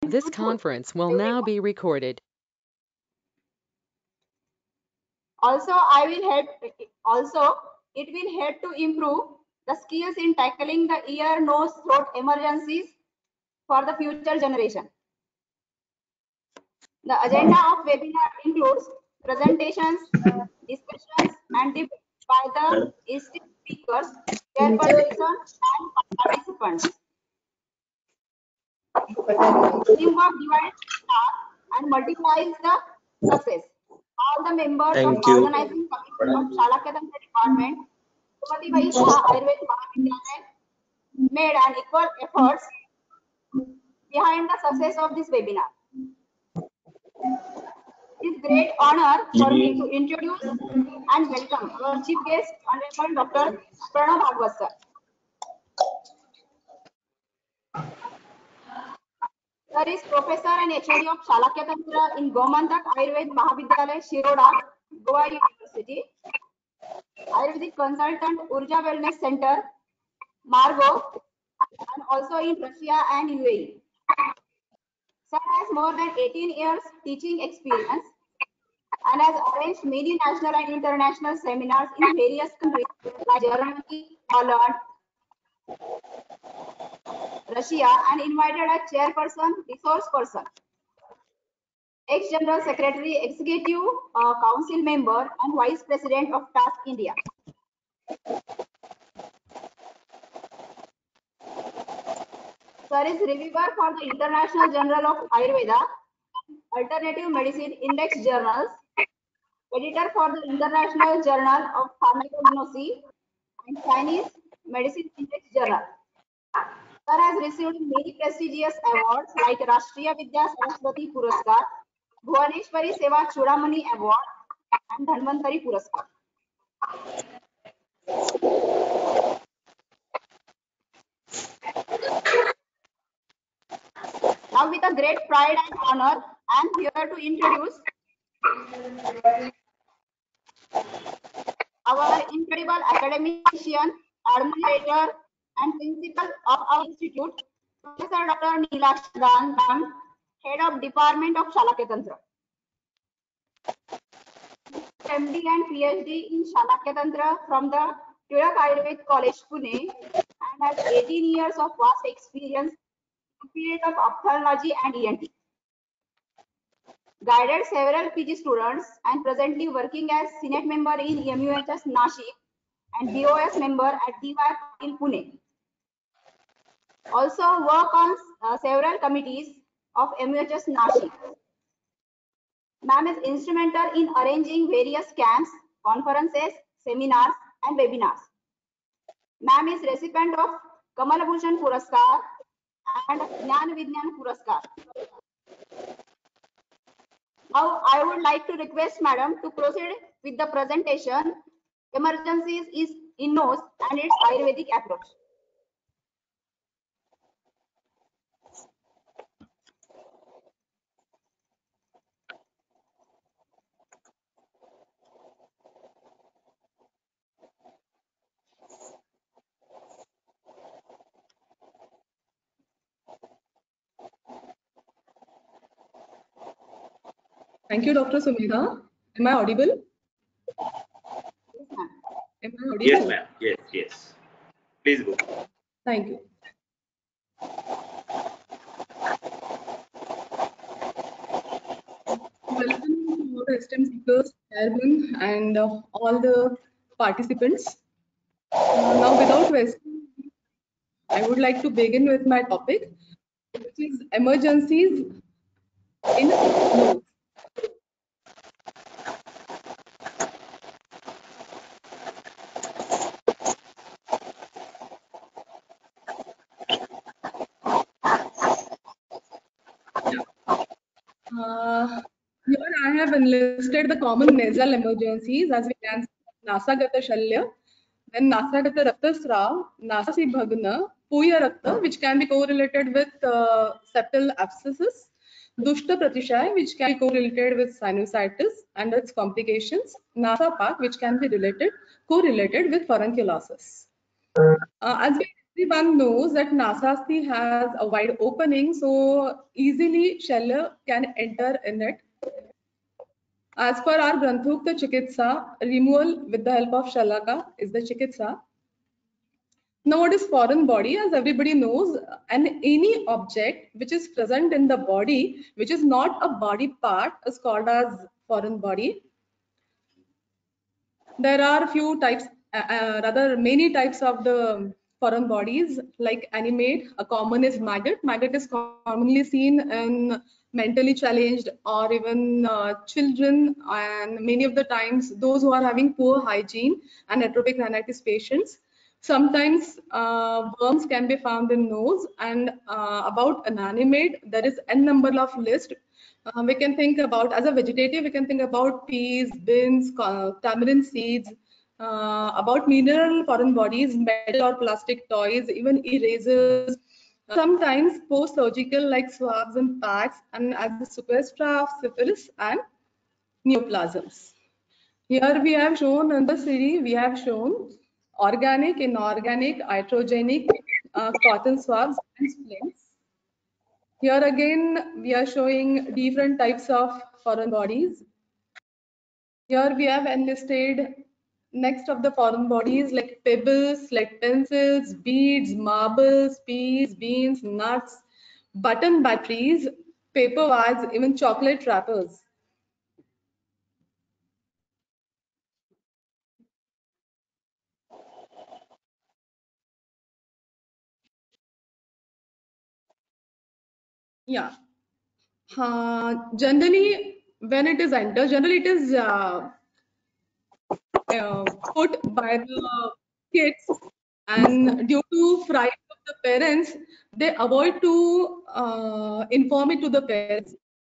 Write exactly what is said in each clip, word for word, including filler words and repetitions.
This conference will now be recorded. Also, I will help. Also, it will help to improve the skills in tackling the ear, nose, throat emergencies for the future generation. The agenda of webinar includes presentations, discussions, and debates by the esteemed speakers, chairperson, and participants. Teamwork divides tasks and multiplies the success. All the members Thank of you. organizing committee of Shalakya Tantra department, Sumati Bhai Saha Ayurved Mahavidyalaya, made an equal efforts behind the success of this webinar. It is great honor for me to introduce and welcome our chief guest, Honorable Doctor Pranav Bhagwat sir. Sir is Professor and H O D of Shalakya Tantra in Gomantak Ayurved Mahavidyalaya, Shiroda, Goa University. Ayurvedic consultant, Urja Wellness Center, Margo, and also in Russia and U A E. Sir has more than eighteen years teaching experience and has arranged many national and international seminars in various countries like Germany, Holland, Russia, and invited a chairperson, resource person, ex-general secretary, executive uh, council member, and vice president of Task India. Sir is reviewer for the International Journal of Ayurveda, Alternative Medicine Index Journals, editor for the International Journal of Pharmacognosy and Chinese Medicine Index Journal. Sir has received many prestigious awards like Rashtriya Vidya Saraswati Puraskar, Bhuvaneshwari Seva Chudamani Award, and Dhanvantari Puraskar. Now, with a great pride and honor, I am here to introduce our incredible academician, administrator, and principal of our institute, Professor Doctor Neelaksha Gandham, Head of Department of Shalakya Tantra. M D and P H D in Shalakya Tantra from the Tilak Ayurved College, Pune, and has eighteen years of vast experience in the field of ophthalmology and E N T. Guided several P G students and presently working as Senate member in M U H S Nashik and B O S member at D Y in Pune. Also work on uh, several committees of M U H S Nashik. Ma'am is instrumental in arranging various camps, conferences, seminars, and webinars. Ma'am is recipient of Kamal Bhushan Puraskar and Jnana Vijnana Puraskar. Now, I would like to request Madam to proceed with the presentation, Emergencies is in Nose and its Ayurvedic approach. Thank you, Doctor Sumedha. Am I audible? Yes, ma'am. Am I audible? Yes, ma'am. Yes, yes. Please go. Thank you. Welcome to all the esteemed speakers, chairman, and uh, all the participants. Uh, now, without wasting, I would like to begin with my topic, which is emergencies in nose. Uh, here I have enlisted the common nasal emergencies as we can see Nasagata Shalya, then Nasagata Raktasrav, Nasasi Bhagna, Puya Rakta, which can be correlated with uh, septal abscesses, Dushta Pratishay, which can be correlated with sinusitis and its complications, Nasapak, which can be related correlated with furunculosis. Uh, as we Everyone knows that Nasasti has a wide opening, so easily Shella can enter in it. As per our Granthukta Chikitsa, removal with the help of Shalaka is the Chikitsa. Now, what is foreign body? As everybody knows, and any object which is present in the body, which is not a body part, is called as foreign body. There are few types, uh, uh, rather many types of the foreign bodies, like animate. A common is maggot. Maggot is commonly seen in mentally challenged or even uh, children, and many of the times those who are having poor hygiene and atopic rhinitis patients. Sometimes uh, worms can be found in nose, and uh, about inanimate, there is n number of list. Uh, we can think about, as a vegetative, we can think about peas, beans, uh, tamarind seeds, uh, about mineral foreign bodies, metal or plastic toys, even erasers, sometimes post-surgical like swabs and packs, and as the sequestra of syphilis and neoplasms. Here we have shown in the series, we have shown organic, inorganic, iatrogenic, uh, cotton swabs and splints. Here again, we are showing different types of foreign bodies. Here we have enlisted next of the foreign bodies like pebbles, lead pencils, beads, marbles, peas, beans, nuts, button batteries, paper wads, even chocolate wrappers. Yeah. Uh, generally, when it is entered, generally it is uh, uh, put by the kids, and due to fright of the parents, they avoid to uh, inform it to the parents.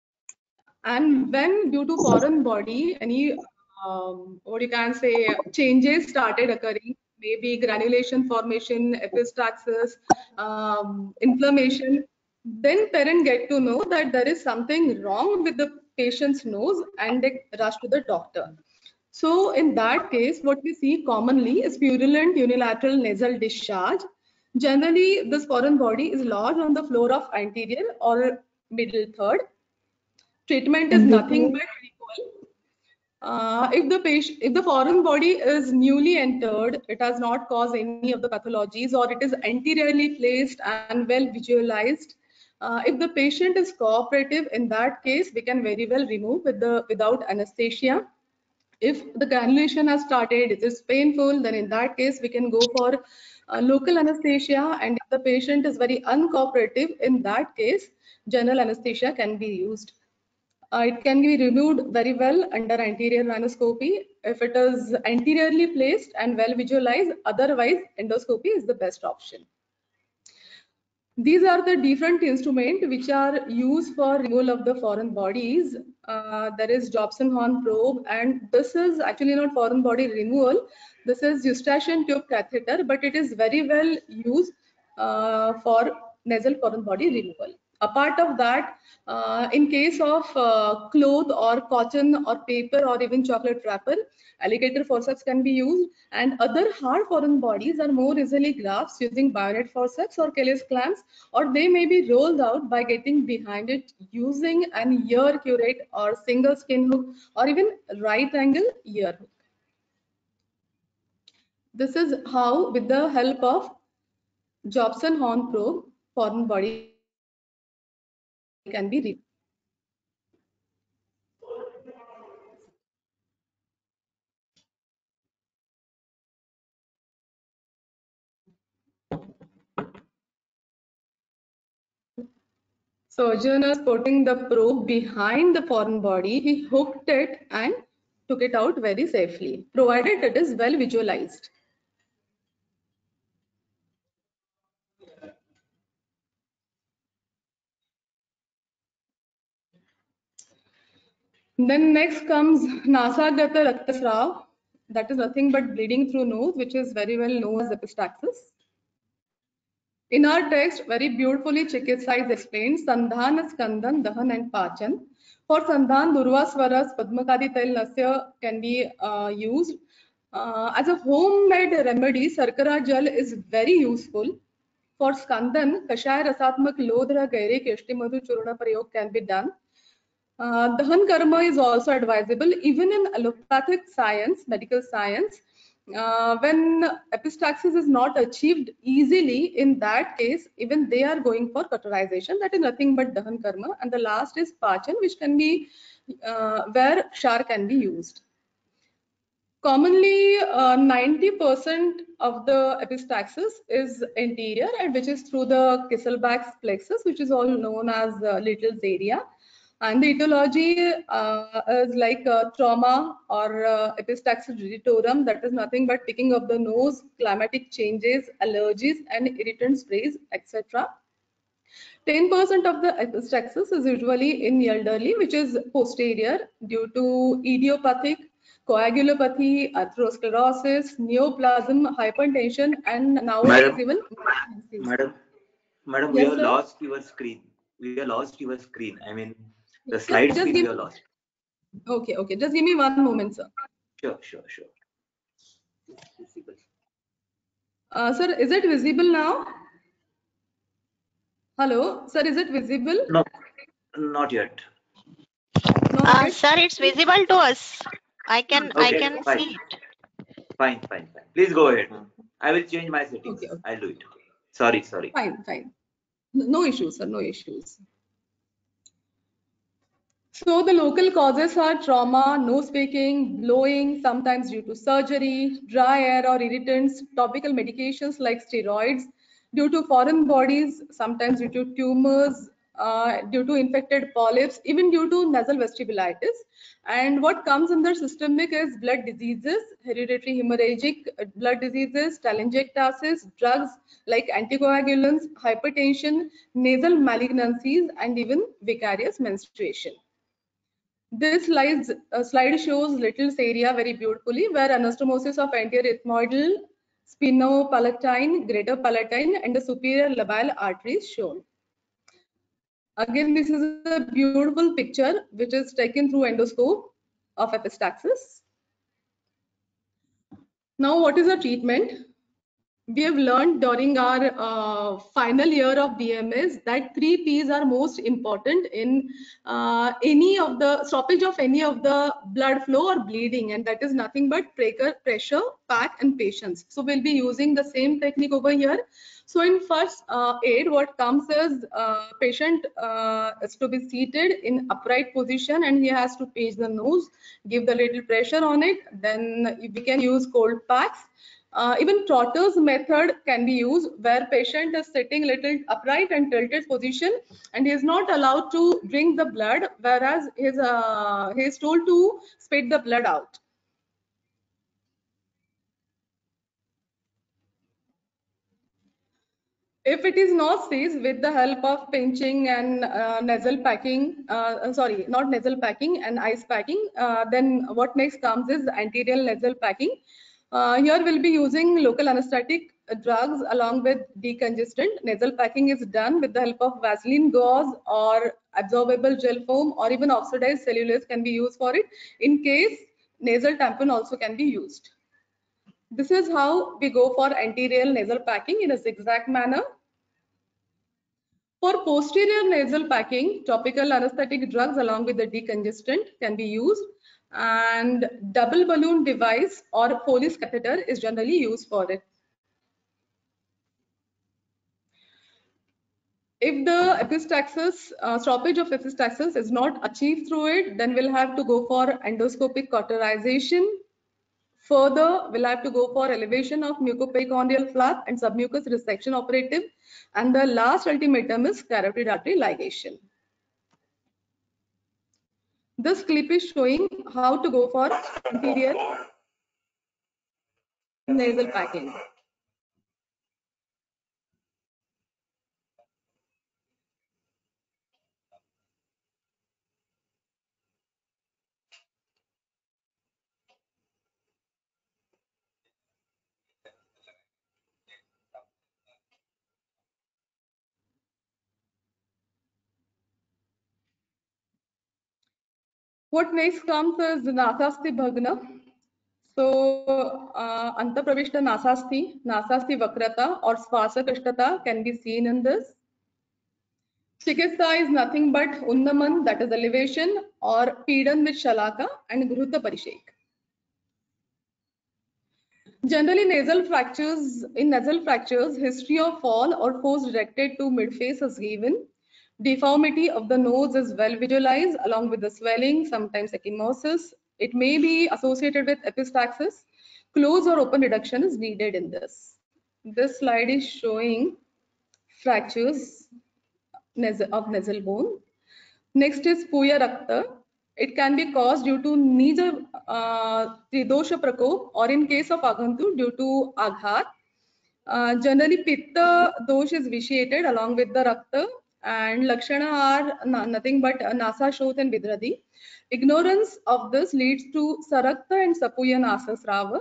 And when due to foreign body, any um, what you can say changes started occurring, maybe granulation formation, epistaxis, um, inflammation, then parent get to know that there is something wrong with the patient's nose and they rush to the doctor. So in that case, what we see commonly is purulent unilateral nasal discharge. Generally, this foreign body is lodged on the floor of anterior or middle third. Treatment is nothing but recall. Uh, if the patient, if the foreign body is newly entered, it has not caused any of the pathologies, or it is anteriorly placed and well visualized. Uh, if the patient is cooperative, in that case, we can very well remove with the without anesthesia. If the granulation has started, it is painful, then in that case, we can go for uh, local anesthesia. And if the patient is very uncooperative, in that case, general anesthesia can be used. Uh, it can be removed very well under anterior rhinoscopy if it is anteriorly placed and well visualized. Otherwise, endoscopy is the best option. These are the different instruments which are used for removal of the foreign bodies. Uh, there is Jobson horn probe, and this is actually not foreign body removal. This is Eustachian tube catheter, but it is very well used uh, for nasal foreign body removal. Apart of that, uh, in case of uh, cloth or cotton or paper or even chocolate wrapper, alligator forceps can be used, and other hard foreign bodies are more easily grasped using bayonet forceps or Kelly's clamps, or they may be rolled out by getting behind it using an ear curate or single skin hook or even right angle ear hook. This is how, with the help of Jobson horn probe, foreign body can be removed. Sojourners putting the probe behind the foreign body, he hooked it and took it out very safely, provided it is well visualized. Then next comes Nasagata Raktasrav, that is nothing but bleeding through nose, which is very well known as epistaxis. In our text, very beautifully Chikitsa is explained, Sandhan, Skandan, Dahan and Pachan. For Sandhan, Durva Swaras, Padmakadi Tel Nasya can be uh, used. Uh, as a homemade remedy, Sarkara Jal is very useful. For Skandan, Kashaya Rasatmak Lodhra Gairi Keshtimadhu Churna Prayog can be done. Uh, Dahan karma is also advisable even in allopathic science, medical science. Uh, when epistaxis is not achieved easily, in that case, even they are going for cauterization. That is nothing but Dahan karma. And the last is Pachan, which can be uh, where Shar can be used. Commonly, ninety percent uh, of the epistaxis is anterior, and which is through the Kisselbach's plexus, which is all known as uh, Little's area. And the etiology uh, is like uh, trauma or uh, epistaxis digitorum, that is nothing but picking of the nose, climatic changes, allergies, and irritant sprays, et cetera. ten percent of the epistaxis is usually in elderly, which is posterior due to idiopathic, coagulopathy, atherosclerosis, neoplasm, hypertension, and nowadays Madam, even. madam, madam, we Yes, have sir. lost your screen. We have lost your screen. I mean, the Just, slide just screen give. we have lost. Okay, okay. Just give me one moment, sir. Sure, sure, sure. Uh, sir, is it visible now? Hello, sir, is it visible? No, not yet. Not Uh, yet. sir, it's visible to us. I can I Okay, can fine. see it. Fine, fine, fine. Please go ahead. I will change my settings. Okay, okay. I'll do it. Sorry, sorry. Fine, fine. No issues, sir. No issues. So the local causes are trauma, nose picking, blowing, sometimes due to surgery, dry air or irritants, topical medications like steroids, due to foreign bodies, sometimes due to tumors, uh, due to infected polyps, even due to nasal vestibulitis. And what comes under systemic is blood diseases, hereditary hemorrhagic blood diseases, telangiectasis, drugs like anticoagulants, hypertension, nasal malignancies, and even vicarious menstruation. This slides, uh, slide shows Little's area very beautifully, where anastomosis of anterior ethmoidal, spinopalatine, greater palatine, and the superior labile artery is shown. Again, this is a beautiful picture which is taken through endoscope of epistaxis. Now, what is the treatment? We have learned during our uh, final year of B M S that three P's are most important in uh, any of the stoppage of any of the blood flow or bleeding, and that is nothing but pressure, pack, and patience. So we'll be using the same technique over here. So in first uh, aid, what comes is uh, patient uh, is to be seated in upright position, and he has to page the nose, give the little pressure on it. Then we can use cold packs. Uh, even Trotter's method can be used, where patient is sitting little upright and tilted position, and he is not allowed to drink the blood, whereas he is, uh, he is told to spit the blood out. If it is not seized with the help of pinching and uh, nasal packing, uh, sorry, not nasal packing and ice packing, uh, then what next comes is anterior nasal packing. Uh, here we'll be using local anesthetic drugs along with decongestant. Nasal packing is done with the help of Vaseline gauze or absorbable gel foam, or even oxidized cellulose can be used for it. In case, nasal tampon also can be used. This is how we go for anterior nasal packing in a zigzag manner. For posterior nasal packing, topical anesthetic drugs along with the decongestant can be used, and double balloon device or Foley's catheter is generally used for it. If the epistaxis, uh, stoppage of epistaxis is not achieved through it, then we'll have to go for endoscopic cauterization. Further, we'll have to go for elevation of mucopericordial flap and submucous resection operative. And the last ultimatum is carotid artery ligation. This clip is showing how to go for anterior nasal packing. What next comes is Nasasti Bhagna. So, uh, antapravishta nasasti, nasasti vakrata or swasakashtata can be seen in this. Chikitsa is nothing but unnaman, that is elevation, or pedan with shalaka, and gruta parishek. Generally, nasal fractures, in nasal fractures, history of fall or force directed to midface is given. Deformity of the nose is well visualized along with the swelling, sometimes ecchymosis. It may be associated with epistaxis. Close or open reduction is needed in this. This slide is showing fractures of nasal bone. Next is Puya Rakta. It can be caused due to neither uh, Tridosha Prakop or in case of Aghantu due to Aghat. Uh, generally, Pitta dosh is vitiated along with the Rakta, and Lakshana are nothing but Nasa, Shot and Vidradi. Ignorance of this leads to Sarakta and Sapuya Nasa Srava.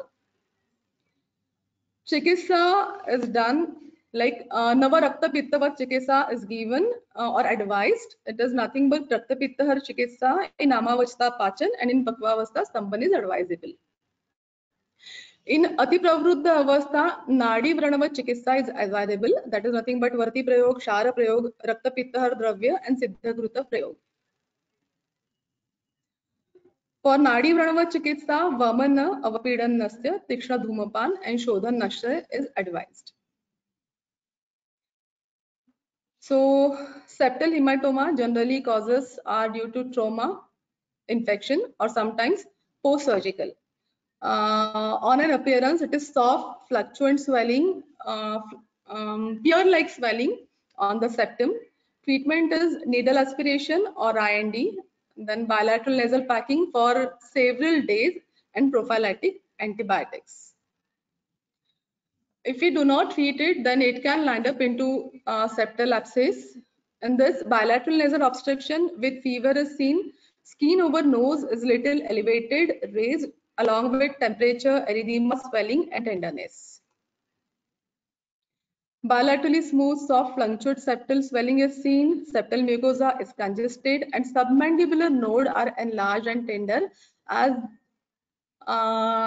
Chikitsa is done like uh, Nava Rakta Pitta Vat Chikitsa is given uh, or advised. It is nothing but Rakta Pitta Har Chikitsa in Amavachta Pachan and in Pakvavastha Stambhan is advisable. In Ati Pravruddha Avastha, Nadi Vranavat Chikitsa is advisable. That is nothing but Varti Prayog, Shara Prayog, Rakta Pitta Har Dravya and Siddha Kruta Prayog. For Nadi Vranavat Chikitsa, Vamana, Avapidan Nasya, Tikshna Dhumapan and Shodhan Nasya is advised. So, septal hematoma generally causes are due to trauma, infection, or sometimes post-surgical. Uh, on an appearance, it is soft, fluctuant swelling, uh, um, pear-like swelling on the septum. Treatment is needle aspiration or I N D, then bilateral nasal packing for several days, and prophylactic antibiotics. If we do not treat it, then it can land up into uh, septal abscess. In this bilateral nasal obstruction with fever is seen. Skin over nose is little elevated, raised along with temperature, erythema, swelling, and tenderness. Bilaterally smooth, soft, fluctuant septal swelling is seen. Septal mucosa is congested, and submandibular node are enlarged and tender as uh,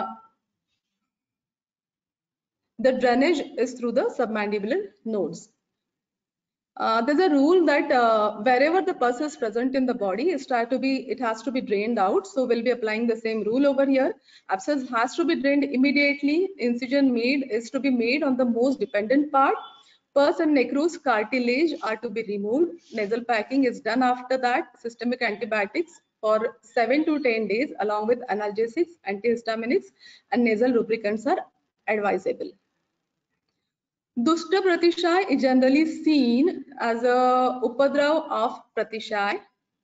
the drainage is through the submandibular nodes. Uh, there's a rule that uh, wherever the pus is present in the body, it, try to be, it has to be drained out. So we'll be applying the same rule over here. Abscess has to be drained immediately. Incision made is to be made on the most dependent part. Pus and necrous cartilage are to be removed. Nasal packing is done after that. Systemic antibiotics for seven to ten days along with analgesics, antihistaminics, and nasal lubricants are advisable. Dushta pratishay is generally seen as a upadrav of pratishay.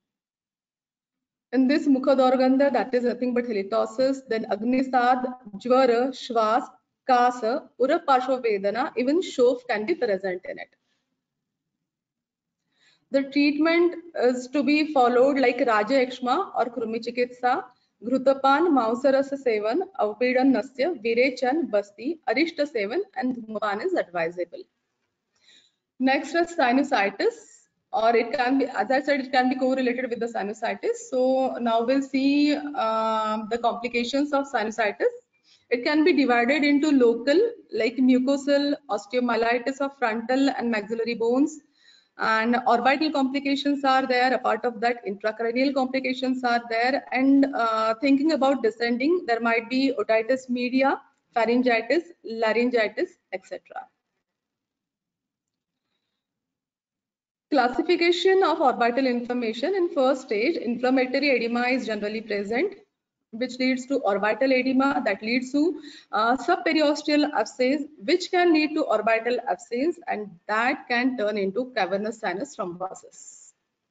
In this mukhadorgandha, that is nothing but halitosis, then agnisad, jvara, shwas, kasa, ura parshvavedana, even shof can be present in it. The treatment is to be followed like Raja Ekshma or Krumi Chikitsa, Grutapan, Mausarasa Sevan, Avapidan Nasya, Virechan, Basti, Arishta Sevan, and Dhumapan is advisable. Next is sinusitis, or it can be, as I said, it can be correlated with the sinusitis. So now we'll see um, the complications of sinusitis. It can be divided into local, like mucosal, osteomyelitis of frontal and maxillary bones, and orbital complications are there. A part of that, intracranial complications are there. And uh, thinking about descending, there might be otitis media, pharyngitis, laryngitis, et cetera. Classification of orbital inflammation. In first stage, inflammatory edema is generally present, which leads to orbital edema, that leads to uh, subperiosteal abscess, which can lead to orbital abscess, and that can turn into cavernous sinus thrombosis.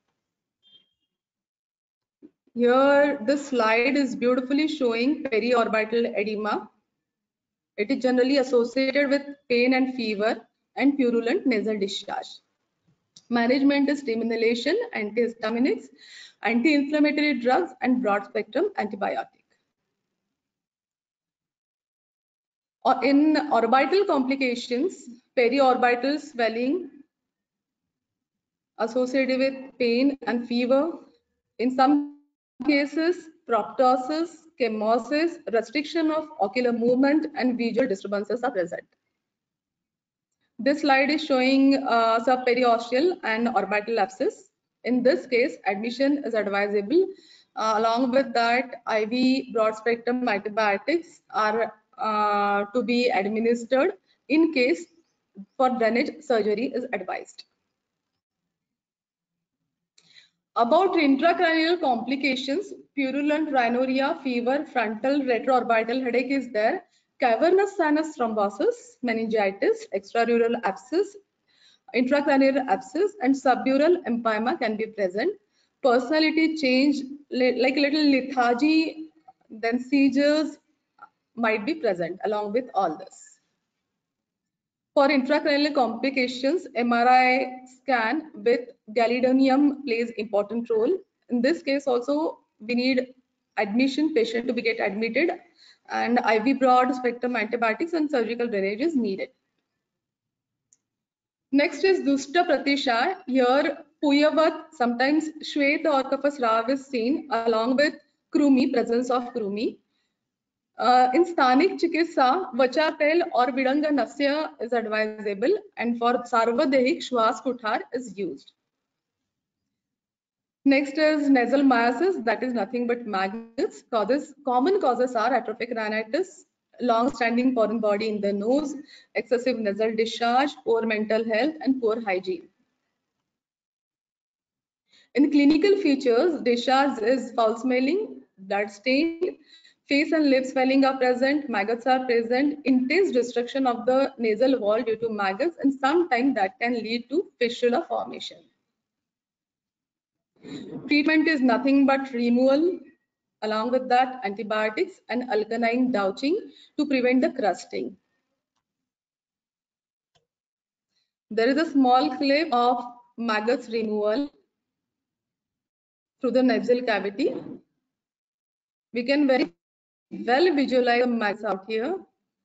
Here, this slide is beautifully showing periorbital edema. It is generally associated with pain and fever and purulent nasal discharge. Management is stimulation, antihistaminics, anti-inflammatory drugs, and broad-spectrum antibiotic. In orbital complications, periorbital swelling associated with pain and fever. In some cases, proptosis, chemosis, restriction of ocular movement, and visual disturbances are present. This slide is showing uh, subperiosteal and orbital abscess. In this case, admission is advisable. Uh, along with that, I V broad spectrum antibiotics are uh, to be administered. In case for drainage, surgery is advised. About intracranial complications, purulent rhinorrhea, fever, frontal retroorbital headache is there. Cavernous sinus thrombosis, meningitis, extradural abscess, intracranial abscess, and subdural empyema can be present. Personality change, like little lethargy, then seizures might be present along with all this. For intracranial complications, M R I scan with gadolinium plays important role. In this case also, we need admission, patient to be get admitted, and I V broad spectrum antibiotics and surgical drainage is needed. Next is Dushta Pratisha. Here, Puyavat, sometimes Shweta or Kapasrav is seen along with Krumi, presence of Krumi. Uh, in Sthanik Chikitsa, Vachatel or Vidanga Nasya is advisable, and for Sarvadehik, Shwas Kuthar is used. Next is nasal myiasis, that is nothing but maggots. Causes, common causes are atrophic rhinitis, long-standing foreign body in the nose, excessive nasal discharge, poor mental health, and poor hygiene. In clinical features, discharge is foul smelling, blood stained, face and lip swelling are present, maggots are present, intense destruction of the nasal wall due to maggots, and sometimes that can lead to fistula formation. Treatment is nothing but removal, along with that antibiotics and alkaline douching to prevent the crusting. There is a small clip of maggots removal through the nasal cavity. We can very well visualize the maggots out here.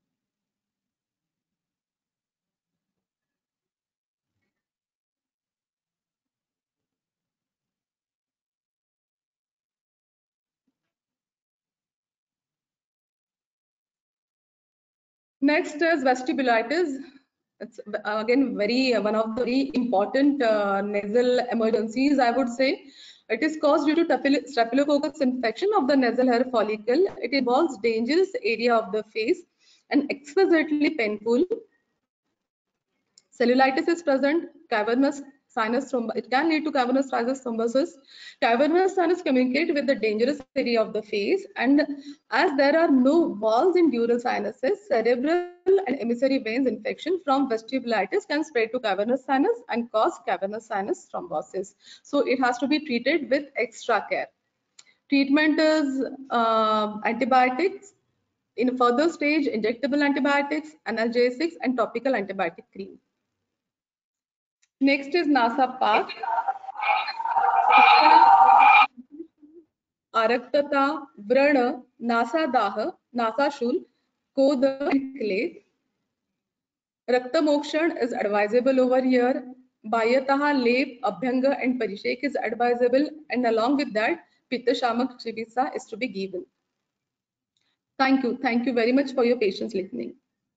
Next is vestibulitis. It's again very uh, one of the very important uh, nasal emergencies, I would say. It is caused due to Staphylococcus infection of the nasal hair follicle. It involves dangerous area of the face and exquisitely painful. Cellulitis is present, cavernous sinus thrombosis. It can lead to cavernous sinus thrombosis. Cavernous sinus communicate with the dangerous area of the face, and as there are no walls in dural sinuses, cerebral and emissary veins infection from vestibulitis can spread to cavernous sinus and cause cavernous sinus thrombosis. So it has to be treated with extra care. Treatment is uh, antibiotics. In a further stage, injectable antibiotics, analgesics, and topical antibiotic cream. Next is Nasa Pak. Araktata, Vrana, Nasa Daha, Nasa Shul, Koda, and Clay. Raktamokshan is advisable over here. Bayataha, Lep, Abhyanga, and Parishek is advisable, and along with that, Pitta Shamak Chikitsa is to be given. Thank you. Thank you very much for your patience listening.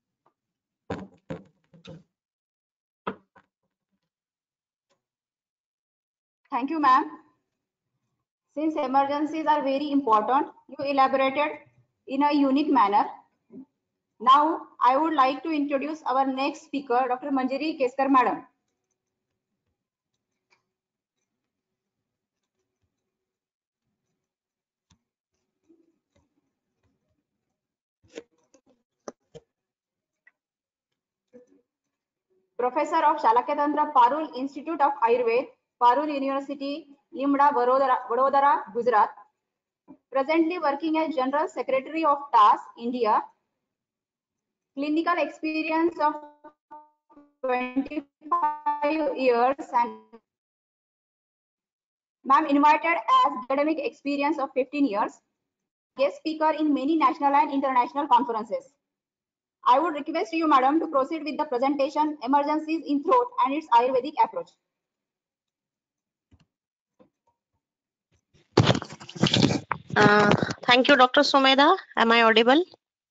Thank you, ma'am. Since emergencies are very important, you elaborated in a unique manner. Now, I would like to introduce our next speaker, Doctor Manjari Keskar, madam. Professor of Shalakyatantra, Parul Institute of Ayurveda, Parul University, Limda, Vadodara, Vadodara, Gujarat. Presently working as General Secretary of T A S, India. Clinical experience of twenty-five years and ma'am invited as academic experience of fifteen years. Guest speaker in many national and international conferences. I would request you, madam, to proceed with the presentation, emergencies in throat and its Ayurvedic approach. Uh, thank you, Doctor Sumedha. Am I audible?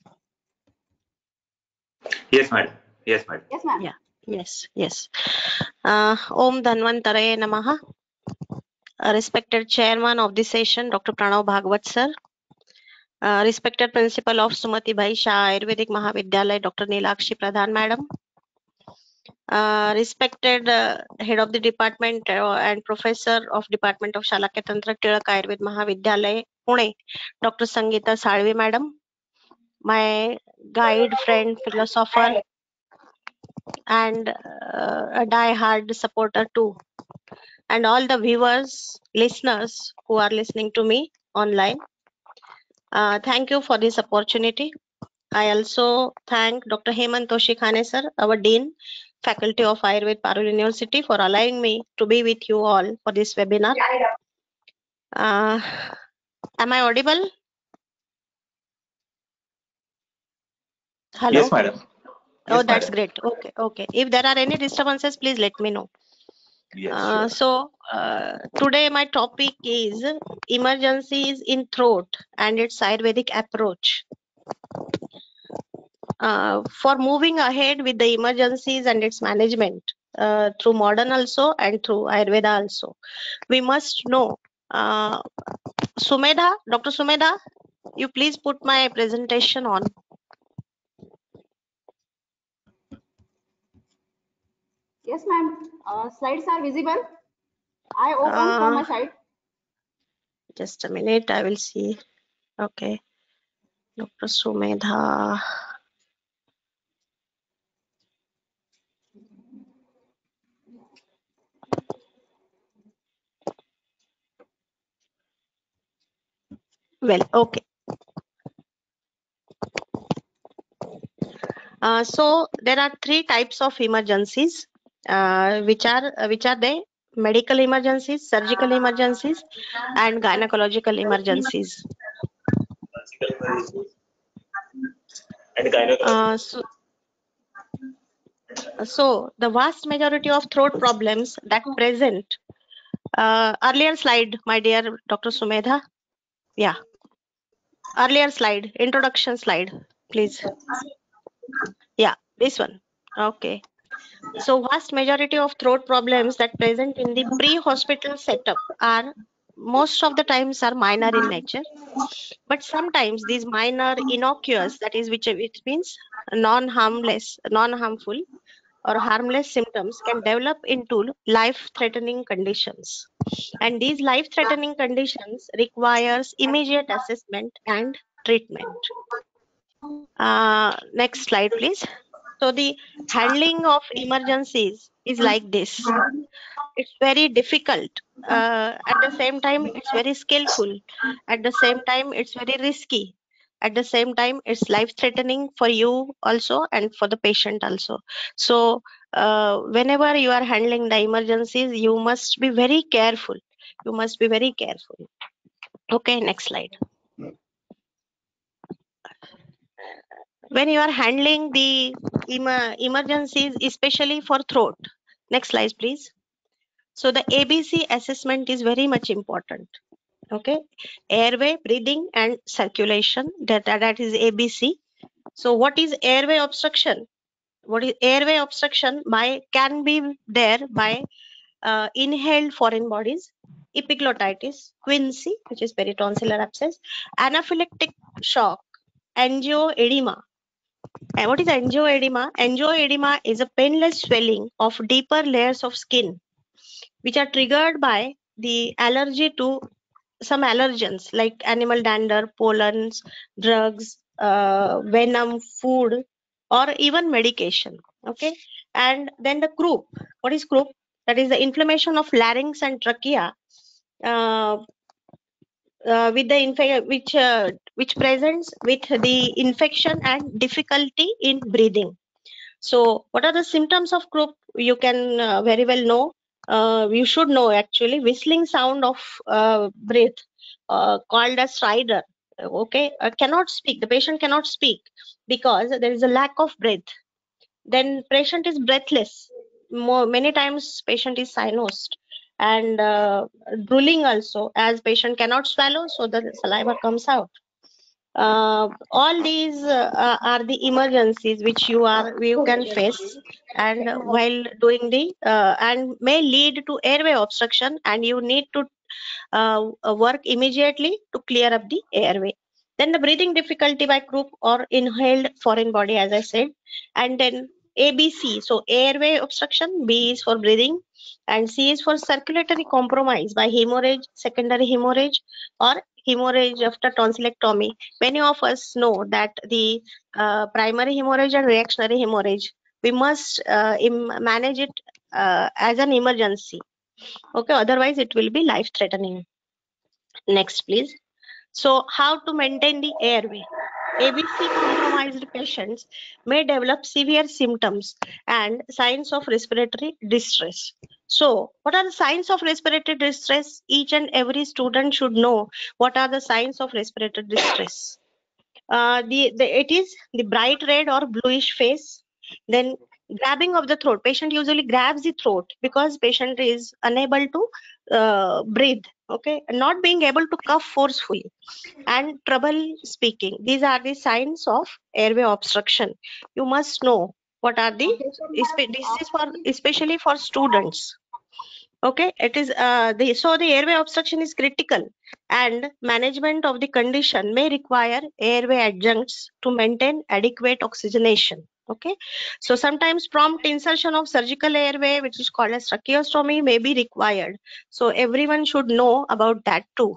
Yes, madam. Yes, madam. Yes, ma'am. Yeah. Yes. Yes. Uh, Om Dhanvantaraye Namaha. Uh, respected Chairman of the session, Doctor Pranav Bhagwat sir. Uh, respected Principal of Sumati Bhai Shah Ayurvedic Mahavidyalaya, Doctor Nilakshi Pradhan Madam. Uh, respected uh, Head of the Department uh, and Professor of Department of Shalakya Tantra Tilak Ayurved Mahavidyalaya, Pune, Doctor Sangeeta Salvi Madam. My guide, friend, philosopher, and uh, a die-hard supporter too. And all the viewers, listeners who are listening to me online. Uh, thank you for this opportunity. I also thank Doctor Hemant Toshikhane sir, our Dean, Faculty of Ayurveda, Parul University, for allowing me to be with you all for this webinar. Uh, am I audible? Hello? Yes, madam. Oh, Yes, that's madam. great. Okay, okay. If there are any disturbances, please let me know. Yes, Uh, sure. so uh, today my topic is emergencies in throat and its Ayurvedic approach. Uh, for moving ahead with the emergencies and its management uh, through modern also and through Ayurveda also, we must know. Uh, Sumedha, Doctor Sumedha, you please put my presentation on. Yes, ma'am. Uh, slides are visible. I open from my Uh, side. just a minute, I will see. Okay, Doctor Sumedha. Well, okay. Uh, so there are three types of emergencies, uh, which are uh, which are they? Medical emergencies, surgical emergencies, and gynecological emergencies. And gynecology. Uh, so, so the vast majority of throat problems that present. Uh, earlier slide, my dear Doctor Sumedha. Yeah. Earlier slide, introduction slide, please. Yeah, this one. Okay. So vast majority of throat problems that present in the pre-hospital setup are most of the times are minor in nature, but sometimes these minor innocuous, that is which which means non-harmless, non-harmful or harmless symptoms can develop into life-threatening conditions. And these life-threatening conditions requires immediate assessment and treatment. Uh, next slide, please. So the handling of emergencies is like this. It's very difficult. Uh, at the same time, it's very skillful. At the same time, it's very risky. At the same time, it's life-threatening for you also and for the patient also. So uh, whenever you are handling the emergencies, you must be very careful. You must be very careful. Okay, next slide. When you are handling the emer emergencies, especially for throat. Next slide, please. So the A B C assessment is very much important. Okay, airway, breathing, and circulation. That that, that is A B C. So what is airway obstruction? What is airway obstruction? By can be there by uh, inhaled foreign bodies, epiglottitis, quinsy, which is peritonsillar abscess, anaphylactic shock, angioedema. And what is angioedema? Angioedema is a painless swelling of deeper layers of skin, which are triggered by the allergy to some allergens like animal dander, pollens, drugs, uh, venom, food, or even medication. Okay, and then the croup. What is croup? That is the inflammation of larynx and trachea, uh, uh, with the infection which uh, which presents with the infection and difficulty in breathing. So what are the symptoms of croup? You can uh, very well know. Uh, you should know actually whistling sound of uh, breath, uh, called as stridor. Okay, uh, cannot speak. The patient cannot speak because there is a lack of breath. Then patient is breathless. More, many times patient is cyanosed, and uh, drooling also, as patient cannot swallow, so the saliva comes out. Uh, all these uh, are the emergencies which you are you can face, and while doing the uh, and may lead to airway obstruction, and you need to uh, work immediately to clear up the airway. Then the breathing difficulty by croup or inhaled foreign body, as I said, and then A B C. So airway obstruction, B is for breathing, and C is for circulatory compromise by hemorrhage, secondary hemorrhage, or hemorrhage after tonsillectomy. Many of us know that the uh, primary hemorrhage and reactionary hemorrhage, we must uh, manage it uh, as an emergency. Okay, otherwise it will be life threatening. Next, please. So how to maintain the airway? A B C compromised patients may develop severe symptoms and signs of respiratory distress. So what are the signs of respiratory distress? Each and every student should know what are the signs of respiratory distress. Uh, the, the it is the bright red or bluish face, then grabbing of the throat. Patient usually grabs the throat because patient is unable to uh, breathe, okay, not being able to cough forcefully, and trouble speaking. These are the signs of airway obstruction. You must know what are the, this is for especially for students. Okay, it is uh, the so the airway obstruction is critical, and management of the condition may require airway adjuncts to maintain adequate oxygenation. Okay, so sometimes prompt insertion of surgical airway, which is called as tracheostomy, may be required. So everyone should know about that too.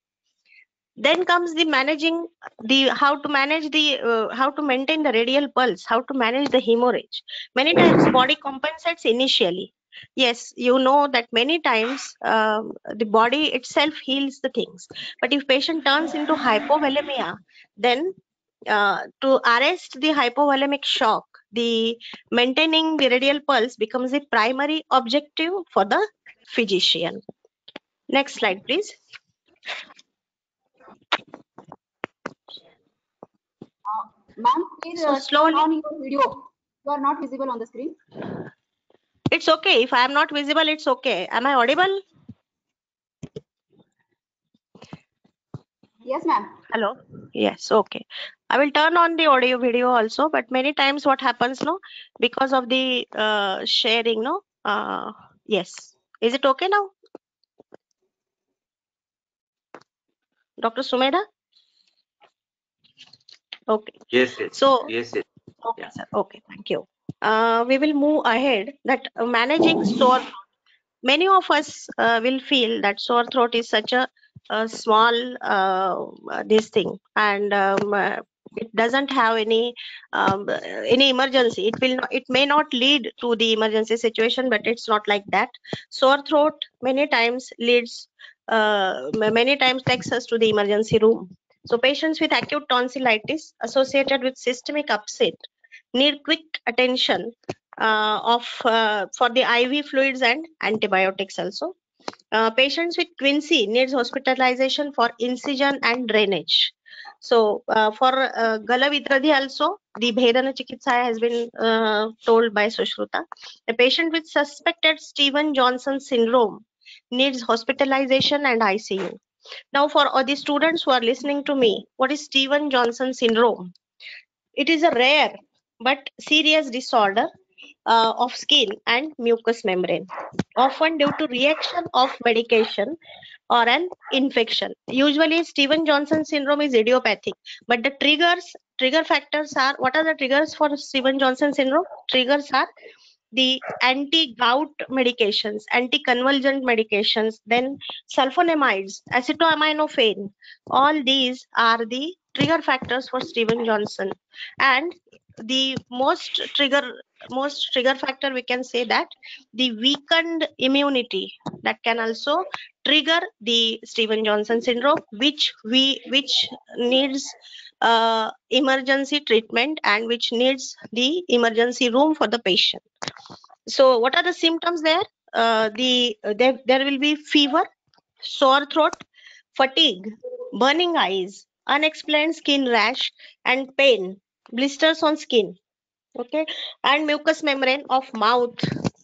Then comes the managing the how to manage the uh, how to maintain the radial pulse, how to manage the hemorrhage. Many times body compensates initially. Yes, you know that many times um, the body itself heals the things, but if patient turns into hypovolemia, then uh, to arrest the hypovolemic shock, the maintaining the radial pulse becomes the primary objective for the physician. Next slide, please. Uh, Ma'am, please So uh, slowly- turn on your video. You are not visible on the screen. It's okay. If I am not visible, it's okay. Am I audible? Yes, ma'am. Hello? Yes, okay. I will turn on the audio video also, but many times what happens, no, because of the uh, sharing, no, uh, yes. Is it okay now? Doctor Sumedha? Okay. Yes, yes. So, Yes, yes. okay, Yeah. sir. Okay, thank you. Uh, we will move ahead that uh, managing sore. Many of us uh, will feel that sore throat is such a, a small uh, this thing, and um, uh, it doesn't have any um, any emergency. It will not, it may not lead to the emergency situation, but it's not like that. Sore throat many times leads uh, many times takes us to the emergency room. So patients with acute tonsillitis associated with systemic upset need quick attention uh, of uh, for the I V fluids and antibiotics also. Uh, patients with quinsy needs hospitalization for incision and drainage. So uh, for uh, Galavidradhi also, the Bhedana Chikitsa has been uh, told by Sushruta. A patient with suspected Steven Johnson syndrome needs hospitalization and I C U. Now for all the students who are listening to me, what is Steven Johnson syndrome? It is a rare but serious disorder uh, of skin and mucous membrane, often due to reaction of medication or an infection. Usually Steven Johnson syndrome is idiopathic, but the triggers, trigger factors are, what are the triggers for Steven Johnson syndrome? Triggers are the anti-gout medications, anti-convulsant medications, then sulfonamides, acetaminophen. All these are the trigger factors for Steven Johnson. And the most trigger most trigger factor, we can say that the weakened immunity, that can also trigger the Steven Johnson syndrome, which we which needs uh, emergency treatment and which needs the emergency room for the patient. So what are the symptoms there? Uh, the there, there will be fever, sore throat, fatigue, burning eyes, unexplained skin rash and pain, blisters on skin, okay, and mucous membrane of mouth,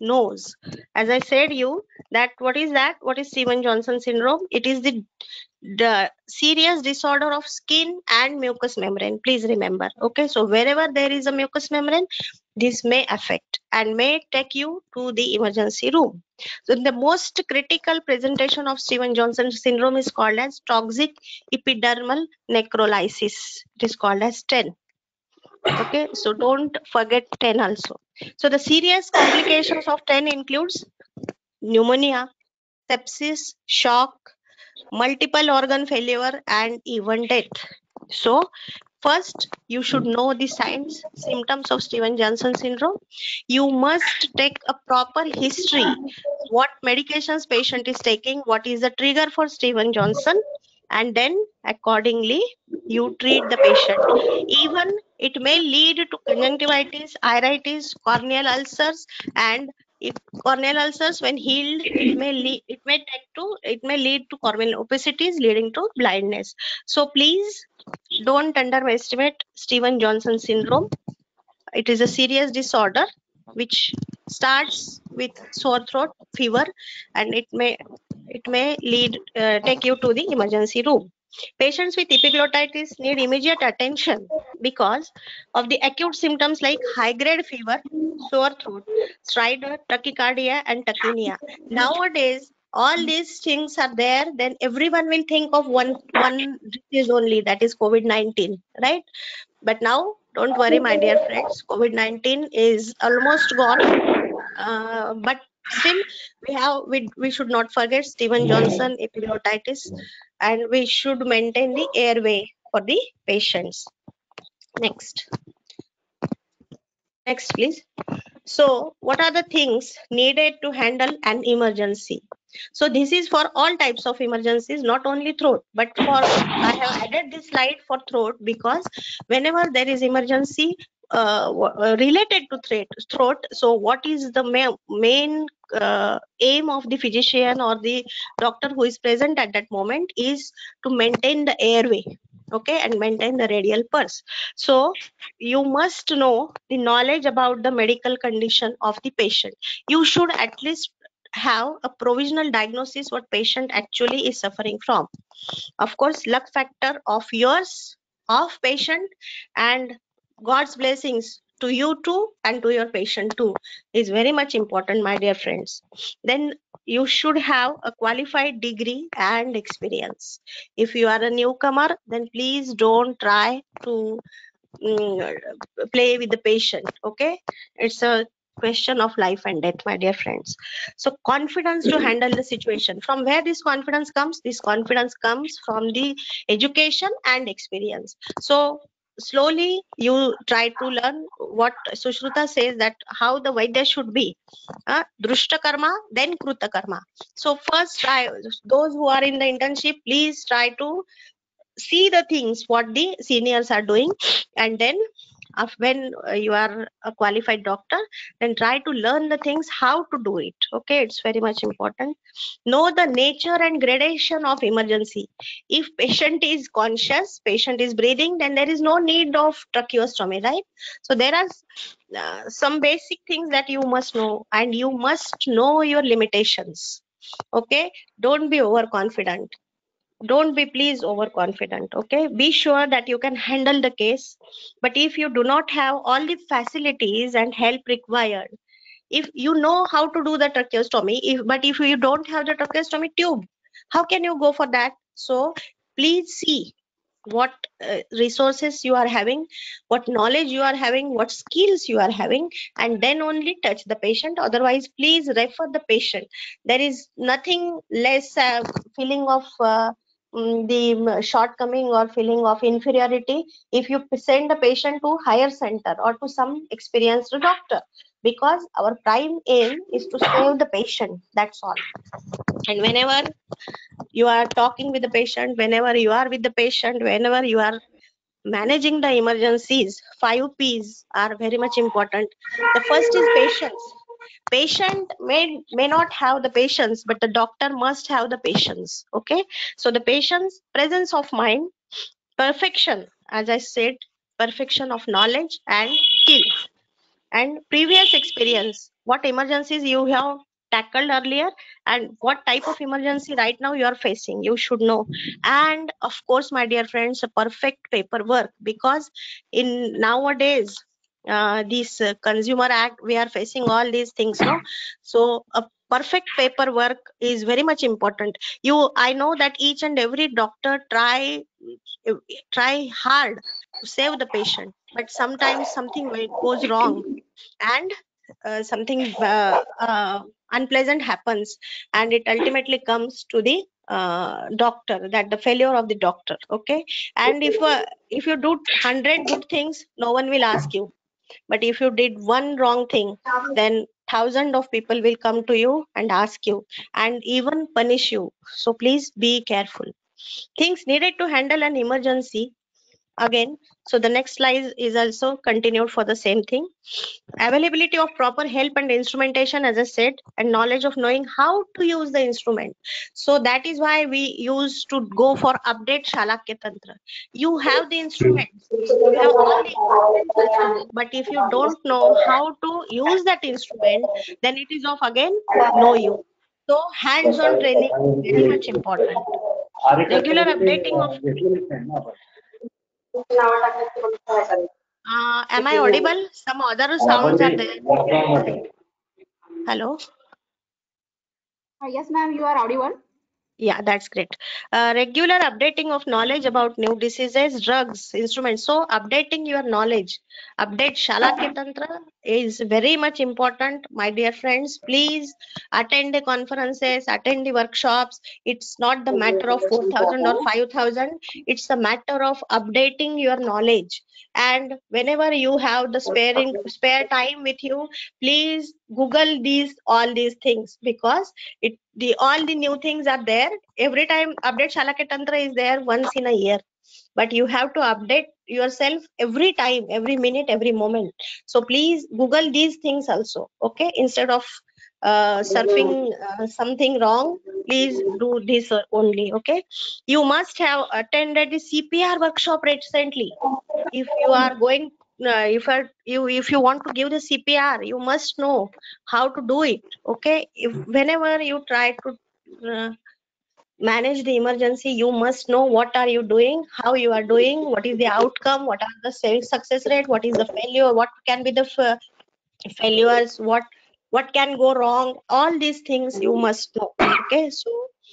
knows. As I said you that what is that? What is Stevens-Johnson syndrome? It is the the serious disorder of skin and mucous membrane. Please remember. Okay, so wherever there is a mucous membrane, this may affect and may take you to the emergency room. So the most critical presentation of Stevens-Johnson syndrome is called as toxic epidermal necrolysis. It is called as T E N. Okay, so don't forget T E N also. So the serious complications of T E N includes pneumonia, sepsis, shock, multiple organ failure, and even death. So first you should know the signs, symptoms of Stevens-Johnson syndrome. You must take a proper history, what medications patient is taking, what is the trigger for Stevens-Johnson, and then accordingly you treat the patient. Even it may lead to conjunctivitis, iritis, corneal ulcers, and if corneal ulcers when healed, it may lead, it may take to it may lead to corneal opacities leading to blindness. So please don't underestimate Stevens-Johnson syndrome. It is a serious disorder which starts with sore throat, fever, and it may it may lead uh, take you to the emergency room. Patients with epiglottitis need immediate attention because of the acute symptoms like high-grade fever, sore throat, stridor, tachycardia, and tachypnea. Nowadays, all these things are there, then everyone will think of one one disease only, that is COVID nineteen, right? But now, don't worry, my dear friends, COVID nineteen is almost gone. Uh, but still, we have we, we should not forget Stevens-Johnson epiglottitis, and we should maintain the airway for the patients. Next. Next, please. So, what are the things needed to handle an emergency? So, this is for all types of emergencies, not only throat, but for I have added this slide for throat because whenever there is emergency uh, uh, related to throat, throat, so what is the ma main uh, aim of the physician or the doctor who is present at that moment is to maintain the airway, okay, and maintain the radial pulse. So you must know the knowledge about the medical condition of the patient. You should at least have a provisional diagnosis what patient actually is suffering from. Of course, luck factor of yours, of patient, and God's blessings to you too and to your patient too is very much important, my dear friends. Then you should have a qualified degree and experience. If you are a newcomer, then please don't try to mm, play with the patient. Okay, it's a question of life and death, my dear friends. So confidence to handle the situation. From where this confidence comes? This confidence comes from the education and experience. So slowly you try to learn what Sushruta says, that how the Vaidya should be. Uh, Drushta karma, then Kruta karma. So first try, those who are in the internship, please try to see the things what the seniors are doing, and then of when uh, you are a qualified doctor, then try to learn the things how to do it. Okay, it's very much important. Know the nature and gradation of emergency. If patient is conscious, patient is breathing, then there is no need of tracheostomy, right? So there are uh, some basic things that you must know, and you must know your limitations. Okay, don't be overconfident. Don't be please overconfident. Okay, be sure that you can handle the case, but if you do not have all the facilities and help required, if you know how to do the tracheostomy, if but if you don't have the tracheostomy tube, how can you go for that? So please see what uh, resources you are having, what knowledge you are having, what skills you are having, and then only touch the patient. Otherwise, please refer the patient. There is nothing less uh, feeling of uh, mm, the shortcoming or feeling of inferiority if you send the patient to higher center or to some experienced doctor, because our prime aim is to save the patient. That's all. And whenever you are talking with the patient, whenever you are with the patient, whenever you are managing the emergencies, five P's are very much important. The first is patience. Patient may may not have the patience, but the doctor must have the patience. Okay, so the patience, presence of mind, perfection, as I said, perfection of knowledge and skills, and previous experience what emergencies you have tackled earlier and what type of emergency right now you are facing. You should know. And of course, my dear friends, a perfect paperwork, because in nowadays, uh, this uh, Consumer Act, we are facing all these things, no? So a perfect paperwork is very much important. You, I know that each and every doctor try try hard to save the patient, but sometimes something will- goes wrong, and uh, something uh, uh, unpleasant happens, and it ultimately comes to the uh, doctor, that the failure of the doctor. Okay, and if uh, if you do one hundred good things, no one will ask you, but if you did one wrong thing, then thousand of people will come to you and ask you and even punish you. So please be careful. Things needed to handle an emergency. Again, so the next slide is also continued for the same thing. Availability of proper help and instrumentation, as I said, and knowledge of knowing how to use the instrument. So that is why we used to go for update Shalakya Tantra. You have the instruments, you have all the instruments also, but if you don't know how to use that instrument, then it is of again no use. So hands-on training is very much important. Regular updating of uh, am I audible? Some other sounds are there. Hello. Uh, yes, ma'am, you are audible. Yeah, that's great. Uh, regular updating of knowledge about new diseases, drugs, instruments. So updating your knowledge, update Shalakya Tantra is very much important, my dear friends. Please attend the conferences, attend the workshops. It's not the matter of four thousand or five thousand. It's a matter of updating your knowledge. And whenever you have the sparing spare time with you, please Google these all these things, because it the all the new things are there every time. Update Shalakya Tantra is there once in a year, but you have to update yourself every time, every minute, every moment. So please Google these things also. Okay, instead of uh, surfing uh, something wrong, please do this uh, only. Okay, you must have attended the C P R workshop recently. If you are going uh, if are, you if you want to give the C P R, you must know how to do it. Okay, if whenever you try to uh, manage the emergency, you must know what are you doing, how you are doing, what is the outcome, what are the sales success rate, what is the failure, what can be the fa- failures, what what can go wrong. All these things you must know. Okay, so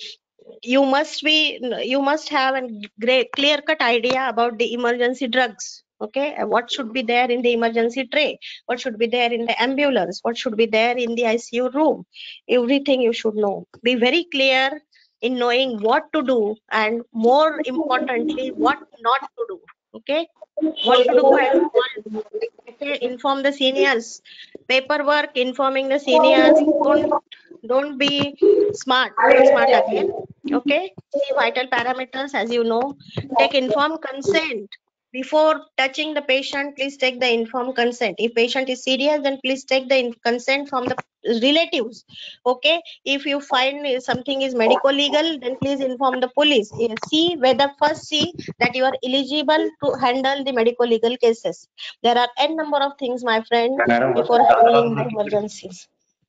you must be you must have a great clear cut idea about the emergency drugs. Okay, and what should be there in the emergency tray, what should be there in the ambulance, what should be there in the I C U room. Everything you should know. Be very clear in knowing what to do, and more importantly what not to do. Okay, what to do as all. Okay, inform the seniors. Paperwork, informing the seniors. Don't don't be smart. Not smart again. Okay. See vital parameters, as you know. Take informed consent. Before touching the patient, please take the informed consent. If patient is serious, then please take the in- consent from the relatives. Okay. If you find something is medico legal, then please inform the police. Eh, See whether first see that you are eligible to handle the medico legal cases. There are n number of things, my friend, before handling the emergencies.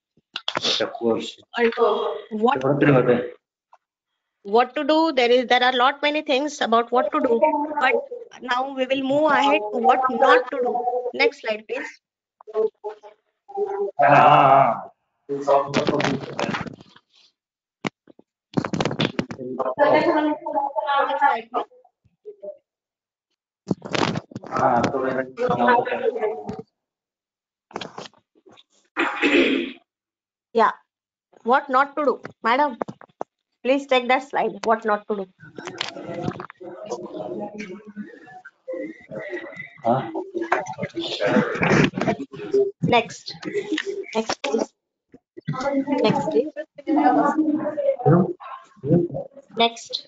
And what what to do? There is there are lot many things about what to do, but now we will move ahead to what not to do. Next slide, please. Next slide, please. Yeah, what not to do, madam? Please take that slide. What not to do. Next, next, please. Next, please. Next.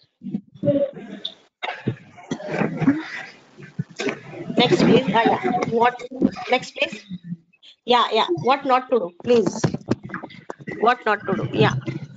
Next, please. Ah, yeah. What? Next, please. Yeah, yeah. What not to do, please. What not to do. Yeah.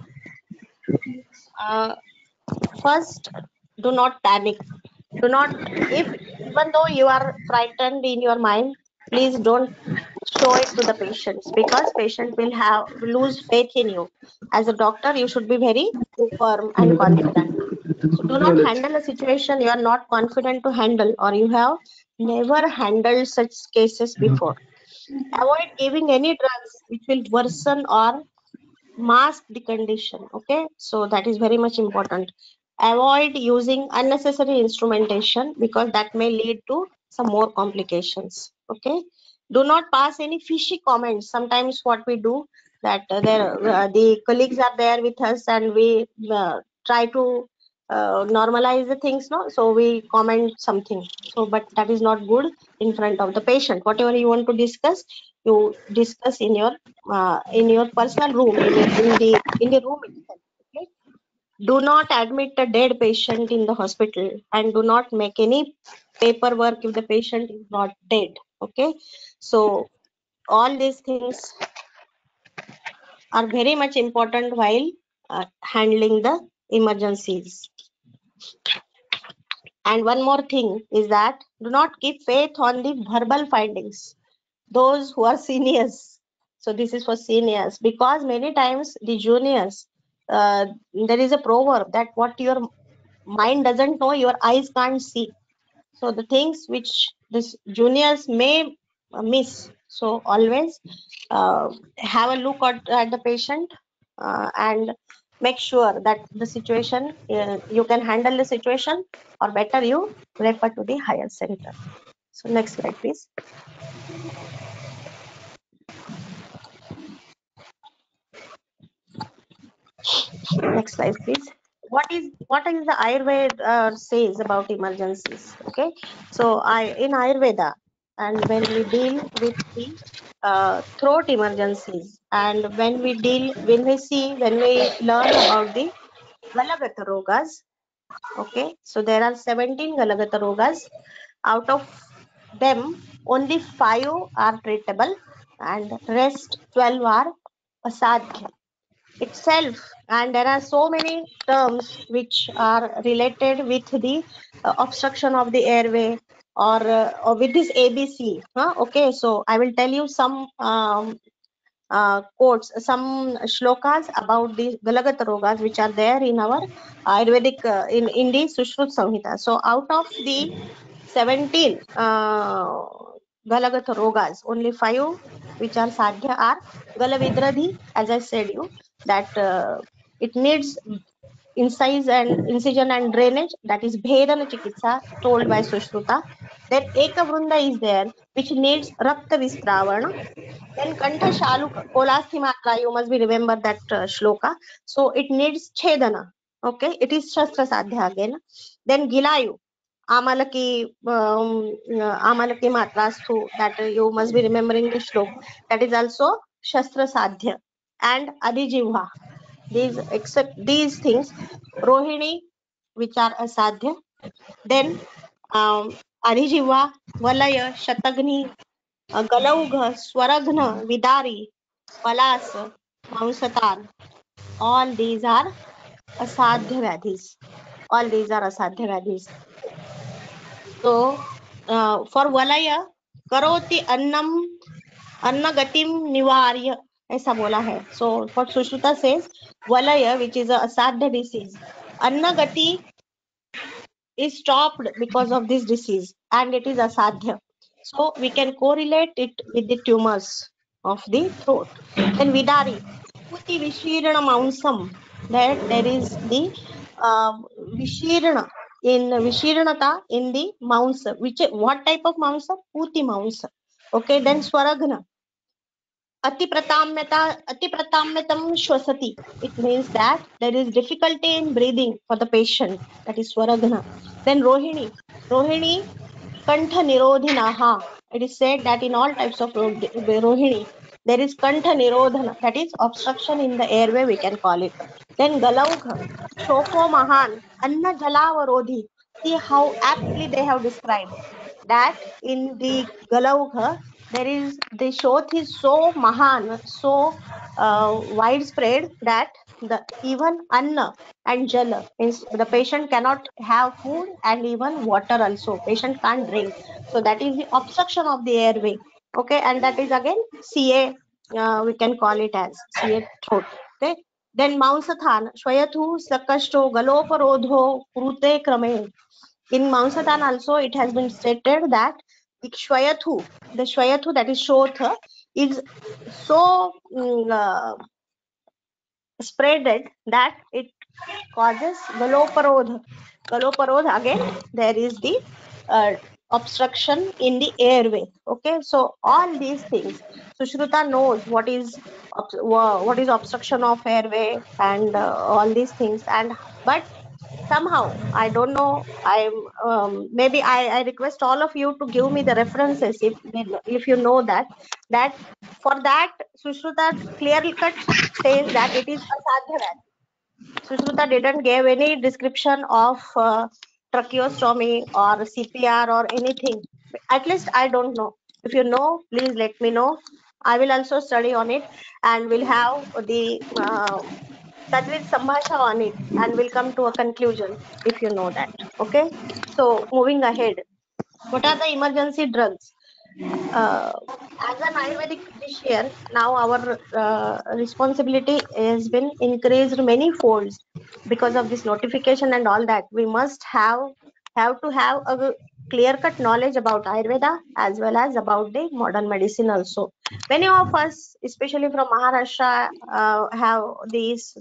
Uh, first, do not panic. Do not, if even though you are frightened in your mind, please don't show it to the patients, because patient will have lose faith in you. As a doctor, you should be very firm and confident. So do not handle a situation you are not confident to handle, or you have never handled such cases before. Avoid giving any drugs which will worsen or mask the condition. Okay, so that is very much important. Avoid using unnecessary instrumentation, because that may lead to some more complications. Okay, do not pass any fishy comments. Sometimes what we do, that uh, there uh, the colleagues are there with us and we uh, try to uh, normalize the things, no, so we comment something, so but that is not good in front of the patient. Whatever you want to discuss, you discuss in your uh, in your personal room, in, in the in the room itself. Okay, do not admit a dead patient in the hospital, and do not make any paperwork if the patient is not dead. Okay, so all these things are very much important while uh, handling the emergencies. And one more thing is that do not keep faith on the verbal findings, those who are seniors. So this is for seniors, because many times the juniors, uh, there is a proverb that what your mind doesn't know, your eyes can't see. So the things which this juniors may uh, miss, so always uh, have a look at, at the patient uh, and make sure that the situation, uh, you can handle the situation, or better you refer to the higher center. So next slide, please. Next slide, please. What is what is the Ayurveda uh, says about emergencies? Okay, so I in Ayurveda, and when we deal with the uh, throat emergencies, and when we deal when we see when we learn about the Galagata rogas. Okay, so there are seventeen Galagata rogas. Out of them, only five are treatable, and rest twelve are asadhya itself. And there are so many terms which are related with the uh, obstruction of the airway, or, uh, or with this A B C. Huh? Okay, so I will tell you some um, uh, quotes, some shlokas about the Galagata rogas which are there in our Ayurvedic, uh, in, in the Sushrut Samhita. So out of the seventeen uh, Galagata rogas, only five which are sadhya are Galavidradhi, as I said you, that uh, it needs incise and incision and drainage, that is Bhedana Chikitsa told by Sushruta. Then Ekavrunda is there, which needs Rakta Vistravana. Then Kantha Shaluka, Kolasthi Matra, you must be remember that uh, shloka. So it needs Chedana. Okay, it is Shastra Sadhya again. Then Gilayu, Amalaki, um, uh, Amalaki Matrastu, that uh, you must be remembering the shlok. That is also Shastra Sadhya. And Adijivha. These except these things, Rohini, which are asadhya. Then um, Adhijiva, Valaya, Shatagni, uh, Galaugha, Swaragna, Vidari, Palas, Mausatan. All these are asadhya vadhis. All these are asadhya vadhis. So uh, for Valaya, Karoti Annam Annagatim Nivarya. ऐसा बोला है. So what Sushruta says, Valaya, which is a asadhya disease, Annagati is stopped because of this disease, and it is asadhya. So we can correlate it with the tumors of the throat. Then Vidari, Puti Vishirana Maunsam, that there is the uh, Vishirana in Vishiranata in the mounsa. Which what type of mounsa? Puti mounsa. Okay, then Swaragna. Ati pratamyata, ati pratamyatam shwasati. It means that there is difficulty in breathing for the patient. That is Swaragna. Then Rohini. Rohini Kantha Nirodhinaha. It is said that in all types of Rohini, there is Kantha Nirodhana. That is obstruction in the airway, we can call it. Then Galaugha. Shoko Mahan. Anna Jalavarodhi. See how aptly they have described that in the Galaugha, there is the shoth is so mahan, so uh, widespread that the even anna and jala means the patient cannot have food and even water also. Patient can't drink. So that is the obstruction of the airway. Okay, and that is again C A, uh, we can call it as C A throat. Okay, then Mausathan, Shwayathu, Sakashto, Galoparodho, Krute Krame. In Mausathan also it has been stated that Shwayathu, the Shwayathu, that is Shotha, is so mm, uh, spreaded that it causes Galoparodh. Galoparodh, again, there is the uh, obstruction in the airway. Okay, so all these things, Sushruta knows what is what is obstruction of airway and uh, all these things, and but somehow I don't know, I'm um, maybe I, I request all of you to give me the references if if you know that that for that Sushruta clearly cut says that it is asadhya Vyadhi. Sushruta didn't give any description of uh, tracheostomy or C P R or anything. At least I don't know. If you know, please let me know. I will also study on it and we'll have the uh, Tadvid Sambhasha on it and we'll come to a conclusion if you know that. Okay. So moving ahead, what are the emergency drugs? Uh, as an Ayurvedic physician, now our uh, responsibility has been increased many folds because of this notification and all that. We must have have to have a clear-cut knowledge about Ayurveda as well as about the modern medicine also. Many of us, especially from Maharashtra, uh, have these.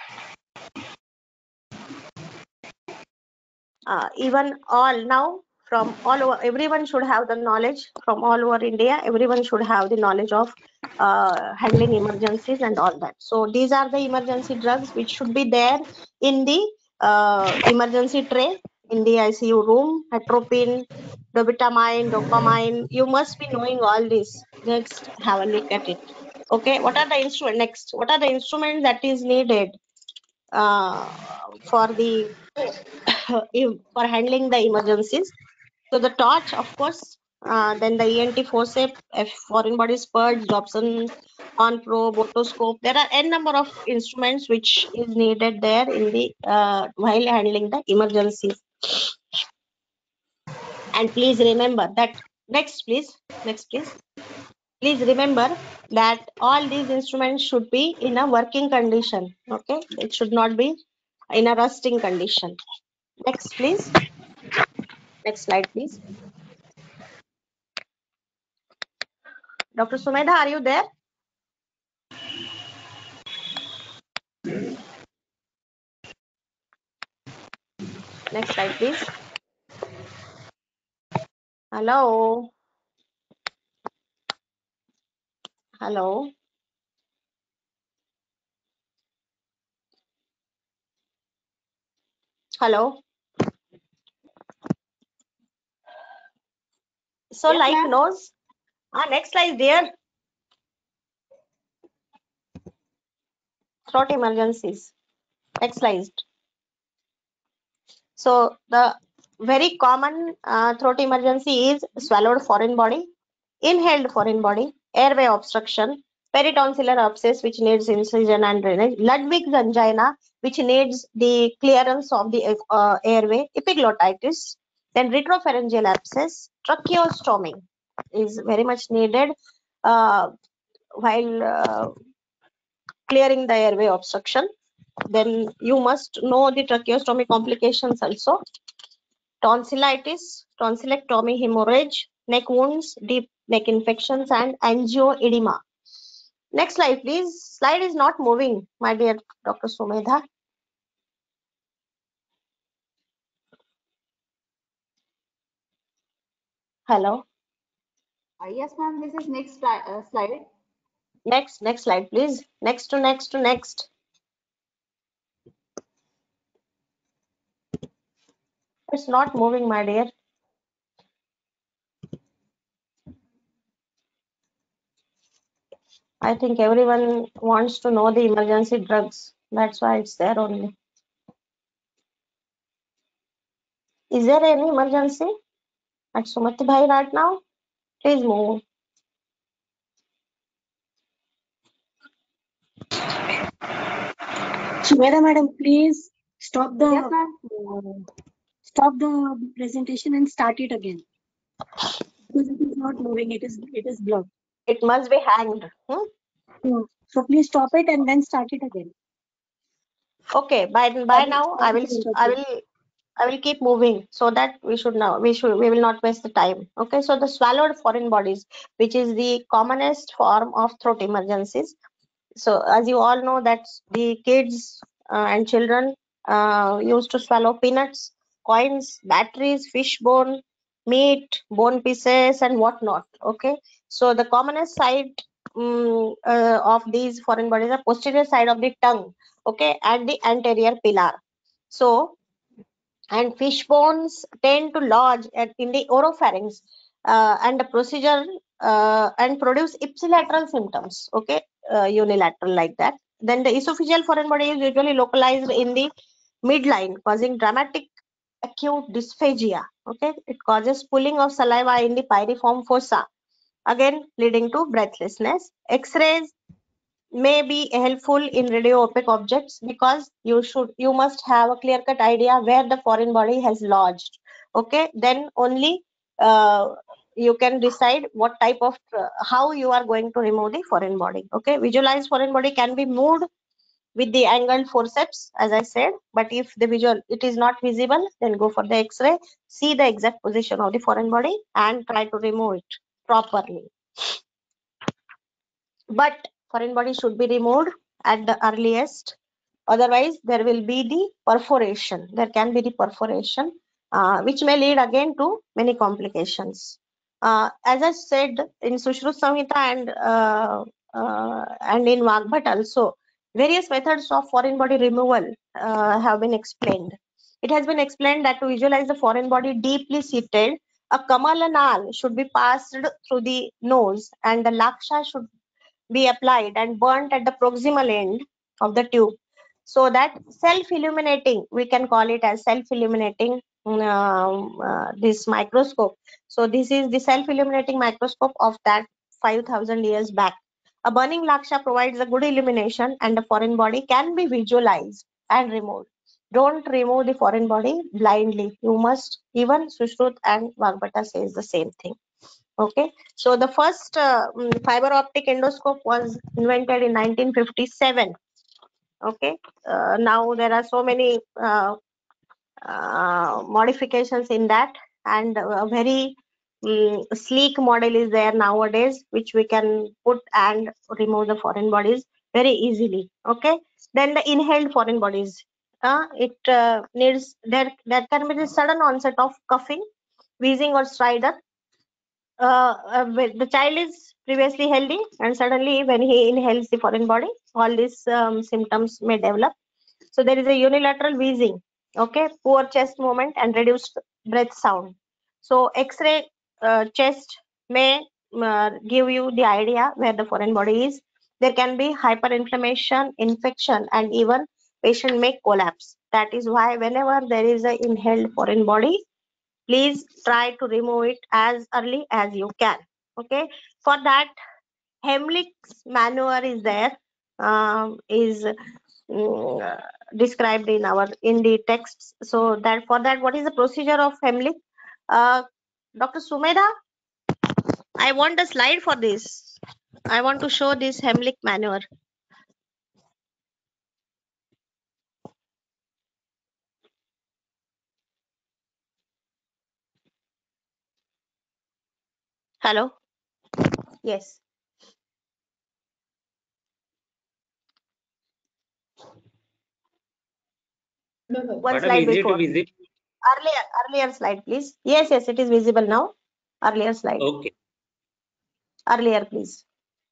Uh, even all now from all over, everyone should have the knowledge from all over India. Everyone should have the knowledge of uh, handling emergencies and all that. So these are the emergency drugs which should be there in the uh, emergency tray in the I C U room. Atropine, dobutamine, dopamine. You must be knowing all this. Let's have a look at it. Okay, what are the instruments next? What are the instruments that is needed uh, for the for handling the emergencies? So the torch, of course, uh, then the E N T forceps, F foreign body spurge, Dobson on probe, otoscope. There are n number of instruments which is needed there in the uh, while handling the emergencies. And please remember that next, please, next, please. Please remember that all these instruments should be in a working condition. Okay, it should not be in a rusting condition. Next, please. Next slide, please. Doctor Sumedha, are you there? Next slide, please. Hello. Hello. Hello. So, Yes, like ma'am. nose. Ah, next slide, dear. Throat emergencies. Next slide. So, the very common uh, throat emergency is swallowed foreign body, inhaled foreign body, airway obstruction, peritonsillar abscess, which needs incision and drainage, Ludwig's angina, which needs the clearance of the uh, airway, epiglottitis, then retropharyngeal abscess, tracheostomy is very much needed uh, while uh, clearing the airway obstruction. Then you must know the tracheostomy complications also. Tonsillitis, tonsillectomy, hemorrhage, neck wounds, deep neck infections, and angioedema. Next slide, please. Slide is not moving, my dear Doctor Sumedha. Hello. Uh, yes, ma'am. This is next sli- uh, slide. Next, next slide, please. Next to next to next. It's not moving, my dear. I think everyone wants to know the emergency drugs. That's why it's there only. Is there any emergency at Sumati Bhai right now? Please move. Sumedha madam, please stop the Yes, ma'am. uh, stop the presentation and start it again because it is not moving. It is it is blocked. It must be hanged. Hmm? No. So please stop it and then start it again. Okay, by by now I will st- I will I will keep moving so that we should now we should we will not waste the time. Okay, so the swallowed foreign bodies, which is the commonest form of throat emergencies. So as you all know that the kids uh, and children uh, used to swallow peanuts, coins, batteries, fish bone, meat, bone pieces, and whatnot. Okay, so the commonest side um, uh, of these foreign bodies are posterior side of the tongue. Okay, and the anterior pillar. So and fish bones tend to lodge at, in the oropharynx uh, and the procedure uh, and produce ipsilateral symptoms, okay, uh, unilateral like that. Then the esophageal foreign body is usually localized in the midline, causing dramatic acute dysphagia. Okay, it causes pooling of saliva in the pyriform fossa, again leading to breathlessness. X-rays may be helpful in radio opaque objects because you should you must have a clear cut idea where the foreign body has lodged. Okay, then only uh, you can decide what type of uh, how you are going to remove the foreign body. Okay, visualized foreign body can be moved with the angled forceps, as I said, but if the visual it is not visible, then go for the X-ray, see the exact position of the foreign body and try to remove it properly. But foreign body should be removed at the earliest, otherwise there will be the perforation, there can be the perforation uh, which may lead again to many complications. Uh, as I said, in Sushruta Samhita and uh, uh, and in Vagbhat also, various methods of foreign body removal uh, have been explained. It has been explained that to visualize the foreign body deeply seated, a kamalanal should be passed through the nose and the laksha should be applied and burnt at the proximal end of the tube, so that self-illuminating, we can call it as self-illuminating um, uh, this microscope. So this is the self-illuminating microscope of that five thousand years back. A burning laksha provides a good illumination and the foreign body can be visualized and removed. Don't remove the foreign body blindly. You must, even Sushrut and Vagbhata says the same thing. Okay, so the first uh, fiber optic endoscope was invented in nineteen fifty-seven. Okay, uh, now there are so many uh, uh, modifications in that, and a very um, sleek model is there nowadays, which we can put and remove the foreign bodies very easily. Okay, then the inhaled foreign bodies. Uh, it uh, needs there. There can be the sudden onset of coughing, wheezing, or stridor. Uh, uh, the child is previously healthy and suddenly when he inhales the foreign body, all these um, symptoms may develop. So there is a unilateral wheezing, okay, poor chest movement and reduced breath sound. So X-ray uh, chest may uh, give you the idea where the foreign body is. There can be hyperinflammation, infection, and even patient may collapse. That is why whenever there is an inhaled foreign body, please try to remove it as early as you can. Okay, for that Heimlich's maneuver is there, um, is mm, uh, described in our in the texts. So that for that, what is the procedure of Heimlich? Uh, Doctor Sumedha, I want a slide for this. I want to show this Heimlich maneuver. Hello. Yes. One Madam, slide is it before. visible? Earlier, earlier slide, please. Yes, yes, it is visible now. Earlier slide. Okay. Earlier, please.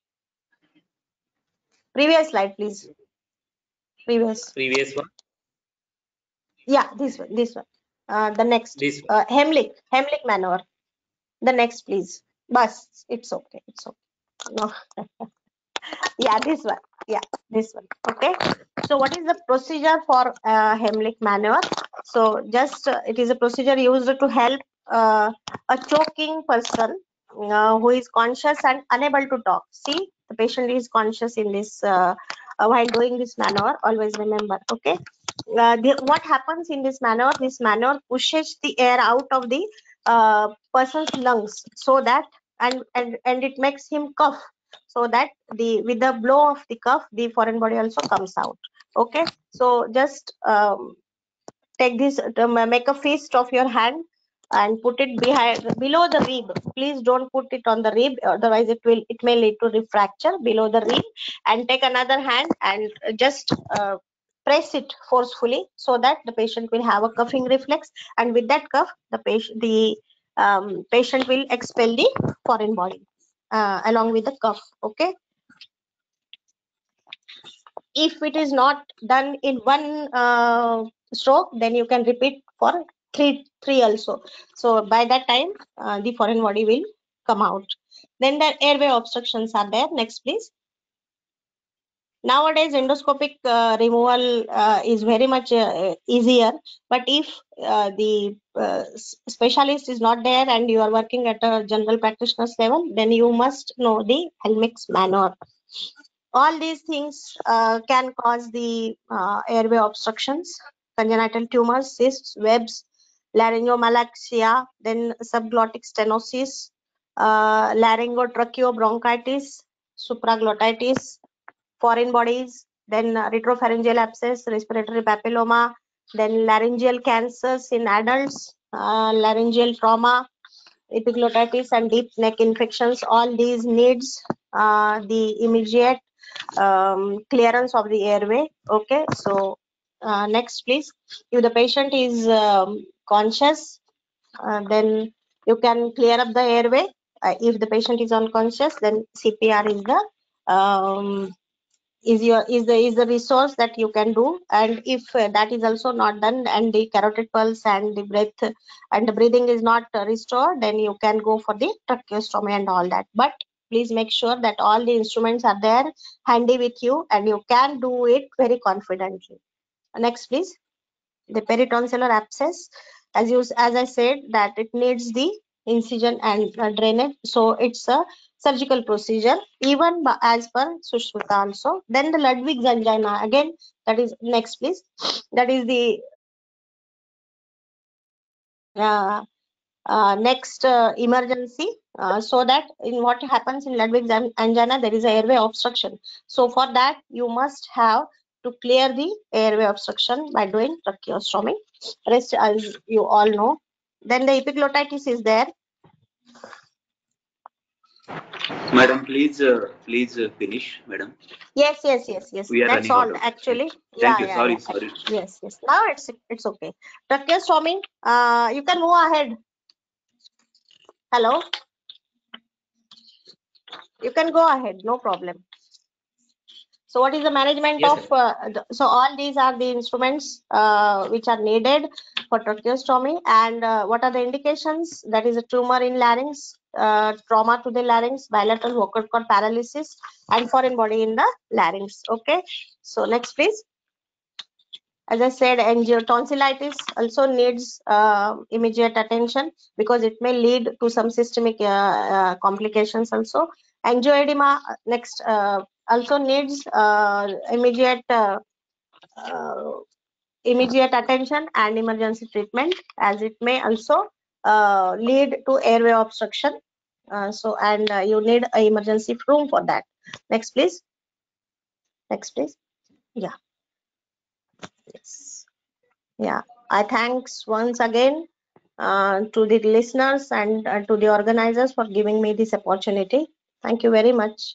Previous slide, please. Previous. Previous one. Yeah, this one. This one. Uh, the next. This one. Uh, Heimlich. Heimlich maneuver. The next, please. Bus. It's okay. It's okay. No. Yeah, this one. Yeah, this one. Okay. So, what is the procedure for uh, Heimlich maneuver? So, just uh, it is a procedure used to help uh, a choking person uh, who is conscious and unable to talk. See, the patient is conscious in this uh, uh, while doing this maneuver. Always remember. Okay. Uh, the, what happens in this maneuver? This maneuver pushes the air out of the uh, person's lungs so that and and and it makes him cough, so that the with the blow of the cough the foreign body also comes out. Okay, so just um, take this, uh, make a fist of your hand and put it behind below the rib. Please don't put it on the rib, otherwise it will it may lead to refracture below the rib. And take another hand and just uh, press it forcefully, so that the patient will have a coughing reflex, and with that cough the patient the um, patient will expel the foreign body uh, along with the cough. Okay, if it is not done in one uh, stroke, then you can repeat for three three also. So by that time uh, the foreign body will come out. Then the airway obstructions are there. Next please. Nowadays endoscopic uh, removal uh, is very much uh, easier, but if uh, the uh, specialist is not there and you are working at a general practitioner's level, then you must know the Helmicks maneuver. All these things uh, can cause the uh, airway obstructions, congenital tumors, cysts, webs, laryngomalacia, then subglottic stenosis, uh, laryngotracheobronchitis, supraglottitis, foreign bodies, then uh, retropharyngeal abscess, respiratory papilloma, then laryngeal cancers in adults, uh, laryngeal trauma, epiglottitis and deep neck infections. All these needs uh, the immediate um, clearance of the airway. Okay, so uh, next please. If the patient is um, conscious, uh, then you can clear up the airway. Uh, if the patient is unconscious, then C P R is the um, is your is the is the resource that you can do. And if uh, that is also not done, and the carotid pulse and the breath and the breathing is not uh, restored, then you can go for the tracheostomy and all that. But please make sure that all the instruments are there handy with you and you can do it very confidently. Next please. The peritonsillar abscess, as you as I said, that it needs the incision and uh, drainage, so it's a surgical procedure even as per Sushmita also. Then the Ludwig's angina, again, that is next please. That is the uh, uh, next uh, emergency, uh, so that in what happens in Ludwig's angina, there is a airway obstruction. So for that you must have to clear the airway obstruction by doing tracheostomy. Rest as you all know. Then the epiglottitis is there. Madam, please, uh, please uh, finish, madam. Yes, yes, yes, yes. We are That's running all out of actually. time. Yeah, Thank you. yeah, Sorry, yeah. sorry. Yes, yes. Now it's it's okay. Tracheostomy. Uh, you can move ahead. Hello. You can go ahead. No problem. So what is the management Yes, of, uh, the, so all these are the instruments uh, which are needed for tracheostomy. And uh, what are the indications? That is a tumor in larynx, uh, trauma to the larynx, bilateral vocal cord paralysis, and foreign body in the larynx. Okay. So next please. As I said, angio tonsillitis also needs uh, immediate attention because it may lead to some systemic uh, uh, complications also. Angioedema next uh, also needs uh, immediate uh, uh, immediate attention and emergency treatment, as it may also uh, lead to airway obstruction. Uh, so and uh, you need an emergency room for that. Next please. Next please. Yeah. Yes. Yeah. I thanks once again uh, to the listeners and uh, to the organizers for giving me this opportunity. Thank you very much.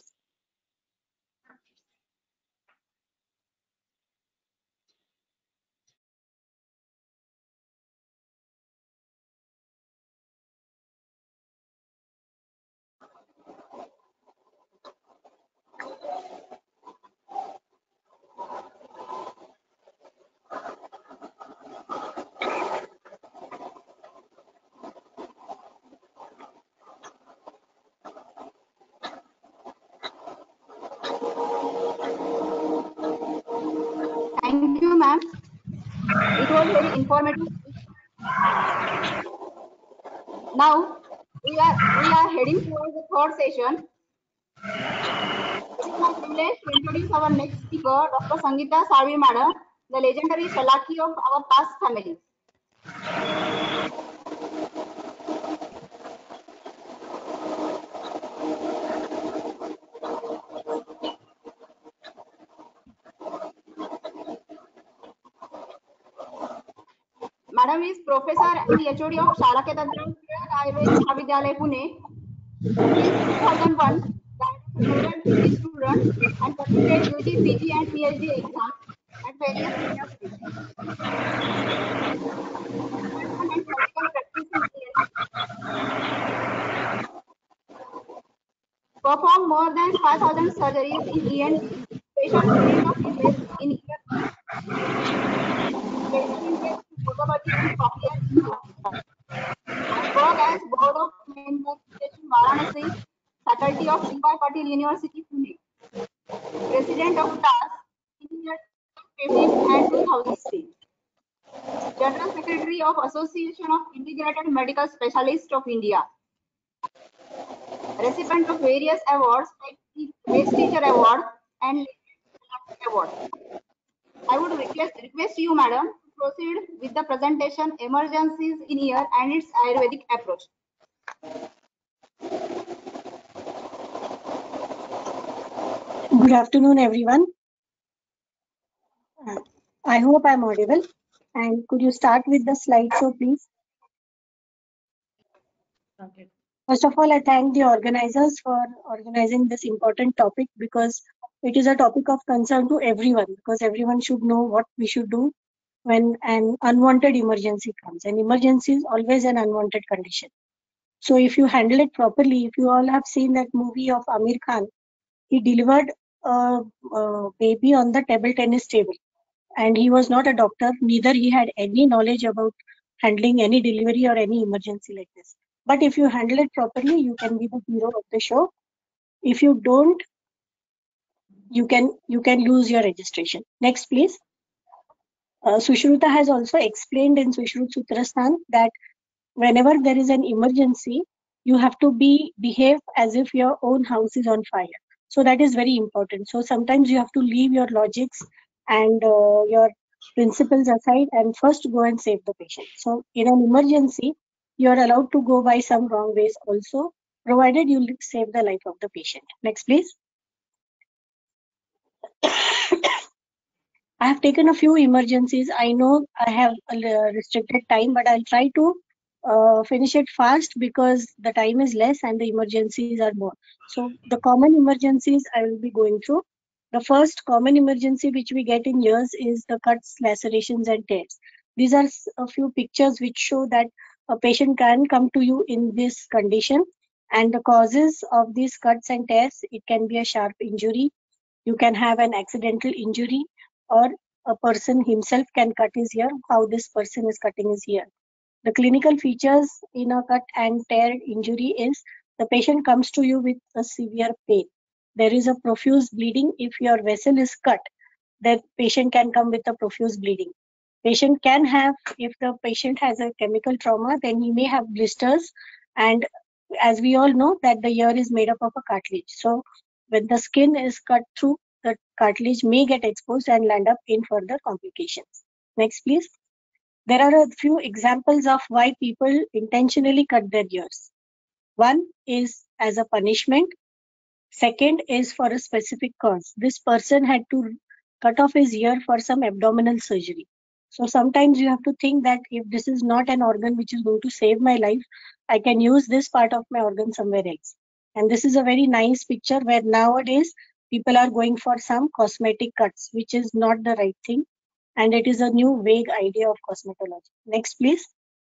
Thank you, ma'am. It was very informative. Now we are we are heading towards the third session. It is my privilege to introduce our next speaker, Doctor Sangeeta Salvi Madam, the legendary Shalaki of our past family. Madam is professor and the H O D of Shala Ketantra Ayurved Mahavidyalaya Pune. Since two thousand one, guided fifty students and conducted U G, P G and PhD exams at various universities. And surgical practice in performed more than five thousand surgeries in E N T, special unit of interest in ear, special interest in podology and cochlear implants. I work as board of members in Varanasi, faculty of D Y Patil University, Pune, president of T A S in year fifteen and two thousand six, general secretary of Association of Integrated Medical Specialists of India, recipient of various awards like the Best Teacher Award and Award. I would request, request you, Madam, to proceed with the presentation Emergencies in Ear and its Ayurvedic approach. Good afternoon, everyone. Uh, I hope I'm audible. And could you start with the slideshow, please? Okay. First of all, I thank the organizers for organizing this important topic because it is a topic of concern to everyone, because everyone should know what we should do when an unwanted emergency comes. An emergency is always an unwanted condition. So if you handle it properly, if you all have seen that movie of Amir Khan, he delivered a, a baby on the table tennis table, and he was not a doctor, neither he had any knowledge about handling any delivery or any emergency like this. But if you handle it properly, you can be the hero of the show. If you don't, you can you can lose your registration. Next, please. Uh, Sushruta has also explained in Sushrut Sutrasthan that whenever there is an emergency, you have to be behave as if your own house is on fire. So that is very important. So sometimes you have to leave your logics and uh, your principles aside and first go and save the patient. So in an emergency, you are allowed to go by some wrong ways also, provided you save the life of the patient. Next, please. I have taken a few emergencies. I know I have a restricted time, but I'll try to uh, finish it fast because the time is less and the emergencies are more. So the common emergencies I will be going through. The first common emergency which we get in ears is the cuts, lacerations and tears. These are a few pictures which show that a patient can come to you in this condition, and the causes of these cuts and tears, it can be a sharp injury, you can have an accidental injury, or a person himself can cut his ear, how this person is cutting his ear. The clinical features in a cut and tear injury is the patient comes to you with a severe pain. There is a profuse bleeding. If your vessel is cut, the patient can come with a profuse bleeding. Patient can have, if the patient has a chemical trauma, then he may have blisters. And as we all know that the ear is made up of a cartilage. So when the skin is cut through, the cartilage may get exposed and land up in further complications. Next, please. There are a few examples of why people intentionally cut their ears. One is as a punishment. Second is for a specific cause. This person had to cut off his ear for some abdominal surgery. So sometimes you have to think that if this is not an organ which is going to save my life, I can use this part of my organ somewhere else. And this is a very nice picture where nowadays people are going for some cosmetic cuts, which is not the right thing. And it is a new vague idea of cosmetology. Next, please.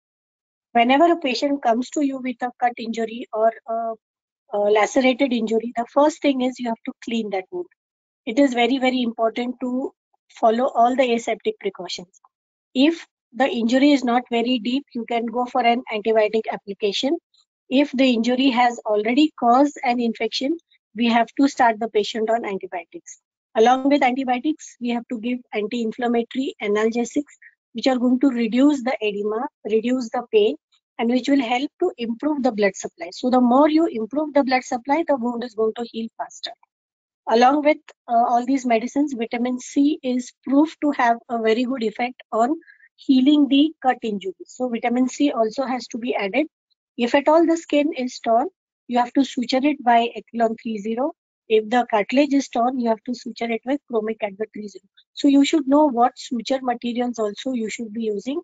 Whenever a patient comes to you with a cut injury or a, a lacerated injury, the first thing is you have to clean that wound. It is very, very important to follow all the aseptic precautions. If the injury is not very deep, you can go for an antibiotic application. If the injury has already caused an infection, we have to start the patient on antibiotics. Along with antibiotics, we have to give anti-inflammatory analgesics, which are going to reduce the edema, reduce the pain, and which will help to improve the blood supply. So the more you improve the blood supply, the wound is going to heal faster. Along with uh, all these medicines, vitamin C is proved to have a very good effect on healing the cut injuries. So vitamin C also has to be added. If at all the skin is torn, you have to suture it by Echelon thirty. If the cartilage is torn, you have to suture it with Chromic Advert thirty. So you should know what suture materials also you should be using.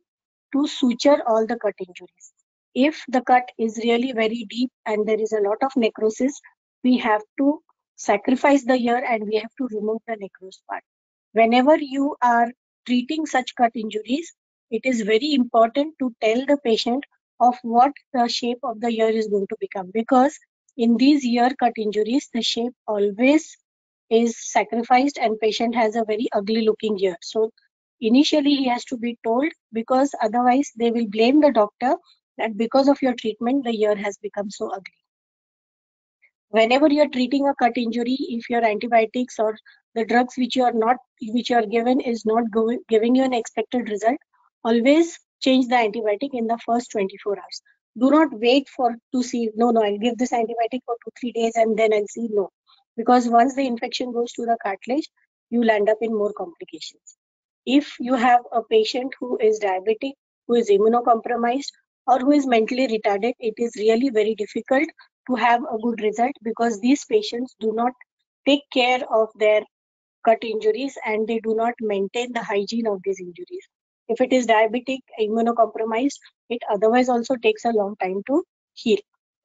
to suture all the cut injuries. If the cut is really very deep and there is a lot of necrosis, we have to sacrifice the ear and we have to remove the necrosed part. Whenever you are treating such cut injuries, it is very important to tell the patient of what the shape of the ear is going to become, because in these ear cut injuries, the shape always is sacrificed and patient has a very ugly looking ear. So initially he has to be told, because otherwise they will blame the doctor that because of your treatment, the ear has become so ugly. Whenever you are treating a cut injury, if your antibiotics or the drugs which you are not, which you are given is not going, giving you an expected result, always change the antibiotic in the first twenty-four hours. Do not wait for to see, no, no, I'll give this antibiotic for two, three days and then I'll see, no. Because once the infection goes to the cartilage, you'll end up in more complications. If you have a patient who is diabetic, who is immunocompromised, or who is mentally retarded, it is really very difficult to have a good result, because these patients do not take care of their cut injuries and they do not maintain the hygiene of these injuries. If it is diabetic, immunocompromised, it otherwise also takes a long time to heal.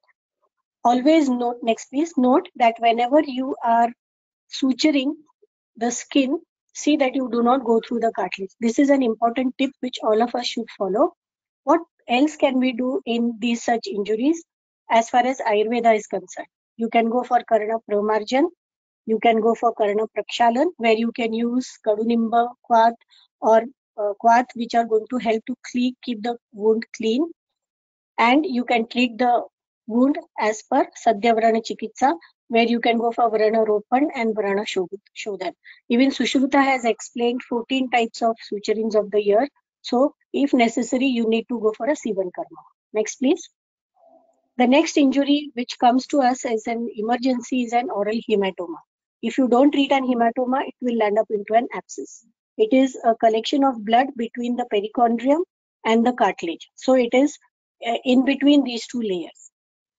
Always note, next please, note that whenever you are suturing the skin, see that you do not go through the cartilage. This is an important tip which all of us should follow. What else can we do in these such injuries as far as Ayurveda is concerned? You can go for Karna Pramarjan, you can go for Karna Prakshalan, where you can use Kadunimba, Quat, or uh, Quat, which are going to help to clean, keep the wound clean. And you can treat the wound as per Sadhya Vrana Chikitsa, where you can go for Vrana Ropan and Vrana Shodhan. Even Sushruta has explained fourteen types of suturings of the ear. So if necessary, you need to go for a Sivan Karma. Next, please. The next injury which comes to us as an emergency is an oral hematoma. If you don't treat an hematoma, it will end up into an abscess. It is a collection of blood between the perichondrium and the cartilage. So it is uh, in between these two layers.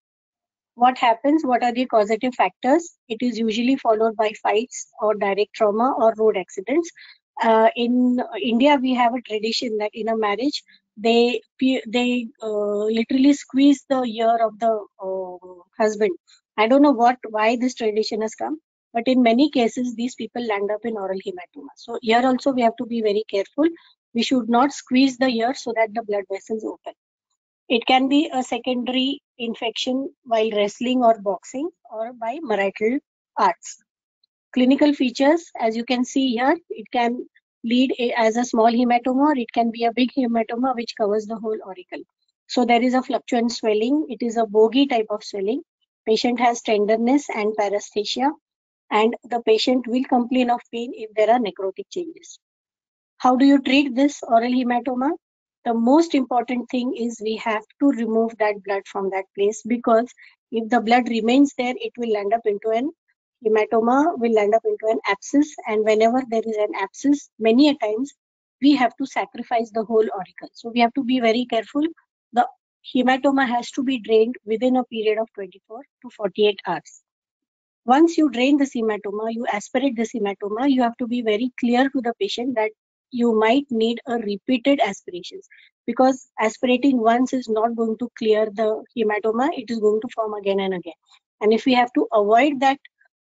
What happens? What are the causative factors? It is usually followed by fights or direct trauma or road accidents. Uh, in India, we have a tradition that in a marriage, they they uh, literally squeeze the ear of the uh, husband. I don't know what why this tradition has come, but in many cases, these people land up in oral hematoma. So here also we have to be very careful. We should not squeeze the ear so that the blood vessels open. It can be a secondary infection while wrestling or boxing or by martial arts. Clinical features, as you can see here, it can lead as a small hematoma, or it can be a big hematoma which covers the whole auricle. So there is a fluctuant swelling. It is a bogey type of swelling. Patient has tenderness and paresthesia, and the patient will complain of pain if there are necrotic changes. How do you treat this oral hematoma? The most important thing is we have to remove that blood from that place, because if the blood remains there, it will end up into an hematoma, will end up into an abscess, and whenever there is an abscess, many a times we have to sacrifice the whole auricle. So we have to be very careful. The hematoma has to be drained within a period of twenty-four to forty-eight hours. Once you drain the hematoma, you aspirate the hematoma, you have to be very clear to the patient that you might need a repeated aspirations, because aspirating once is not going to clear the hematoma, it is going to form again and again. And if we have to avoid that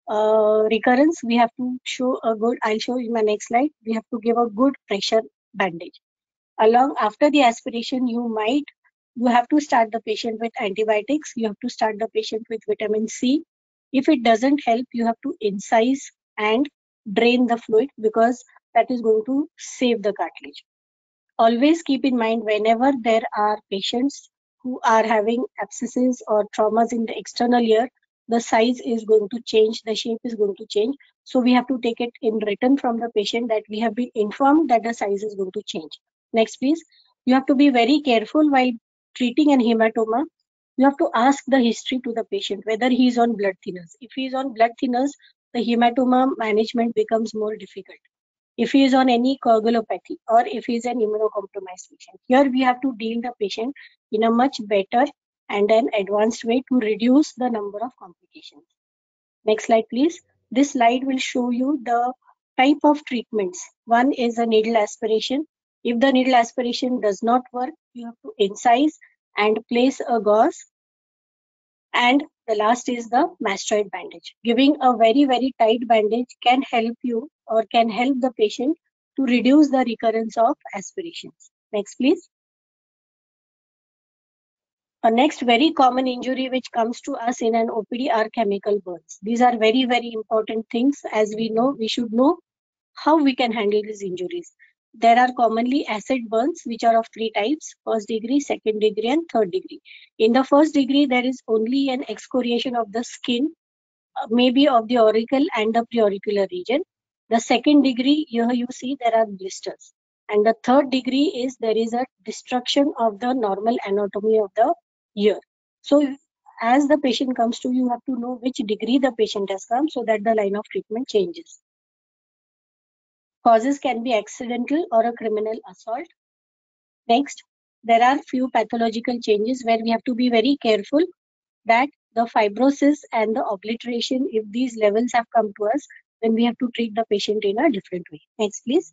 uh, recurrence, we have to show a good, I'll show you in my next slide, we have to give a good pressure bandage. Along after the aspiration, you might, you have to start the patient with antibiotics, you have to start the patient with vitamin C. If it doesn't help, you have to incise and drain the fluid, because that is going to save the cartilage. Always keep in mind, whenever there are patients who are having abscesses or traumas in the external ear, the size is going to change, the shape is going to change. So we have to take it in written from the patient that we have been informed that the size is going to change. Next, please. You have to be very careful while treating an hematoma. You have to ask the history to the patient, whether he is on blood thinners. If he is on blood thinners, the hematoma management becomes more difficult. If he is on any coagulopathy, or if he is an immunocompromised patient, here we have to deal the patient in a much better and an advanced way to reduce the number of complications. Next slide, please. This slide will show you the type of treatments. One is a needle aspiration. If the needle aspiration does not work, you have to incise and place a gauze. And the last is the mastoid bandage. Giving a very, very tight bandage can help you or can help the patient to reduce the recurrence of aspirations. Next, please. A next very common injury which comes to us in an O P D are chemical burns. These are very, very important things. As we know, we should know how we can handle these injuries. There are commonly acid burns, which are of three types: first degree, second degree, and third degree. In the first degree, there is only an excoriation of the skin, uh, maybe of the auricle and the preauricular region. The second degree, here you see there are blisters. And the third degree is there is a destruction of the normal anatomy of the ear. So as the patient comes to you, you have to know which degree the patient has come so that the line of treatment changes. Causes can be accidental or a criminal assault. Next, there are few pathological changes where we have to be very careful that the fibrosis and the obliteration, if these levels have come to us, then we have to treat the patient in a different way. Next, please.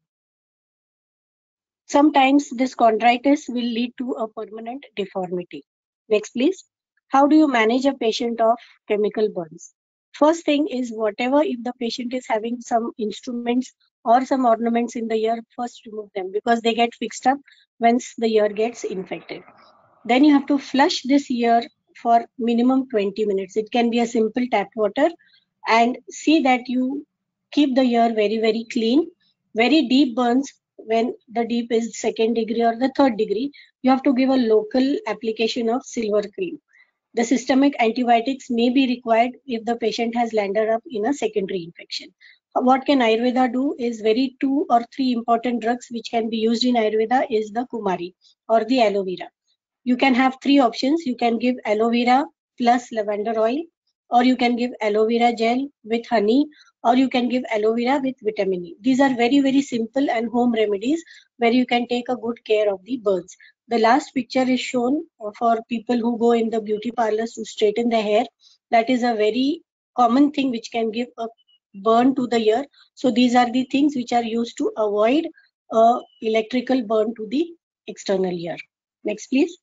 Sometimes this chondritis will lead to a permanent deformity. Next, please. How do you manage a patient of chemical burns? First thing is, whatever, if the patient is having some instruments or some ornaments in the ear, first remove them because they get fixed up once the ear gets infected. Then you have to flush this ear for minimum twenty minutes. It can be a simple tap water, and see that you keep the ear very, very clean. Very deep burns, when the deep is second degree or the third degree, you have to give a local application of silver cream. The systemic antibiotics may be required if the patient has landed up in a secondary infection. What can Ayurveda do is very two or three important drugs which can be used in Ayurveda is the Kumari or the aloe vera. You can have three options. You can give aloe vera plus lavender oil, or you can give aloe vera gel with honey, or you can give aloe vera with vitamin E. These are very, very simple and home remedies where you can take a good care of the burns. The last picture is shown for people who go in the beauty parlors to straighten the hair. That is a very common thing which can give a burn to the ear. So these are the things which are used to avoid a electrical burn to the external ear. Next, please.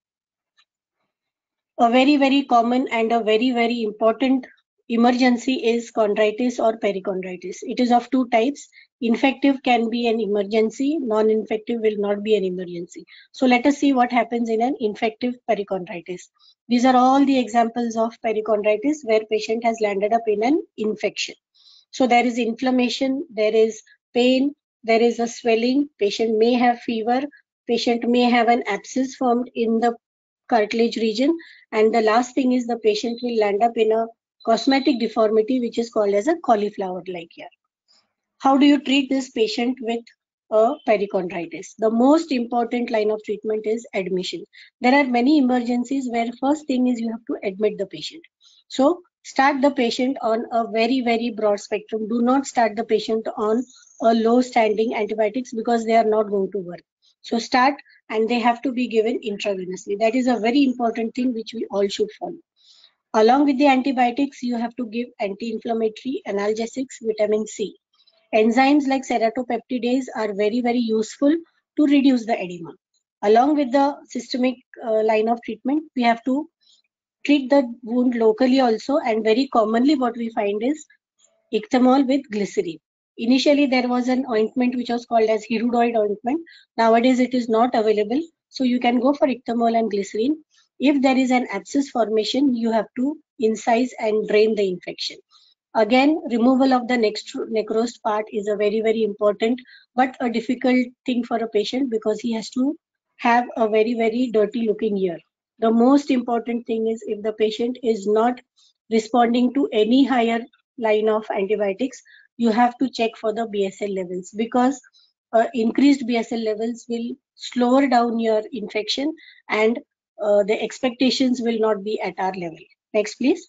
A very, very common and a very, very important emergency is chondritis or perichondritis. It is of two types. Infective can be an emergency, non-infective will not be an emergency. So let us see what happens in an infective perichondritis. These are all the examples of perichondritis where patient has landed up in an infection. So there is inflammation, there is pain, there is a swelling, patient may have fever, patient may have an abscess formed in the cartilage region, and the last thing is the patient will land up in a cosmetic deformity which is called as a cauliflower-like ear. How do you treat this patient with a perichondritis? The most important line of treatment is admission. There are many emergencies where first thing is you have to admit the patient. So start the patient on a very, very broad spectrum. Do not start the patient on a low standing antibiotics because they are not going to work. So start, and they have to be given intravenously. That is a very important thing which we all should follow. Along with the antibiotics, you have to give anti-inflammatory, analgesics, vitamin C. Enzymes like ceratopeptidase are very, very useful to reduce the edema. Along with the systemic uh, line of treatment, we have to treat the wound locally also, and very commonly what we find is ictamol with glycerin. Initially, there was an ointment which was called as Hirudoid ointment. Nowadays, it is not available. So you can go for ictamol and glycerin. If there is an abscess formation, you have to incise and drain the infection. Again, removal of the necrosed part is a very, very important but a difficult thing for a patient because he has to have a very, very dirty looking ear. The most important thing is if the patient is not responding to any higher line of antibiotics, you have to check for the B S L levels, because uh, increased B S L levels will slow down your infection, and uh, the expectations will not be at our level. Next, please.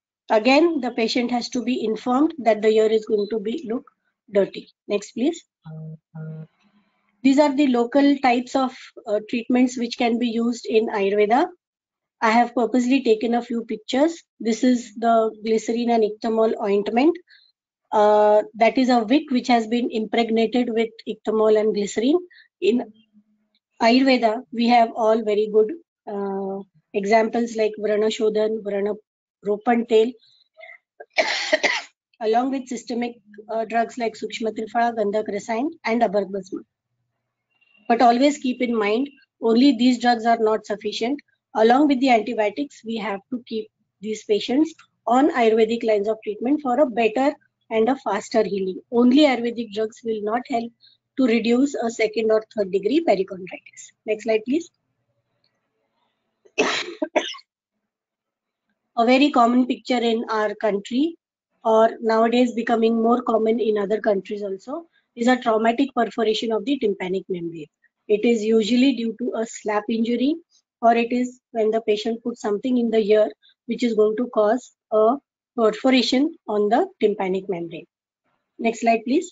Again, the patient has to be informed that the ear is going to be look dirty. Next, please. These are the local types of uh, treatments which can be used in Ayurveda. I have purposely taken a few pictures. This is the glycerin and ictamol ointment. Uh, that is a wick which has been impregnated with ictamol and glycerin. In Ayurveda, we have all very good uh, examples like Vrana Shodhan, Vrana Ropantel, along with systemic uh, drugs like Sukshma Triphala, Gandhak Rasayan, and Abarbhasma. But always keep in mind, only these drugs are not sufficient. Along with the antibiotics, we have to keep these patients on Ayurvedic lines of treatment for a better and a faster healing. Only Ayurvedic drugs will not help to reduce a second or third degree perichondritis. Next slide, please. A very common picture in our country, or nowadays becoming more common in other countries also, is a traumatic perforation of the tympanic membrane. It is usually due to a slap injury, or it is when the patient puts something in the ear which is going to cause a perforation on the tympanic membrane. Next slide, please.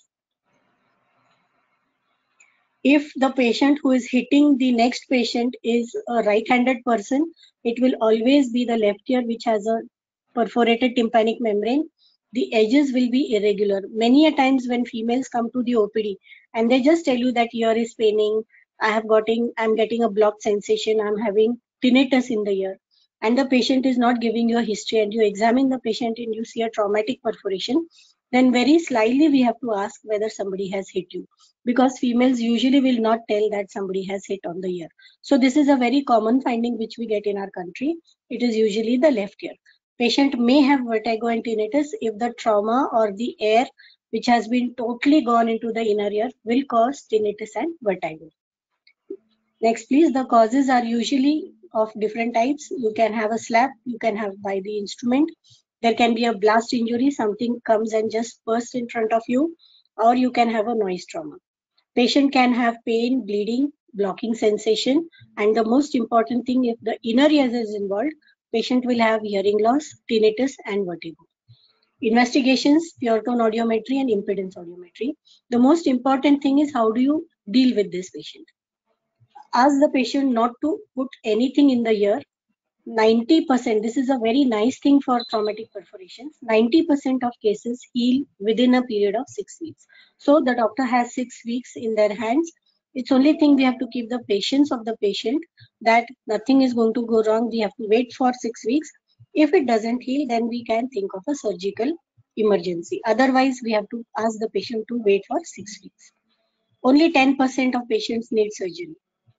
If the patient who is hitting the next patient is a right-handed person, it will always be the left ear which has a perforated tympanic membrane. The edges will be irregular. Many a times when females come to the O P D and they just tell you that ear is paining, I have gotten, I'm getting a blocked sensation, I'm having tinnitus in the ear, and the patient is not giving you a history, and you examine the patient and you see a traumatic perforation, then very slyly we have to ask whether somebody has hit you, because females usually will not tell that somebody has hit on the ear. So this is a very common finding which we get in our country. It is usually the left ear. Patient may have vertigo and tinnitus if the trauma or the air which has been totally gone into the inner ear will cause tinnitus and vertigo. Next, please. The causes are usually of different types. You can have a slap, you can have by the instrument. There can be a blast injury, something comes and just bursts in front of you, or you can have a noise trauma. Patient can have pain, bleeding, blocking sensation, and the most important thing, if the inner ear is involved, patient will have hearing loss, tinnitus, and vertigo. Investigations, pure tone audiometry and impedance audiometry. The most important thing is how do you deal with this patient. Ask the patient not to put anything in the ear. ninety percent, this is a very nice thing for traumatic perforations, ninety percent of cases heal within a period of six weeks. So the doctor has six weeks in their hands. It's only thing we have to keep the patience of the patient that nothing is going to go wrong. We have to wait for six weeks. If it doesn't heal, then we can think of a surgical emergency. Otherwise, we have to ask the patient to wait for six weeks. Only ten percent of patients need surgery.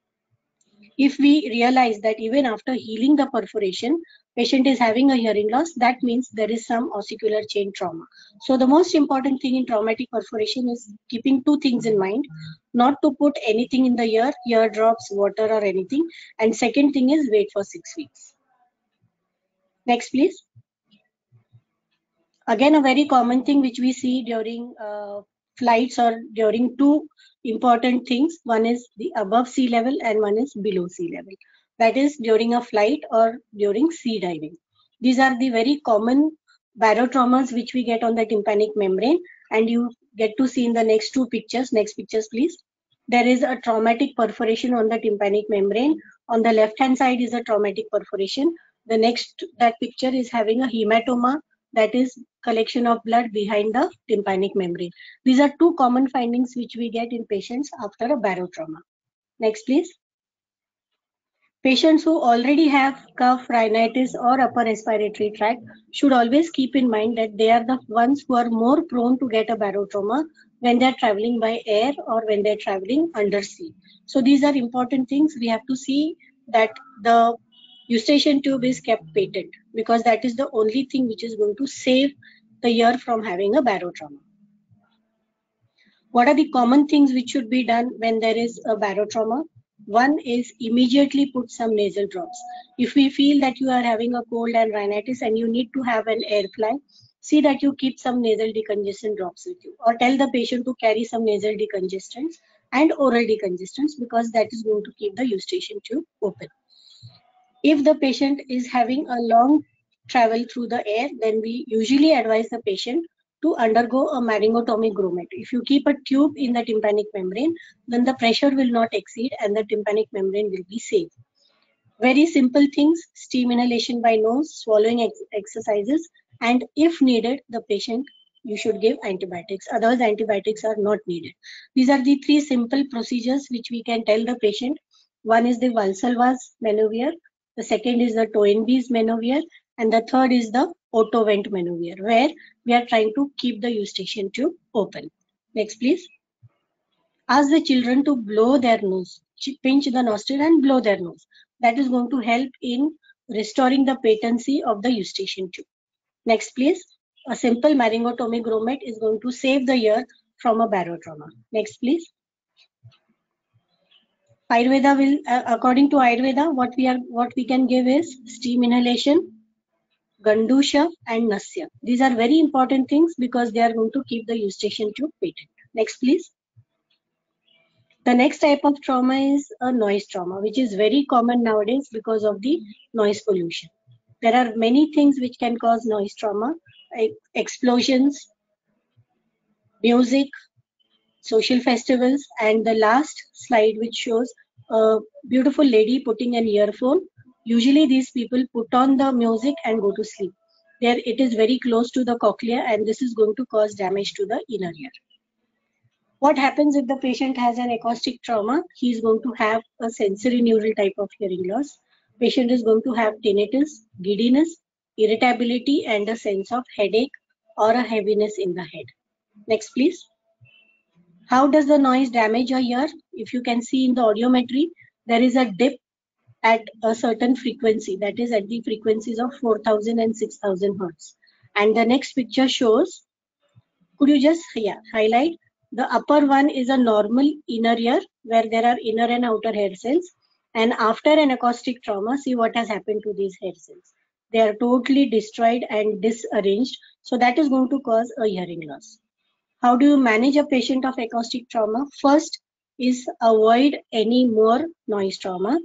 If we realize that even after healing the perforation, patient is having a hearing loss, that means there is some ossicular chain trauma. So the most important thing in traumatic perforation is keeping two things in mind: not to put anything in the ear, ear drops, water or anything. And second thing is wait for six weeks. Next, please. Again, a very common thing which we see during uh, flights or during two important things. One is the above sea level and one is below sea level. That is during a flight or during sea diving. These are the very common barotraumas which we get on the tympanic membrane, and you get to see in the next two pictures. Next pictures, please. There is a traumatic perforation on the tympanic membrane. On the left hand side is a traumatic perforation. The next that picture is having a hematoma, that is collection of blood behind the tympanic membrane. These are two common findings which we get in patients after a barotrauma. Next, please. Patients who already have cough, rhinitis or upper respiratory tract should always keep in mind that they are the ones who are more prone to get a barotrauma when they are traveling by air or when they are traveling undersea. So these are important things. We have to see that the eustachian tube is kept patent, because that is the only thing which is going to save the ear from having a barotrauma. What are the common things which should be done when there is a barotrauma? One is immediately put some nasal drops. If we feel that you are having a cold and rhinitis and you need to have an air fly, see that you keep some nasal decongestant drops with you, or tell the patient to carry some nasal decongestants and oral decongestants, because that is going to keep the eustachian tube open. If the patient is having a long travel through the air, then we usually advise the patient to undergo a maryngotomic grommet. If you keep a tube in the tympanic membrane, then the pressure will not exceed and the tympanic membrane will be safe. Very simple things: steam inhalation by nose, swallowing ex exercises, and if needed, the patient you should give antibiotics. Otherwise, antibiotics are not needed. These are the three simple procedures which we can tell the patient. One is the Valsalva's maneuver, the second is the Toynbee's maneuver, and the third is the Otto-Wendt maneuver, where we are trying to keep the eustachian tube open. Next, please. Ask the children to blow their nose, pinch the nostril and blow their nose. That is going to help in restoring the patency of the eustachian tube. Next, please. A simple maryngotomy grommet is going to save the ear from a barotrauma. Next, please. Ayurveda will, uh, according to Ayurveda, what we are, what we can give is steam inhalation, Gandusha and Nasya. These are very important things because they are going to keep the eustachian tube patent. Next, please. The next type of trauma is a noise trauma, which is very common nowadays because of the noise pollution. There are many things which can cause noise trauma, like explosions, music, social festivals, and the last slide which shows a beautiful lady putting an earphone. Usually these people put on the music and go to sleep. There it is very close to the cochlea and this is going to cause damage to the inner ear. What happens if the patient has an acoustic trauma? He is going to have a sensory neural type of hearing loss. Patient is going to have tinnitus, giddiness, irritability, and a sense of headache or a heaviness in the head. Next, please. How does the noise damage your ear? If you can see in the audiometry, there is a dip at a certain frequency, that is at the frequencies of four thousand and six thousand hertz. And the next picture shows, could you just yeah, highlight? The upper one is a normal inner ear where there are inner and outer hair cells. And after an acoustic trauma, see what has happened to these hair cells. They are totally destroyed and disarranged. So that is going to cause a hearing loss. How do you manage a patient of acoustic trauma? First is avoid any more noise trauma.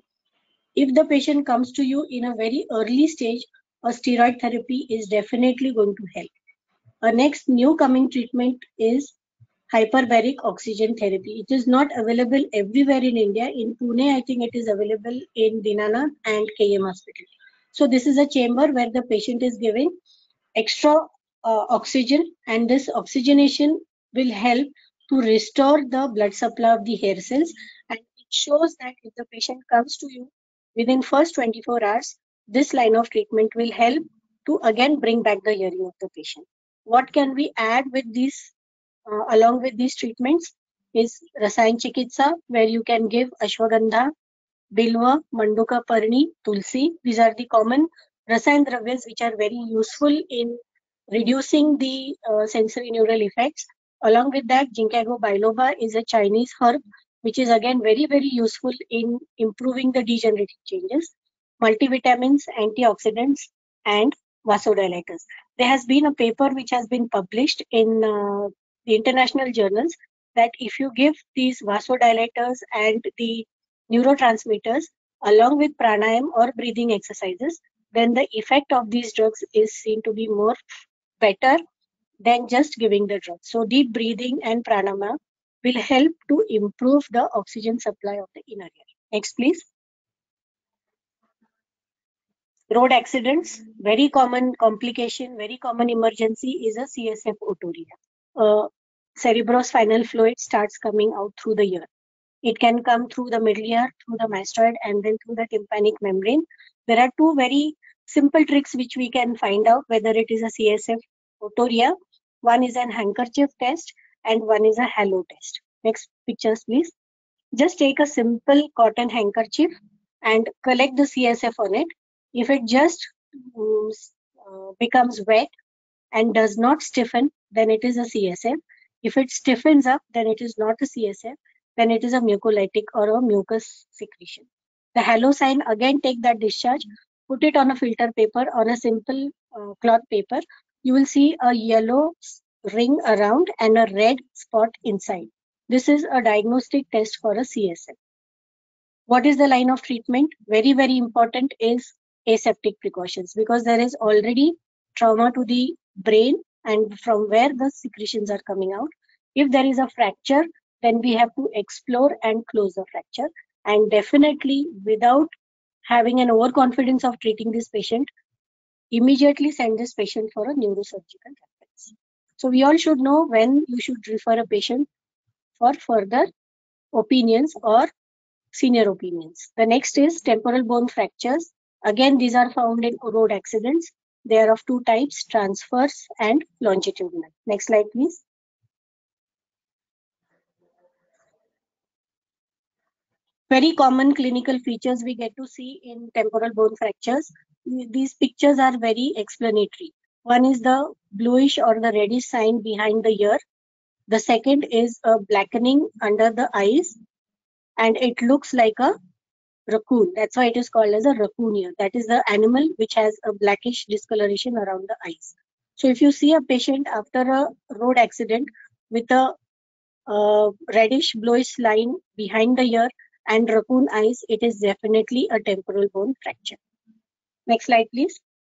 If the patient comes to you in a very early stage, a steroid therapy is definitely going to help. A next new coming treatment is hyperbaric oxygen therapy. It is not available everywhere in India. In Pune, I think it is available in Dinanath and K M Hospital. So this is a chamber where the patient is giving extra uh, oxygen, and this oxygenation will help to restore the blood supply of the hair cells. And it shows that if the patient comes to you within first twenty-four hours, this line of treatment will help to again bring back the hearing of the patient. What can we add with these uh, along with these treatments is Rasayan Chikitsa, where you can give Ashwagandha, Bilva, Manduka Parni, Tulsi. These are the common Rasayan Dravyas which are very useful in reducing the uh, sensory neural effects. Along with that, Ginkgo biloba is a Chinese herb which is again very, very useful in improving the degenerative changes. Multivitamins, antioxidants, and vasodilators. There has been a paper which has been published in uh, the international journals that if you give these vasodilators and the neurotransmitters along with pranayam or breathing exercises, then the effect of these drugs is seen to be more better than just giving the drugs. So deep breathing and pranayama will help to improve the oxygen supply of the inner ear. Next, please. Road accidents, very common complication, very common emergency is a C S F otorrhea. Uh, cerebrospinal fluid starts coming out through the ear. It can come through the middle ear, through the mastoid, and then through the tympanic membrane. There are two very simple tricks which we can find out whether it is a C S F otorrhea. One is an handkerchief test and one is a halo test. Next pictures, please. Just take a simple cotton handkerchief and collect the C S F on it. If it just uh, becomes wet and does not stiffen, then it is a C S F. If it stiffens up, then it is not a C S F. Then it is a mucolytic or a mucus secretion. The halo sign, again take that discharge, put it on a filter paper, on a simple uh, cloth paper. You will see a yellow ring around and a red spot inside. This is a diagnostic test for a C S F. What is the line of treatment? Very, very important is aseptic precautions, because there is already trauma to the brain and from where the secretions are coming out. If there is a fracture, then we have to explore and close the fracture, and definitely without having an overconfidence of treating this patient, immediately send this patient for a neurosurgical reference. So we all should know when you should refer a patient for further opinions or senior opinions. The next is temporal bone fractures. Again, these are found in road accidents. They are of two types, transverse and longitudinal. Next slide, please. Very common clinical features we get to see in temporal bone fractures. These pictures are very explanatory. One is the bluish or the reddish sign behind the ear. The second is a blackening under the eyes, and it looks like a raccoon. That's why it is called as a raccoon ear. That is the animal which has a blackish discoloration around the eyes. So if you see a patient after a road accident with a uh, reddish bluish line behind the ear and raccoon eyes, it is definitely a temporal bone fracture. Next slide, please.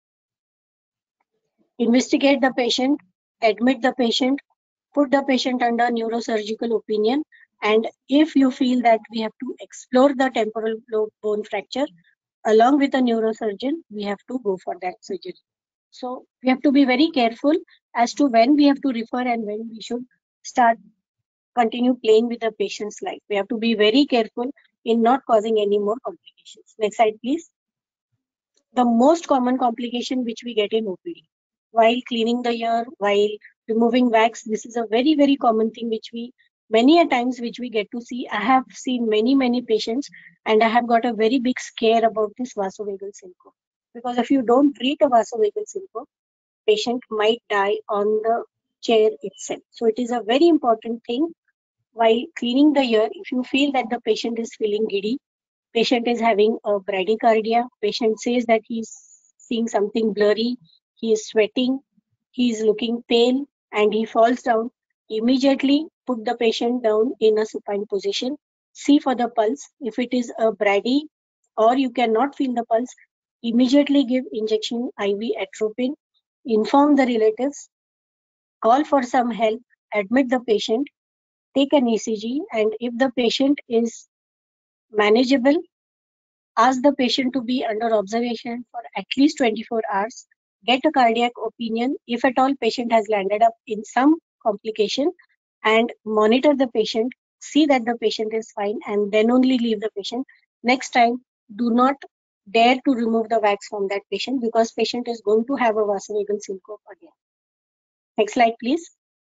Investigate the patient, admit the patient, put the patient under neurosurgical opinion, and if you feel that we have to explore the temporal bone fracture along with a neurosurgeon, we have to go for that surgery. So we have to be very careful as to when we have to refer and when we should start continue playing with the patient's life. We have to be very careful in not causing any more complications. Next slide, please. The most common complication which we get in O P D while cleaning the ear, while removing wax, this is a very, very common thing which we many a times which we get to see. I have seen many, many patients and I have got a very big scare about this vasovagal syncope. Because if you don't treat a vasovagal syncope, patient might die on the chair itself. So it is a very important thing while cleaning the ear. If you feel that the patient is feeling giddy, patient is having a bradycardia, patient says that he's seeing something blurry, he is sweating, he is looking pale, and he falls down, immediately put the patient down in a supine position, see for the pulse. If it is a brady or you cannot feel the pulse, immediately give injection I V atropine, inform the relatives, call for some help, admit the patient, take an E C G, and if the patient is manageable, ask the patient to be under observation for at least twenty-four hours, get a cardiac opinion if at all patient has landed up in some complication, and monitor the patient, see that the patient is fine, and then only leave the patient. Next time, do not dare to remove the wax from that patient because patient is going to have a vasovagal syncope again. Next slide, please.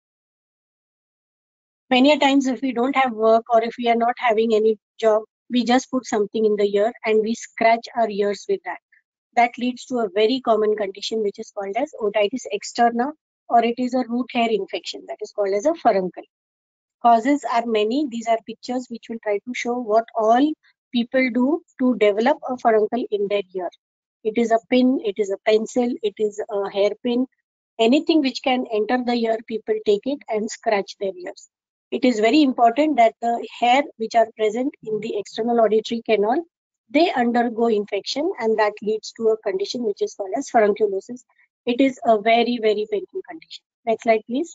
Many a times if we don't have work or if we are not having any job, we just put something in the ear and we scratch our ears with that. That leads to a very common condition which is called as otitis externa, or it is a root hair infection that is called as a furuncle. Causes are many. These are pictures which will try to show what all people do to develop a furuncle in their ear. It is a pin, it is a pencil, it is a hairpin. Anything which can enter the ear, people take it and scratch their ears. It is very important that the hair which are present in the external auditory canal, they undergo infection, and that leads to a condition which is called as furunculosis. It is a very, very painful condition. Next slide, please.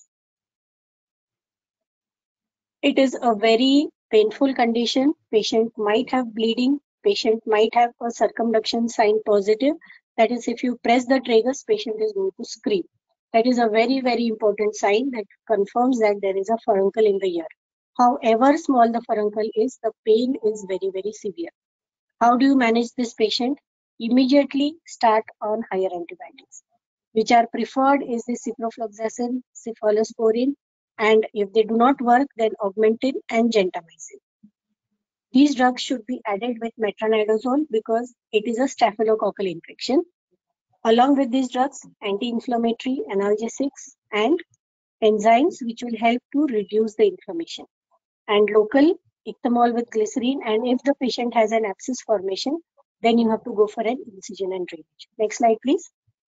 It is a very painful condition. Patient might have bleeding. Patient might have a circumduction sign positive. That is, if you press the tragus, patient is going to scream. That is a very, very important sign that confirms that there is a furuncle in the ear. However small the furuncle is, the pain is very, very severe. How do you manage this patient? Immediately start on higher antibiotics. Which are preferred is the ciprofloxacin, cephalosporin, and if they do not work, then augmentin and gentamicin. These drugs should be added with metronidazole because it is a staphylococcal infection. Along with these drugs, anti-inflammatory, analgesics, and enzymes which will help to reduce the inflammation. And local ectomol with glycerin, and if the patient has an abscess formation, then you have to go for an incision and drainage. Next slide, please.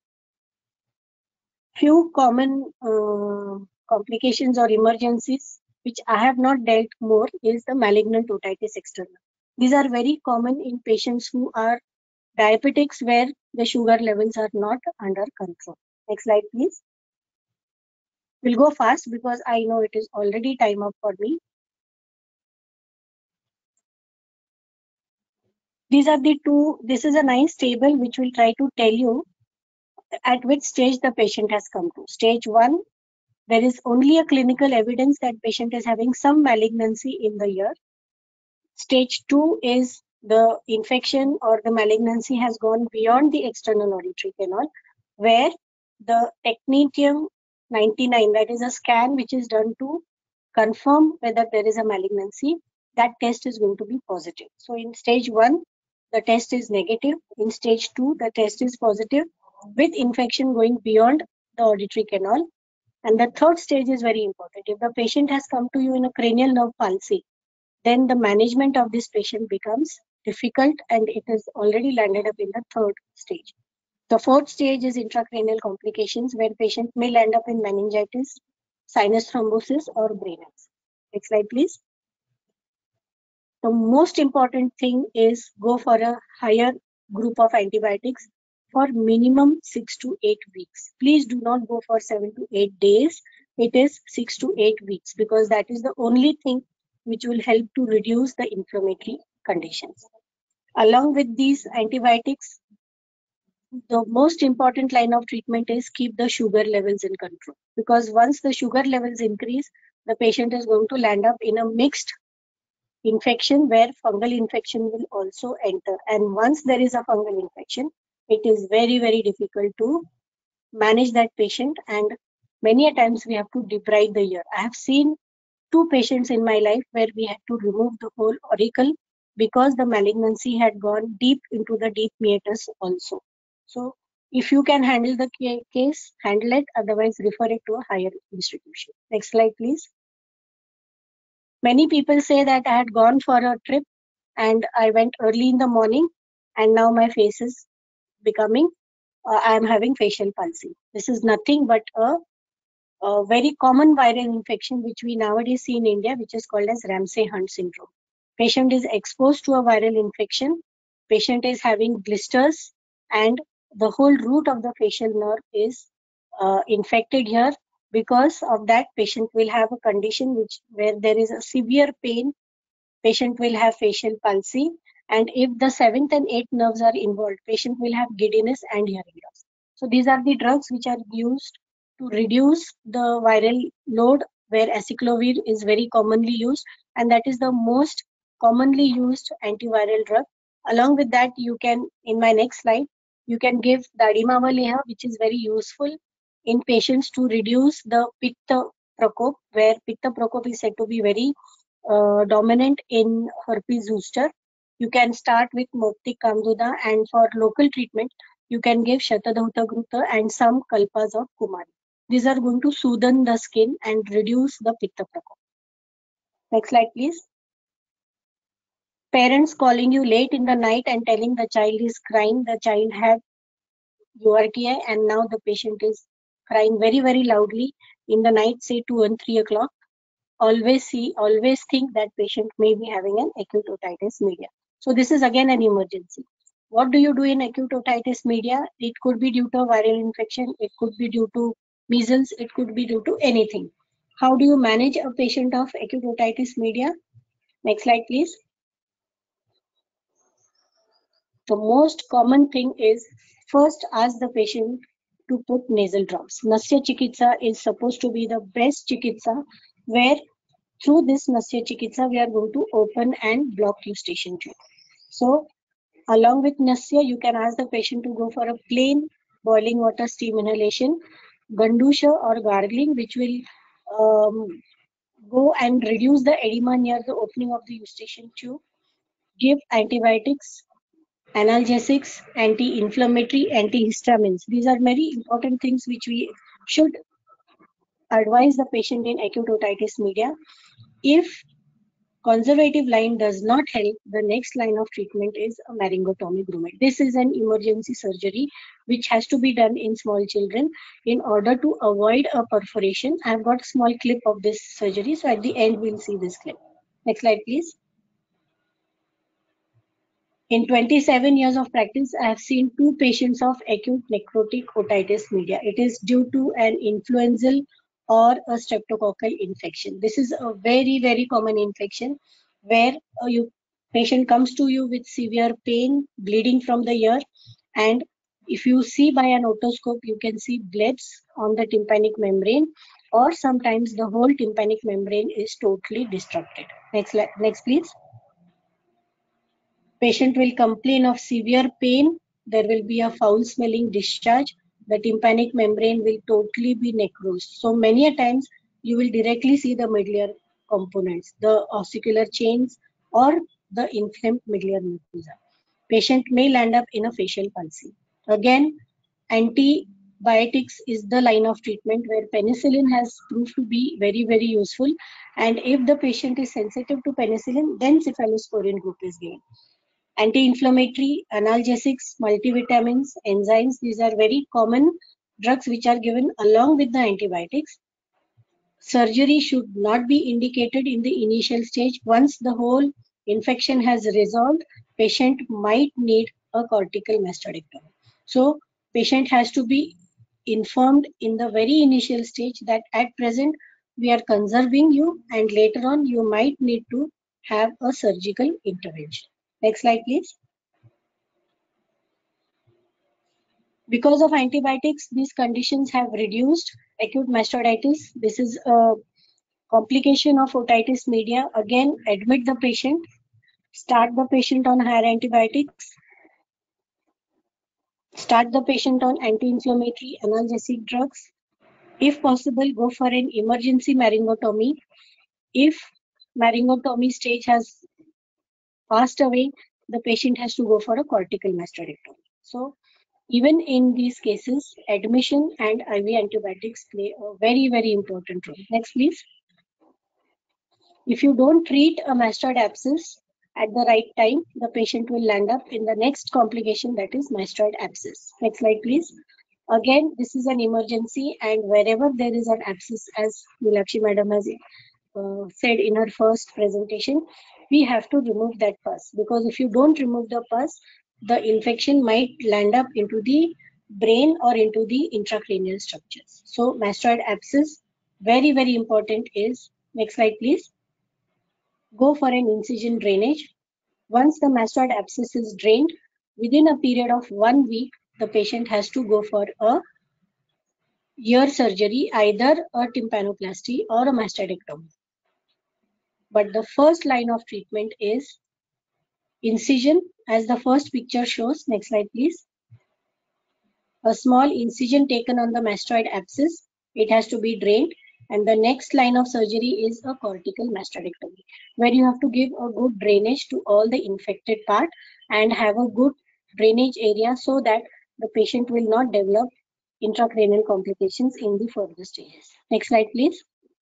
Few common uh, complications or emergencies which I have not dealt more is the malignant otitis externa. These are very common in patients who are diabetics where the sugar levels are not under control. Next slide, please. We'll go fast because I know it is already time up for me. These are the two, this is a nice table which will try to tell you at which stage the patient has come to. Stage one, there is only a clinical evidence that patient is having some malignancy in the ear. Stage two is the infection or the malignancy has gone beyond the external auditory canal, where the technetium ninety-nine, that is a scan which is done to confirm whether there is a malignancy, that test is going to be positive. So in stage one, the test is negative. In stage two, the test is positive with infection going beyond the auditory canal. And the third stage is very important. If the patient has come to you in a cranial nerve palsy, then the management of this patient becomes difficult and it has already landed up in the third stage. The fourth stage is intracranial complications, where patient may land up in meningitis, sinus thrombosis, or brain accident. Next slide, please. The most important thing is go for a higher group of antibiotics for minimum six to eight weeks. Please do not go for seven to eight days. It is six to eight weeks because that is the only thing which will help to reduce the inflammatory conditions. Along with these antibiotics, the most important line of treatment is keep the sugar levels in control, because once the sugar levels increase, the patient is going to land up in a mixed infection where fungal infection will also enter. And once there is a fungal infection, it is very, very difficult to manage that patient. And many a times we have to debride the ear. I have seen two patients in my life where we had to remove the whole auricle because the malignancy had gone deep into the deep meatus also. So if you can handle the case, handle it, otherwise refer it to a higher institution. Next slide, please. Many people say that I had gone for a trip and I went early in the morning and now my face is becoming, uh, I am having facial palsy. This is nothing but a, a very common viral infection which we nowadays see in India, which is called as Ramsay-Hunt syndrome. Patient is exposed to a viral infection. Patient is having blisters and the whole root of the facial nerve is uh, infected here. Because of that, patient will have a condition which where there is a severe pain. Patient will have facial palsy, and if the seventh and eighth nerves are involved, patient will have giddiness and hearing loss. So these are the drugs which are used to reduce the viral load, where acyclovir is very commonly used, and that is the most commonly used antiviral drug. Along with that, you can, in my next slide, you can give Dadimavaleha, which is very useful in patients to reduce the Pitta Prokop, where Pitta Prokop is said to be very uh, dominant in herpes zoster. You can start with Moptic Kamduda, and for local treatment, you can give Shatadhuta Gruta and some Kalpas of Kumari. These are going to soothe the skin and reduce the Pitta Prokop. Next slide, please. Parents calling you late in the night and telling the child is crying, the child had U R T I and now the patient is crying very, very loudly in the night, say two and three o'clock. Always see, always think that patient may be having an acute otitis media. So this is again an emergency. What do you do in acute otitis media? It could be due to a viral infection. It could be due to measles. It could be due to anything. How do you manage a patient of acute otitis media? Next slide, please. The most common thing is first ask the patient to put nasal drops. Nasya Chikitsa is supposed to be the best Chikitsa, where through this Nasya Chikitsa we are going to open and block eustachian tube. So along with Nasya, you can ask the patient to go for a plain boiling water steam inhalation, Gandusha or gargling, which will um, go and reduce the edema near the opening of the eustachian tube. Give antibiotics, analgesics, anti-inflammatory, antihistamines. These are very important things which we should advise the patient in acute otitis media. If conservative line does not help, the next line of treatment is a laryngotomy grumate. This is an emergency surgery which has to be done in small children in order to avoid a perforation. I have got a small clip of this surgery, so at the end we'll see this clip. Next slide, please. In twenty-seven years of practice, I have seen two patients of acute necrotic otitis media. It is due to an influenza or a streptococcal infection. This is a very, very common infection where a you, patient comes to you with severe pain, bleeding from the ear, and if you see by an otoscope, you can see blebs on the tympanic membrane. or sometimes the whole tympanic membrane is totally disrupted. Next, next please. Patient will complain of severe pain. There will be a foul smelling discharge. The tympanic membrane will totally be necrosed. So many a times you will directly see the middle components, the ossicular chains or the inflamed middle mucosa. Patient may land up in a facial palsy. Again, antibiotics is the line of treatment where penicillin has proved to be very, very useful. And if the patient is sensitive to penicillin, then cephalosporin group is given. Anti-inflammatory, analgesics, multivitamins, enzymes, these are very common drugs which are given along with the antibiotics. Surgery should not be indicated in the initial stage. Once the whole infection has resolved, patient might need a cortical mastectomy. So patient has to be informed in the very initial stage that at present we are conserving you and later on you might need to have a surgical intervention. Next slide, please. Because of antibiotics, these conditions have reduced. Acute mastoiditis, this is a complication of otitis media. Again, admit the patient, start the patient on higher antibiotics, start the patient on anti-inflammatory analgesic drugs. If possible, go for an emergency maryngotomy. If maryngotomy stage has passed away, the patient has to go for a cortical mastectomy. So even in these cases, admission and I V antibiotics play a very, very important role. Next, please. If you don't treat a mastoid abscess at the right time, the patient will land up in the next complication, that is mastoid abscess. Next slide, please. Again, this is an emergency, and wherever there is an abscess, as Nilakshi madam has uh, said in her first presentation, we have to remove that pus, because if you don't remove the pus, the infection might land up into the brain or into the intracranial structures. So mastoid abscess, very, very important is, next slide please, go for an incision drainage. Once the mastoid abscess is drained, within a period of one week, the patient has to go for a ear surgery, either a tympanoplasty or a mastoidectomy. But the first line of treatment is incision, as the first picture shows. Next slide, please. A small incision taken on the mastoid abscess. It has to be drained. And the next line of surgery is a cortical mastoidectomy, where you have to give a good drainage to all the infected part and have a good drainage area so that the patient will not develop intracranial complications in the further stages. Next slide, please.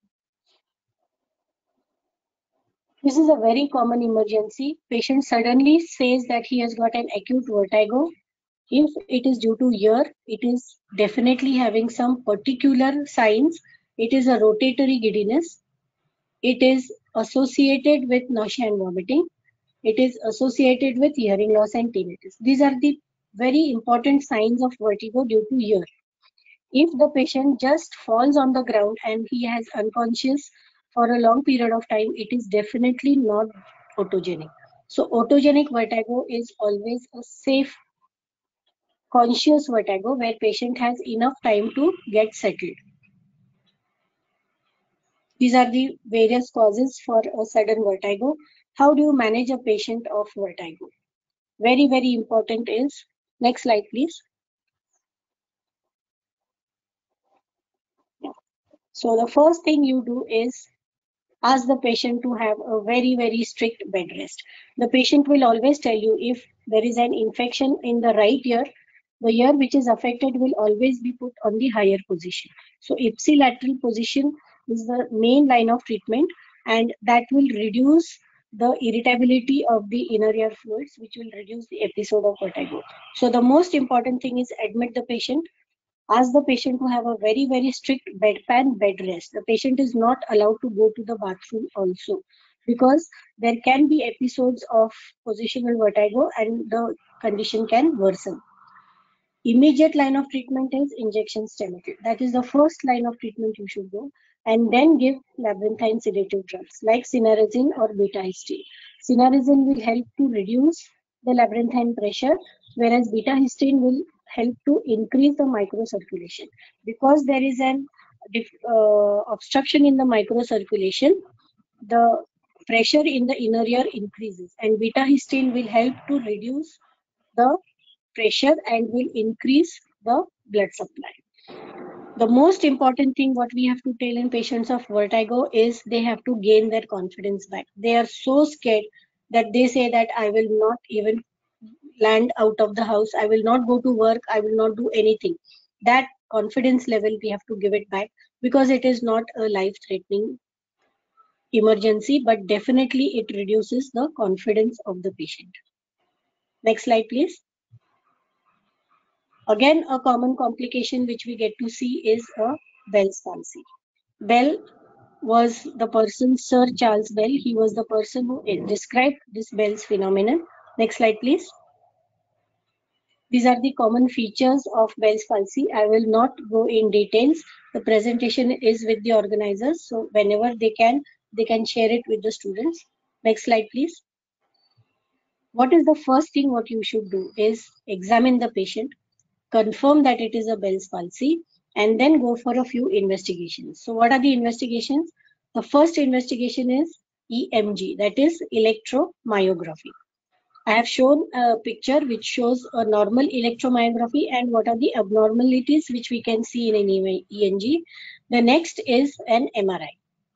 This is a very common emergency. Patient suddenly says that he has got an acute vertigo. If it is due to ear, it is definitely having some particular signs. It is a rotatory giddiness. It is associated with nausea and vomiting. It is associated with hearing loss and tinnitus. These are the very important signs of vertigo due to ear. If the patient just falls on the ground and he has unconscious for a long period of time, it is definitely not otogenic. So otogenic vertigo is always a safe conscious vertigo where patient has enough time to get settled. These are the various causes for a sudden vertigo. How do you manage a patient of vertigo? Very, very important is, next slide please. So the first thing you do is ask the patient to have a very, very strict bed rest. The patient will always tell you if there is an infection in the right ear, the ear which is affected will always be put on the higher position. So ipsilateral position is the main line of treatment, and that will reduce the irritability of the inner ear fluids, which will reduce the episode of vertigo. So the most important thing is admit the patient. Ask the patient to have a very, very strict bedpan bed rest. The patient is not allowed to go to the bathroom also, because there can be episodes of positional vertigo and the condition can worsen. Immediate line of treatment is injection Stemetil. That is the first line of treatment you should go, and then give labyrinthine sedative drugs like cinnarizine or beta-histine. Cinnarizine will help to reduce the labyrinthine pressure, whereas beta-histine will help to increase the microcirculation. Because there is an uh, obstruction in the microcirculation, the pressure in the inner ear increases, and beta histine will help to reduce the pressure and will increase the blood supply. The most important thing what we have to tell in patients of vertigo is they have to gain their confidence back. They are so scared that they say that I will not even land out of the house, I will not go to work, I will not do anything. That confidence level we have to give it back, because it is not a life threatening emergency, but definitely it reduces the confidence of the patient. Next slide, please. Again, a common complication which we get to see is a Bell's palsy. Bell was the person, Sir Charles Bell. He was the person who described this Bell's phenomenon. Next slide, please. These are the common features of Bell's palsy. I will not go in details. The presentation is with the organizers, so whenever they can, they can share it with the students. Next slide, please. What is the first thing what you should do is examine the patient, confirm that it is a Bell's palsy, and then go for a few investigations. So what are the investigations? The first investigation is E M G, that is electromyography. I have shown a picture which shows a normal electromyography and what are the abnormalities which we can see in an E M G. The next is an M R I.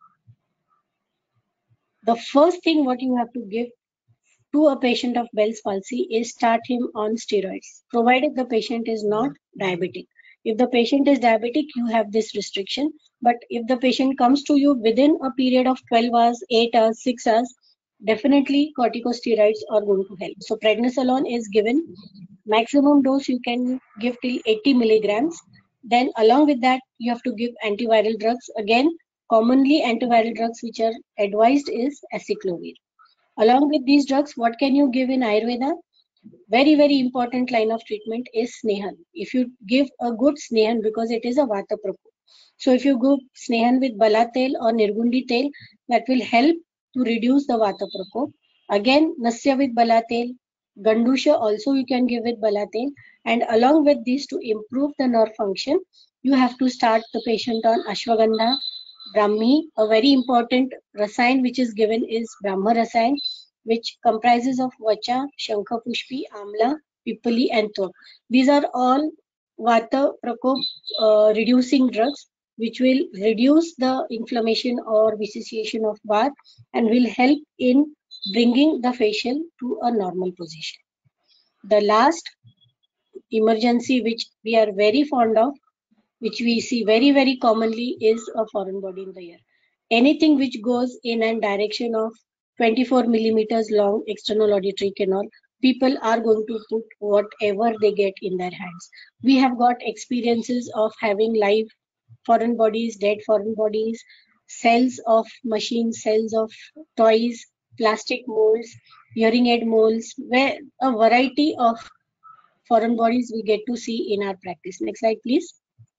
The first thing what you have to give to a patient of Bell's palsy is start him on steroids, provided the patient is not diabetic. If the patient is diabetic, you have this restriction. But if the patient comes to you within a period of twelve hours, eight hours, six hours, definitely corticosteroids are going to help. So prednisolone is given. Maximum dose you can give till eighty milligrams. Then along with that, you have to give antiviral drugs. Again, commonly antiviral drugs which are advised is acyclovir. Along with these drugs, what can you give in Ayurveda? Very, very important line of treatment is Snehan. If you give a good Snehan, because it is a Vata Prako. So if you give Snehan with Bala Tel or Nirgundi Tel, that will help to reduce the Vata Prako. Again, Nasya with Bala Tel, Gandusha also you can give with Bala Tel. And along with these, to improve the nerve function, you have to start the patient on Ashwagandha, Brahmi. A very important rasayan which is given is Brahma rasayan, which comprises of Vacha, Shankha Pushpi, Amla, Pipali and Twak. These are all Vata Prakop uh, reducing drugs which will reduce the inflammation or vitiation of Vata and will help in bringing the facial to a normal position. The last emergency which we are very fond of, which we see very, very commonly, is a foreign body in the ear. Anything which goes in a direction of twenty-four millimeters long external auditory canal, people are going to put whatever they get in their hands. We have got experiences of having live foreign bodies, dead foreign bodies, cells of machines, cells of toys, plastic molds, hearing aid molds, where a variety of foreign bodies we get to see in our practice. Next slide, please.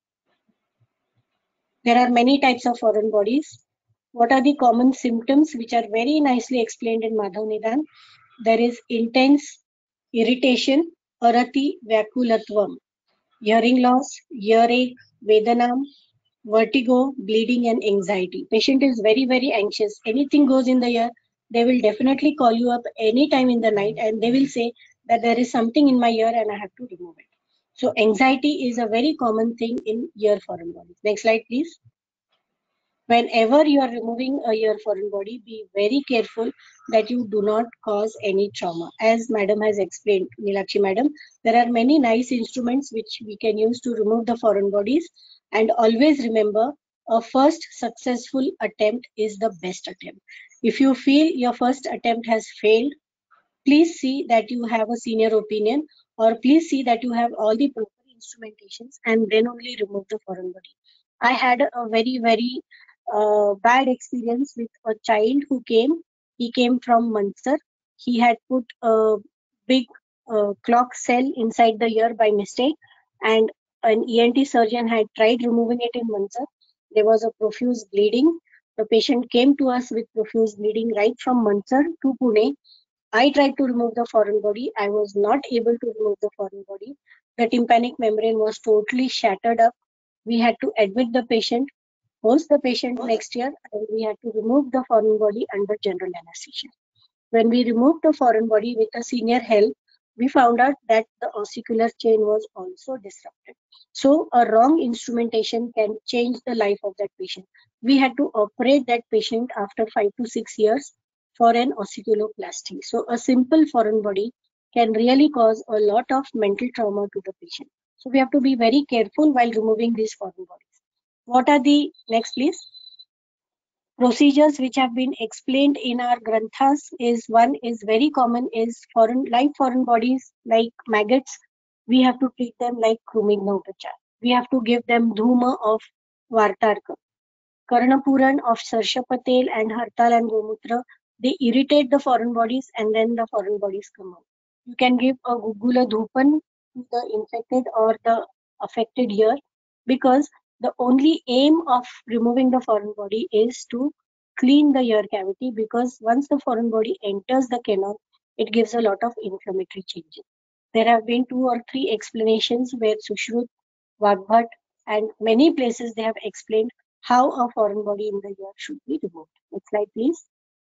There are many types of foreign bodies. What are the common symptoms which are very nicely explained in Madhav Nidan? There is intense irritation, arati vyakulatvam, hearing loss, earache, vedanam, vertigo, bleeding and anxiety. Patient is very, very anxious. Anything goes in the ear, they will definitely call you up any time in the night and they will say that there is something in my ear and I have to remove it. So anxiety is a very common thing in ear foreign bodies. Next slide, please. Whenever you are removing a ear foreign body, be very careful that you do not cause any trauma. As Madam has explained, Nilakshi Madam, there are many nice instruments which we can use to remove the foreign bodies. And always remember, a first successful attempt is the best attempt. If you feel your first attempt has failed, please see that you have a senior opinion, or please see that you have all the proper instrumentations and then only remove the foreign body. I had a very, very uh, bad experience with a child who came. He came from Mansar. He had put a big uh, clock cell inside the ear by mistake, and an E N T surgeon had tried removing it in Mansar. There was a profuse bleeding. The patient came to us with profuse bleeding right from Mansar to Pune. I tried to remove the foreign body. I was not able to remove the foreign body. The tympanic membrane was totally shattered up. We had to admit the patient. dispose the patient next year, and we had to remove the foreign body under general anesthesia. When we removed the foreign body with a senior help, we found out that the ossicular chain was also disrupted. So a wrong instrumentation can change the life of that patient. We had to operate that patient after five to six years for an ossiculoplasty. So a simple foreign body can really cause a lot of mental trauma to the patient. So we have to be very careful while removing these foreign bodies. What are the next, please? Procedures which have been explained in our granthas is one is very common is foreign like foreign bodies like maggots. We have to treat them like Krumigna Upachar. We have to give them Dhuma of Vartarka. Karnapuran of Sarsha Patel and Hartal and Gomutra. They irritate the foreign bodies and then the foreign bodies come out. You can give a Gugula Dhupan to the infected or the affected ear because the only aim of removing the foreign body is to clean the ear cavity, because once the foreign body enters the canal, it gives a lot of inflammatory changes. There have been two or three explanations where Sushrut, Vagbhat and many places they have explained how a foreign body in the ear should be removed. Next slide, please.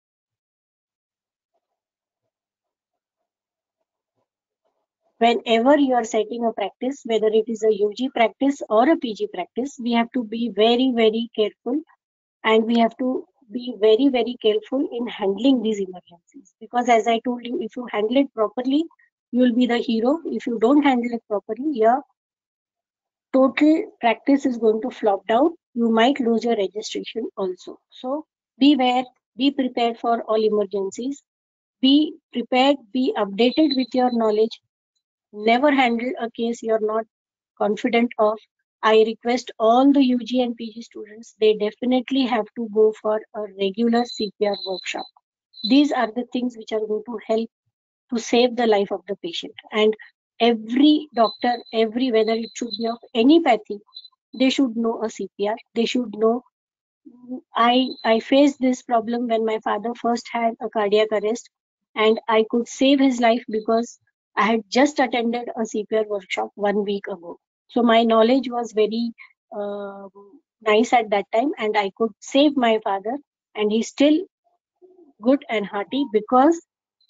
Whenever you are setting a practice, whether it is a U G practice or a P G practice, we have to be very, very careful, and we have to be very, very careful in handling these emergencies. Because as I told you, if you handle it properly, you will be the hero. If you don't handle it properly, your total practice is going to flop down. You might lose your registration also. So beware, be prepared for all emergencies. Be prepared, be updated with your knowledge. Never handle a case you're not confident of. I request all the U G and P G students, they definitely have to go for a regular C P R workshop. These are the things which are going to help to save the life of the patient. And every doctor, every, whether it should be of any pathy, they should know a C P R. They should know. I, I faced this problem when my father first had a cardiac arrest, and I could save his life because I had just attended a C P R workshop one week ago. So my knowledge was very uh, nice at that time, and I could save my father, and he's still good and hearty because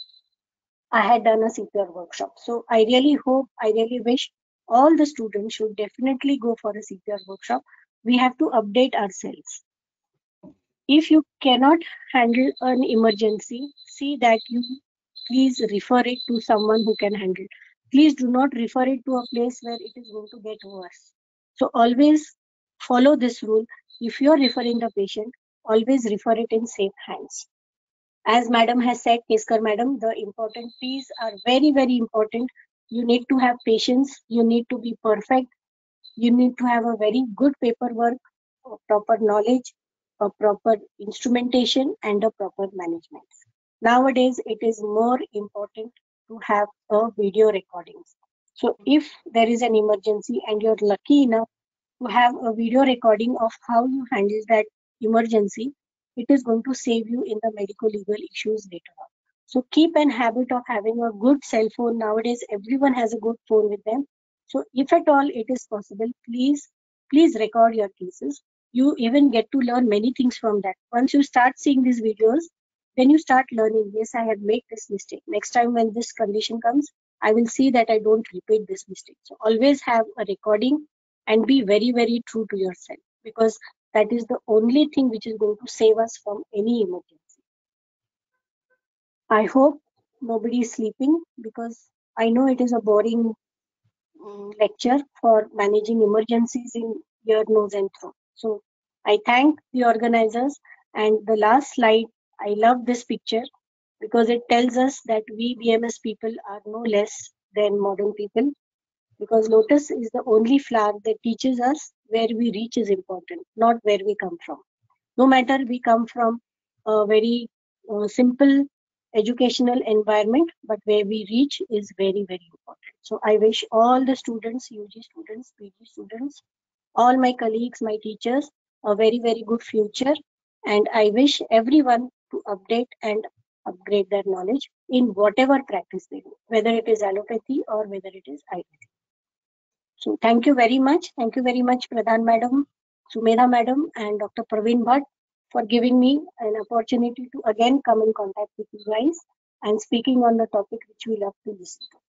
I had done a C P R workshop. So I really hope, I really wish all the students should definitely go for a C P R workshop. We have to update ourselves. If you cannot handle an emergency, see that you please refer it to someone who can handle. Please do not refer it to a place where it is going to get worse. So always follow this rule. If you are referring the patient, always refer it in safe hands. As madam has said, Keskar madam, the important P's are very, very important. You need to have patience. You need to be perfect. You need to have a very good paperwork, a proper knowledge, a proper instrumentation, and a proper management. Nowadays, it is more important to have a video recordings. So if there is an emergency and you're lucky enough to have a video recording of how you handle that emergency, it is going to save you in the medical legal issues later on. So keep an habit of having a good cell phone. Nowadays, everyone has a good phone with them. So if at all it is possible, please, please record your cases. You even get to learn many things from that. Once you start seeing these videos, then you start learning, yes, I have made this mistake. Next time when this condition comes, I will see that I don't repeat this mistake. So always have a recording and be very, very true to yourself, because that is the only thing which is going to save us from any emergency. I hope nobody is sleeping, because I know it is a boring um, lecture for managing emergencies in ear, nose and throat. So I thank the organizers. And the last slide, I love this picture because it tells us that we B M S people are no less than modern people, because lotus is the only flower that teaches us where we reach is important, not where we come from. No matter we come from a very uh, simple educational environment, but where we reach is very, very important. So I wish all the students, U G students, P G students, all my colleagues, my teachers, a very, very good future. And I wish everyone to update and upgrade their knowledge in whatever practice they do, whether it is allopathy or whether it is Ayurvedic. So thank you very much. Thank you very much, Pradhan Madam, Sumedha Madam and Doctor Praveen Bhatt for giving me an opportunity to again come in contact with you guys and speaking on the topic which we love to listen to.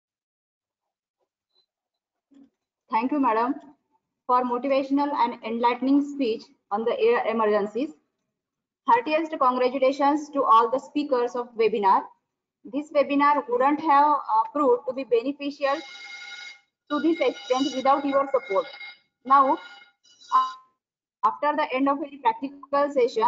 Thank you, madam, for motivational and enlightening speech on the air emergencies. thirtieth congratulations to all the speakers of webinar. This webinar wouldn't have uh, proved to be beneficial to this extent without your support. Now, after the end of the practical session,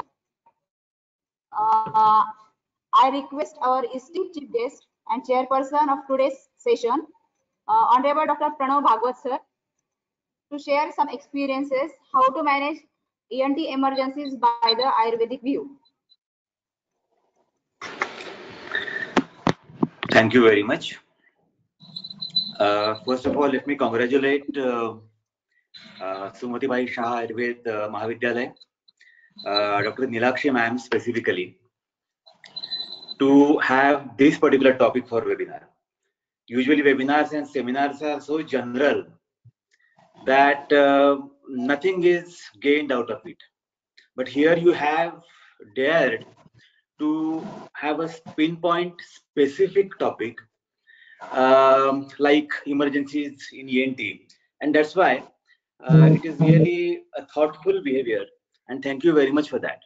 uh, I request our esteemed chief guest and chairperson of today's session, uh, Honorable Doctor Pranav Bhagwat sir, to share some experiences how to manage E N T emergencies by the Ayurvedic view. Thank you very much. Uh, first of all, let me congratulate uh, uh, Sumati Bhai Shah Ayurved uh, Mahavidyalaya, uh, Doctor Nilakshi ma'am specifically, to have this particular topic for webinar. Usually webinars and seminars are so general that uh, nothing is gained out of it. But here you have dared to have a pinpoint specific topic um, like emergencies in E N T. And that's why uh, it is really a thoughtful behavior. And thank you very much for that.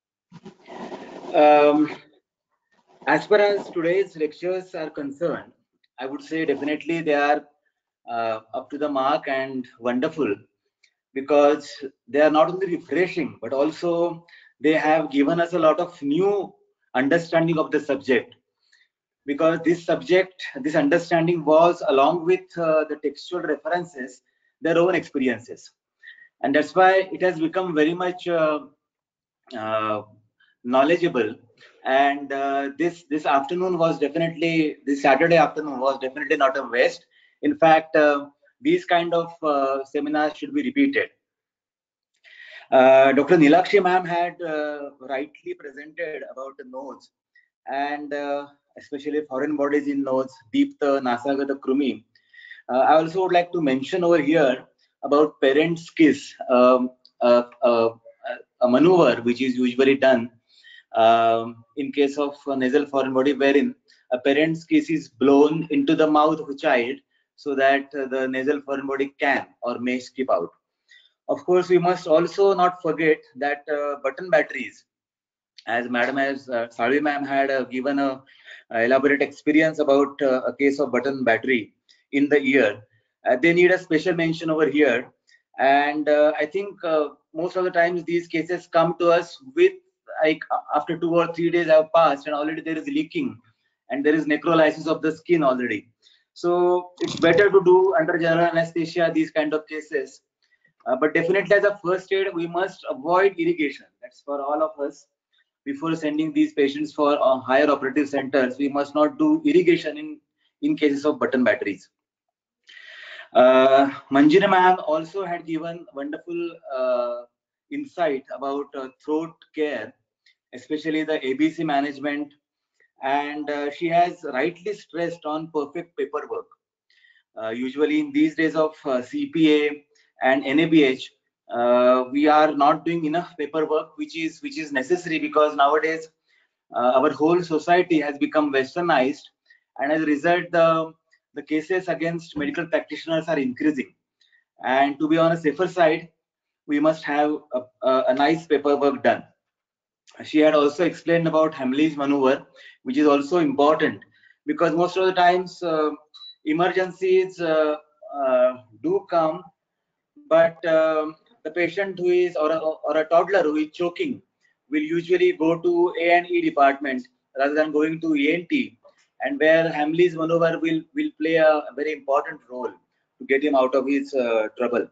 Um, as far as today's lectures are concerned, I would say definitely they are uh, up to the mark and wonderful, because they are not only refreshing, but also they have given us a lot of new understanding of the subject. Because this subject, this understanding was, along with uh, the textual references, their own experiences. And that's why it has become very much uh, uh, knowledgeable. And uh, this this afternoon was definitely, this Saturday afternoon was definitely not a waste. In fact, uh, these kind of uh, seminars should be repeated. Uh, Doctor Nilakshi ma'am had uh, rightly presented about the nodes, and uh, especially foreign bodies in nodes, Deepta, Nasagata, Krumi. Uh, I also would like to mention over here about parent's kiss, um, uh, uh, a maneuver which is usually done um, in case of a nasal foreign body, wherein a parent's kiss is blown into the mouth of a child so that uh, the nasal foreign body can or may skip out. Of course, we must also not forget that uh, button batteries, as Madam as uh, Salvi ma'am had uh, given a, a elaborate experience about uh, a case of button battery in the ear. Uh, they need a special mention over here. And uh, I think uh, most of the times these cases come to us with, like, after two or three days have passed and already there is leaking and there is necrolysis of the skin already. So it's better to do under general anesthesia these kind of cases. Uh, but definitely as a first aid, we must avoid irrigation. That's for all of us. Before sending these patients for uh, higher operative centers, we must not do irrigation in, in cases of button batteries. Uh, Manjina ma'am also had given wonderful uh, insight about uh, throat care, especially the A B C management. And uh, she has rightly stressed on perfect paperwork. Uh, usually in these days of uh, C P A and N A B H, uh, we are not doing enough paperwork, which is which is necessary, because nowadays uh, our whole society has become westernized, and as a result, the the cases against medical practitioners are increasing. And to be on a safer side, we must have a, a, a nice paperwork done. She had also explained about Hamleys maneuver, which is also important, because most of the times uh, emergencies uh, uh, do come, but um, the patient who is, or a, or a toddler who is choking, will usually go to A and E department rather than going to E N T, and where Hamleys maneuver will will play a, a very important role to get him out of his uh, trouble.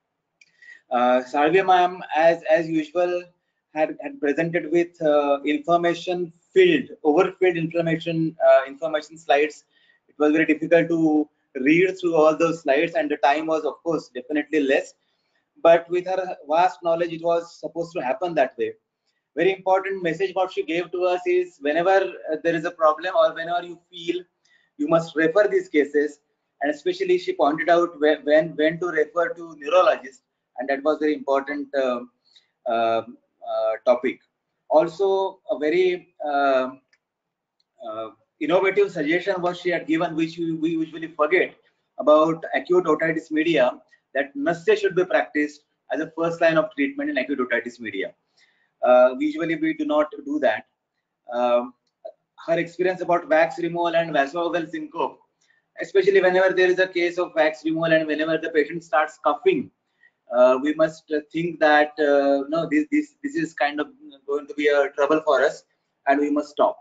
Uh, Salvi ma'am, as as usual, had, had presented with uh, information filled, overfilled information uh, information slides. It was very difficult to read through all those slides, and the time was, of course, definitely less. But with her vast knowledge, it was supposed to happen that way. Very important message what she gave to us is, whenever uh, there is a problem or whenever you feel, you must refer these cases. And especially she pointed out when when, when to refer to neurologist, and that was very important uh, uh, uh, topic. Also, a very uh, uh, innovative suggestion was she had given, which we, we usually forget, about acute otitis media, that Nasya should be practiced as a first line of treatment in acute otitis media. Uh, usually we do not do that. Um, her experience about wax removal and vasovagal syncope, especially whenever there is a case of wax removal and whenever the patient starts coughing, uh, we must think that uh, no, this this this is kind of going to be a trouble for us, and we must stop.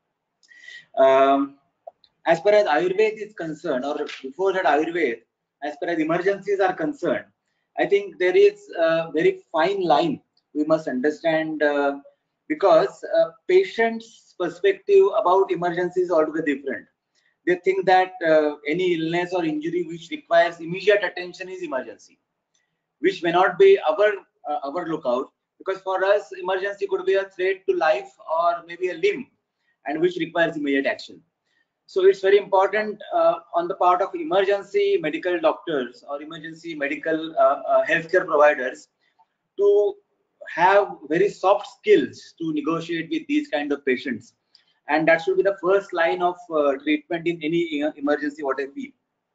Um, as far as Ayurveda is concerned, or before that Ayurveda, as far as emergencies are concerned, I think there is a very fine line we must understand, uh, because uh, patients' perspective about emergencies is altogether different. They think that uh, any illness or injury which requires immediate attention is emergency, which may not be our uh, our lookout, because for us emergency could be a threat to life or maybe a limb, and which requires immediate action. So it's very important uh, on the part of emergency medical doctors or emergency medical uh, uh, healthcare providers to have very soft skills to negotiate with these kind of patients, and that should be the first line of uh, treatment in any uh, emergency, what I feel.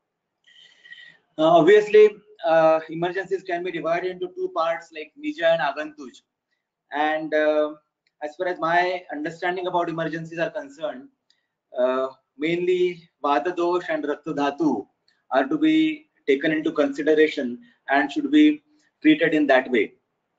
Uh, obviously, uh, emergencies can be divided into two parts, like Nija and Agantuj. And uh, as far as my understanding about emergencies are concerned, uh, mainly Vata dosh and Rakta Dhatu are to be taken into consideration and should be treated in that way.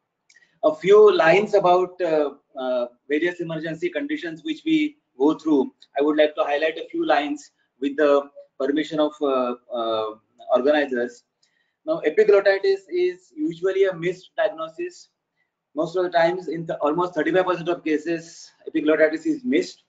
A few lines about uh, uh, various emergency conditions which we go through. I would like to highlight a few lines with the permission of uh, uh, organizers. Now, epiglottitis is usually a missed diagnosis. Most of the times, in the almost thirty-five percent of cases, epiglottitis is missed.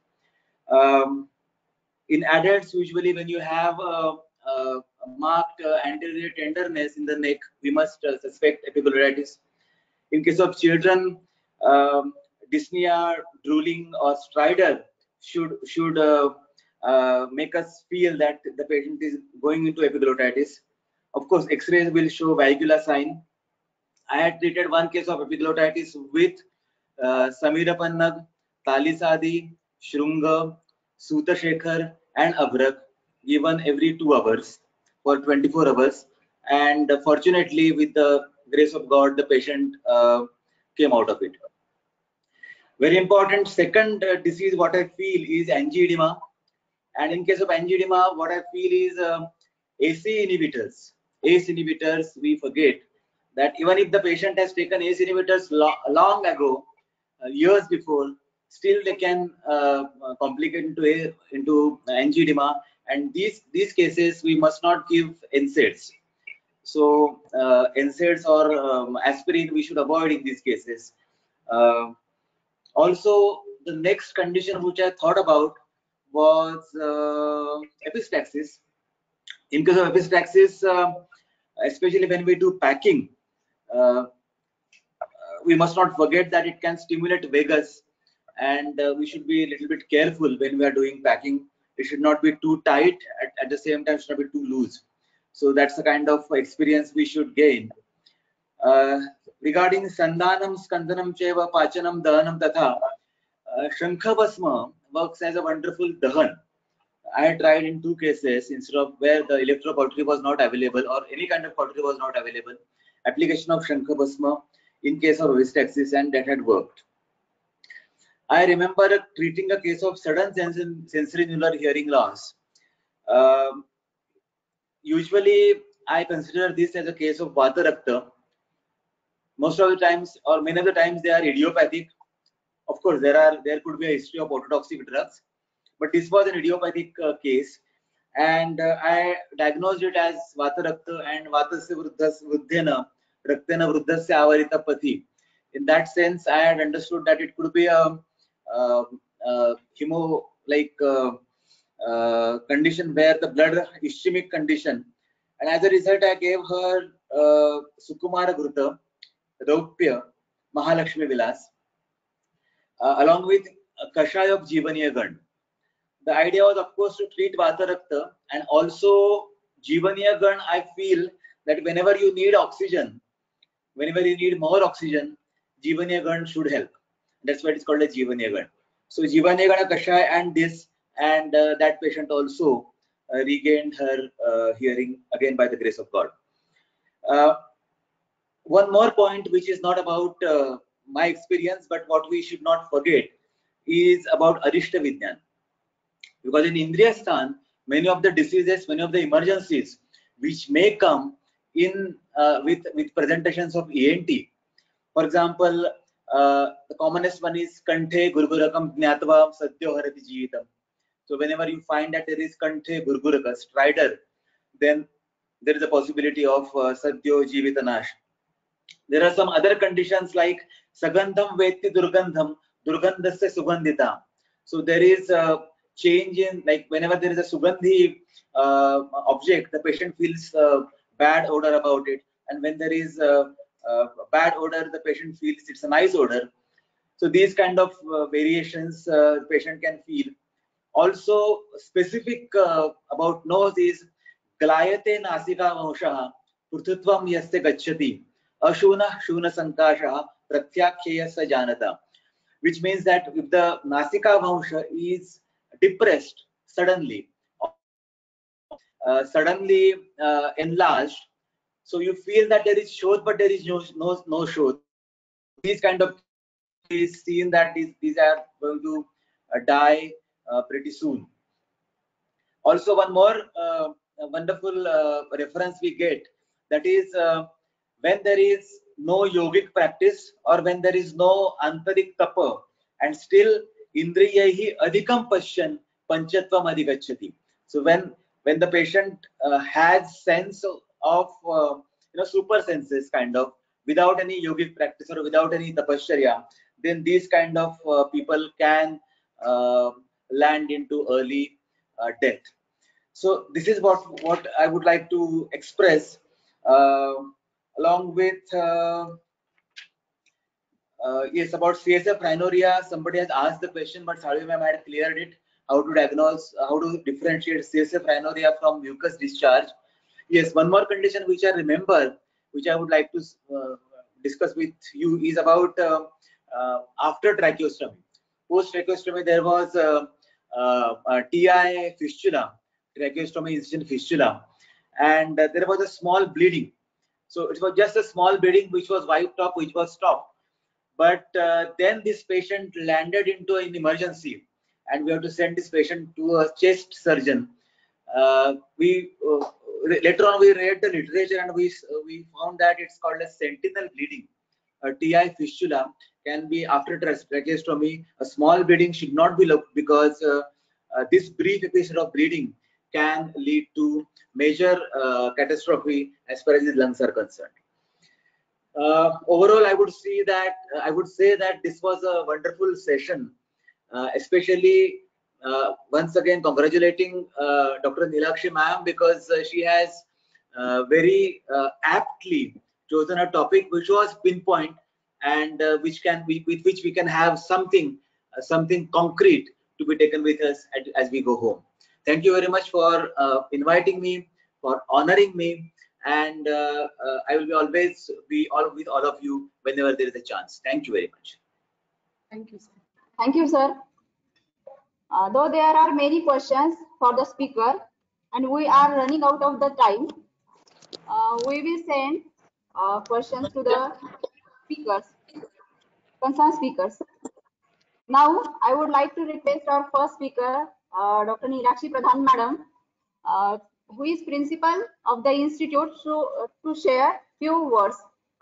Um, in adults, usually when you have a, a marked uh, anterior tenderness in the neck, we must uh, suspect epiglottitis. In case of children, um, dyspnea, drooling, or stridor should should uh, uh, make us feel that the patient is going into epiglottitis. Of course, X-rays will show valvular sign. I had treated one case of epiglottitis with uh, Samira Pannag, Talisadi, Shrunga, Sutashekar, and Abrak, given every two hours for twenty-four hours. And uh, fortunately, with the grace of God, the patient uh, came out of it. Very important second uh, disease, what I feel, is angioedema. And in case of angioedema, what I feel is uh, A C E inhibitors. A C E inhibitors, we forget that even if the patient has taken A C E inhibitors lo long ago, uh, years before, still they can uh, complicate into a, into angioedema. And these these cases we must not give N SAIDs. So uh, N SAIDs or um, aspirin we should avoid in these cases. Uh, also, the next condition which I thought about was uh, epistaxis. In case of epistaxis, uh, especially when we do packing, uh, we must not forget that it can stimulate vagus, and uh, we should be a little bit careful when we are doing packing. It should not be too tight, at, at the same time should not be too loose. So that's the kind of experience we should gain. Uh, regarding Sandhanam, Skandanam, Cheva, Pachanam, Dahanam, Tatha, uh, Shankhabhasma works as a wonderful dahan. I had tried in two cases instead of where the electrocautery was not available or any kind of cautery was not available. Application of Shankhabhasma in case of epistaxis, and that had worked. I remember treating a case of sudden sensorineural hearing loss. Um, usually, I consider this as a case of Vata Rakta. Most of the times, or many of the times, they are idiopathic. Of course, there are there could be a history of ototoxic drugs, but this was an idiopathic uh, case, and uh, I diagnosed it as Vata Rakta and Vatasya Vruddhas Vruddhena Raktena Vruddhasya Avarita Pathi. In that sense, I had understood that it could be a, a, a hemo like uh, uh, condition where the blood ischemic condition, and as a result, I gave her uh, Sukumara Gruta, Raupya, Mahalakshmi Vilas, uh, along with Kashaya of Jivaniya Gand. The idea was, of course, to treat Vata Rakta, and also Jivaniya Gand. I feel that whenever you need oxygen, whenever you need more oxygen, Jeevanya Gan should help. That's why it's called a Jeevanya Gan. So Jeevanya Gana Kashaya and this, and uh, that patient also uh, regained her uh, hearing again by the grace of God. Uh, one more point, which is not about uh, my experience, but what we should not forget is about Arishta Vidyan. Because in Indriyasthan, many of the diseases, many of the emergencies which may come in uh, with, with presentations of E N T. For example, uh, the commonest one is Kanthe Gurgurakam Jnatva Satyo Harati Jeevitam. So whenever you find that there is Kanthe Gurguraka, stridor, then there is a possibility of uh, Satyo Jeevitanash. There are some other conditions like Sagandham Vetti Durgandham, Durgandhasya Sugandhita. So there is a change in, like whenever there is a Sugandhi uh, object, the patient feels uh, bad odor about it. And when there is a, a bad odor, the patient feels it's a nice odor. So these kind of uh, variations uh, the patient can feel. Also specific uh, about nose is Glayate Nasika Vanshaha Purthutvam Yaste Gachati Ashuna Shuna Sankasha Pratyakshaya Sa Janata, which means that if the Nasika Vansha is depressed suddenly, uh, suddenly uh, enlarged, so you feel that there is Shodh but there is no no, no Shodh. These kind of is seen that these, these are going to uh, die uh, pretty soon. Also, one more uh, wonderful uh, reference we get, that is uh, when there is no yogic practice or when there is no antarik tapa and still indriyahi adhikam pashyan panchatvam adhigachati. So when when the patient uh, has sense of uh, you know super senses kind of without any yogic practice or without any tapasya, then these kind of uh, people can uh, land into early uh, death. So this is what what I would like to express, uh, along with uh, uh, yes, about C S F rhinorrhea. Somebody has asked the question, but Salvi ma'am had cleared it. How to diagnose, how to differentiate C S F rhinorrhea from mucus discharge. Yes, one more condition which I remember, which I would like to uh, discuss with you, is about uh, uh, after tracheostomy. Post tracheostomy, there was uh, uh, a T I fistula, tracheostomy incision fistula, and uh, there was a small bleeding. So it was just a small bleeding which was wiped off, which was stopped. But uh, then this patient landed into an emergency, and we have to send this patient to a chest surgeon. Uh, we uh, later on we read the literature and we uh, we found that it's called a sentinel bleeding. A T I fistula can be after tracheostomy. A small bleeding should not be looked, because uh, uh, this brief episode of bleeding can lead to major uh, catastrophe as far as the lungs are concerned. Uh, overall, I would see that uh, I would say that this was a wonderful session, uh, especially uh, once again congratulating uh, Doctor Nilakshi ma'am, because uh, she has uh, very uh, aptly chosen a topic which was pinpoint and uh, which can be, with which we can have something uh, something concrete to be taken with us at, as we go home. Thank you very much for uh, inviting me, for honoring me, and uh, uh, I will be always be all with all of you whenever there is a chance. Thank you very much. Thank you, sir. Thank you, sir. Uh, though there are many questions for the speaker and we are running out of the time, uh, we will send uh, questions to the speakers, concerned speakers. Now, I would like to request our first speaker, uh, Doctor Nilakshi Pradhan Madam, uh, who is principal of the institute, to, uh, to share few words.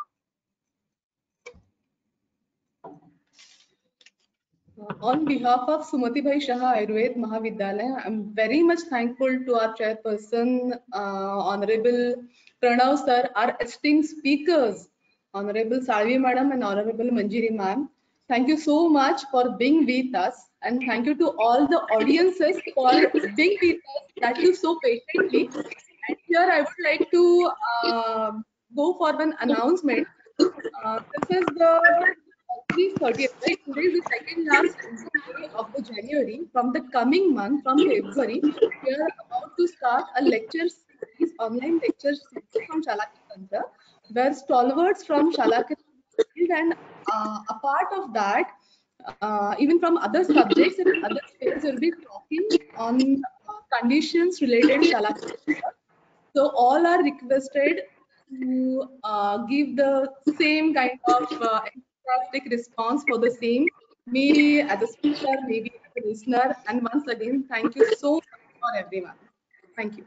Uh, on behalf of Sumati Bhai Shah Ayurved Mahavidyalaya, I'm very much thankful to our chairperson, uh, Honorable Pranav sir, our esteemed speakers, Honorable Salvi Madam and Honorable Manjiri Ma'am. Thank you so much for being with us, and thank you to all the audiences for being with us, that too so patiently. And here I would like to uh, go for one announcement. Uh, this is the today's thirtieth, right? Today is the second last day of the January. From the coming month, from February, we are about to start a lecture series, online lecture series from Chalaki Tantra where stalwarts from Shalakya and uh, a part of that, uh, even from other subjects and other spheres will be talking on uh, conditions related to Shalakya. So all are requested to uh, give the same kind of uh, enthusiastic response for the same, maybe as a speaker, maybe as a listener. And once again, thank you so much for everyone. Thank you.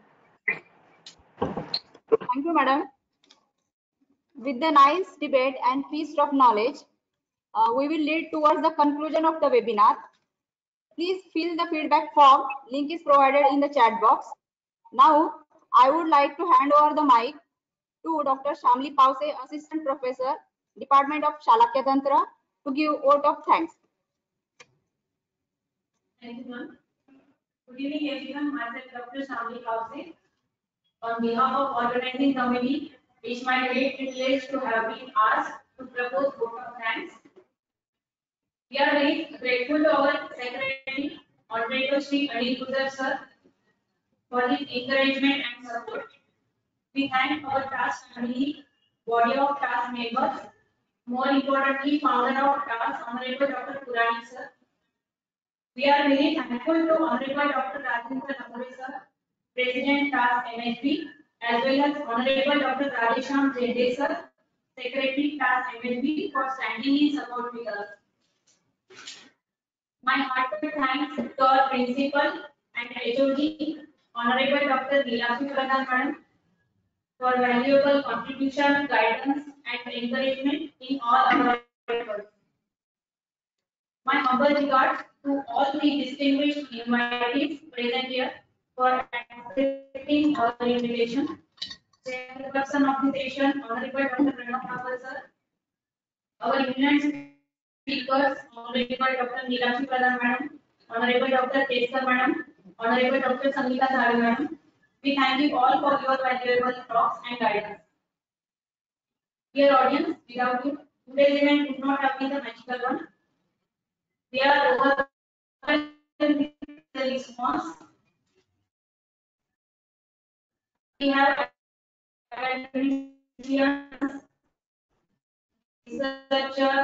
Thank you, madam. With the nice debate and feast of knowledge, uh, we will lead towards the conclusion of the webinar. Please fill the feedback form. Link is provided in the chat box. Now, I would like to hand over the mic to Doctor Shamli Pause, Assistant Professor, Department of Shalakya Tantra, to give vote of thanks. Thank you, ma'am. Good evening, everyone. Myself, Doctor Shamli Pause. On behalf of organizing committee, it's my great privilege to have been asked to propose vote of thanks. We are very grateful to our Secretary, Honorable Shri Anil Gujjar sir, for his encouragement and support. We thank our task family, body of task members, more importantly, founder of task, Honorable Doctor Purani sir. We are very thankful to Honorable Doctor Rajendra Nagore sir, President task M H B, as well as Honorable Doctor Radhesham Jende sir, Secretary task M H B, for standing in support with us. My heartfelt thanks to our principal and H O D, Honorable Doctor Neelakshi Pradhan Madam, for valuable contribution, guidance, and encouragement in all our efforts. My humble regards to all the distinguished invitees present here for accepting our invitation. Chairperson of the session, Honorable Doctor Pranav Thakur sir, our eminent speakers, Honorable Doctor Neelakshi Pradhan Madam, Honorable Doctor Teskar Madam, Honorable Doctor Sangeeta Thare Madam. We thank you all for your valuable talks and guidance. Dear audience, without you, today's event would not have been the magical one. We are overwhelmed with the response. We have academicians, researchers,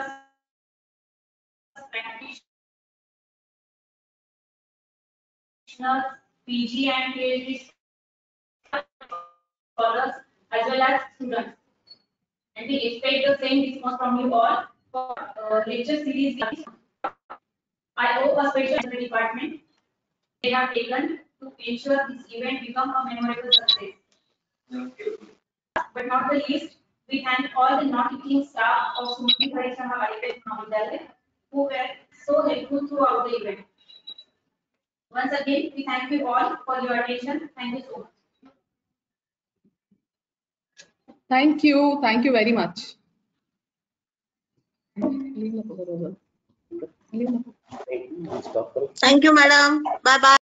practitioners, P G and PhD scholars, as well as students. And we expect the same response from you all for uh, lecture series. I owe a special to the department they have taken to ensure this event become a memorable success. But not the least, we thank all the non-teaching staff of Sumati Parishama Ayurveda Mahavidyalaya who were so helpful throughout the event. Once again, we thank you all for your attention. Thank you so much. Thank you. Thank you very much. Thank you, madam. Bye bye.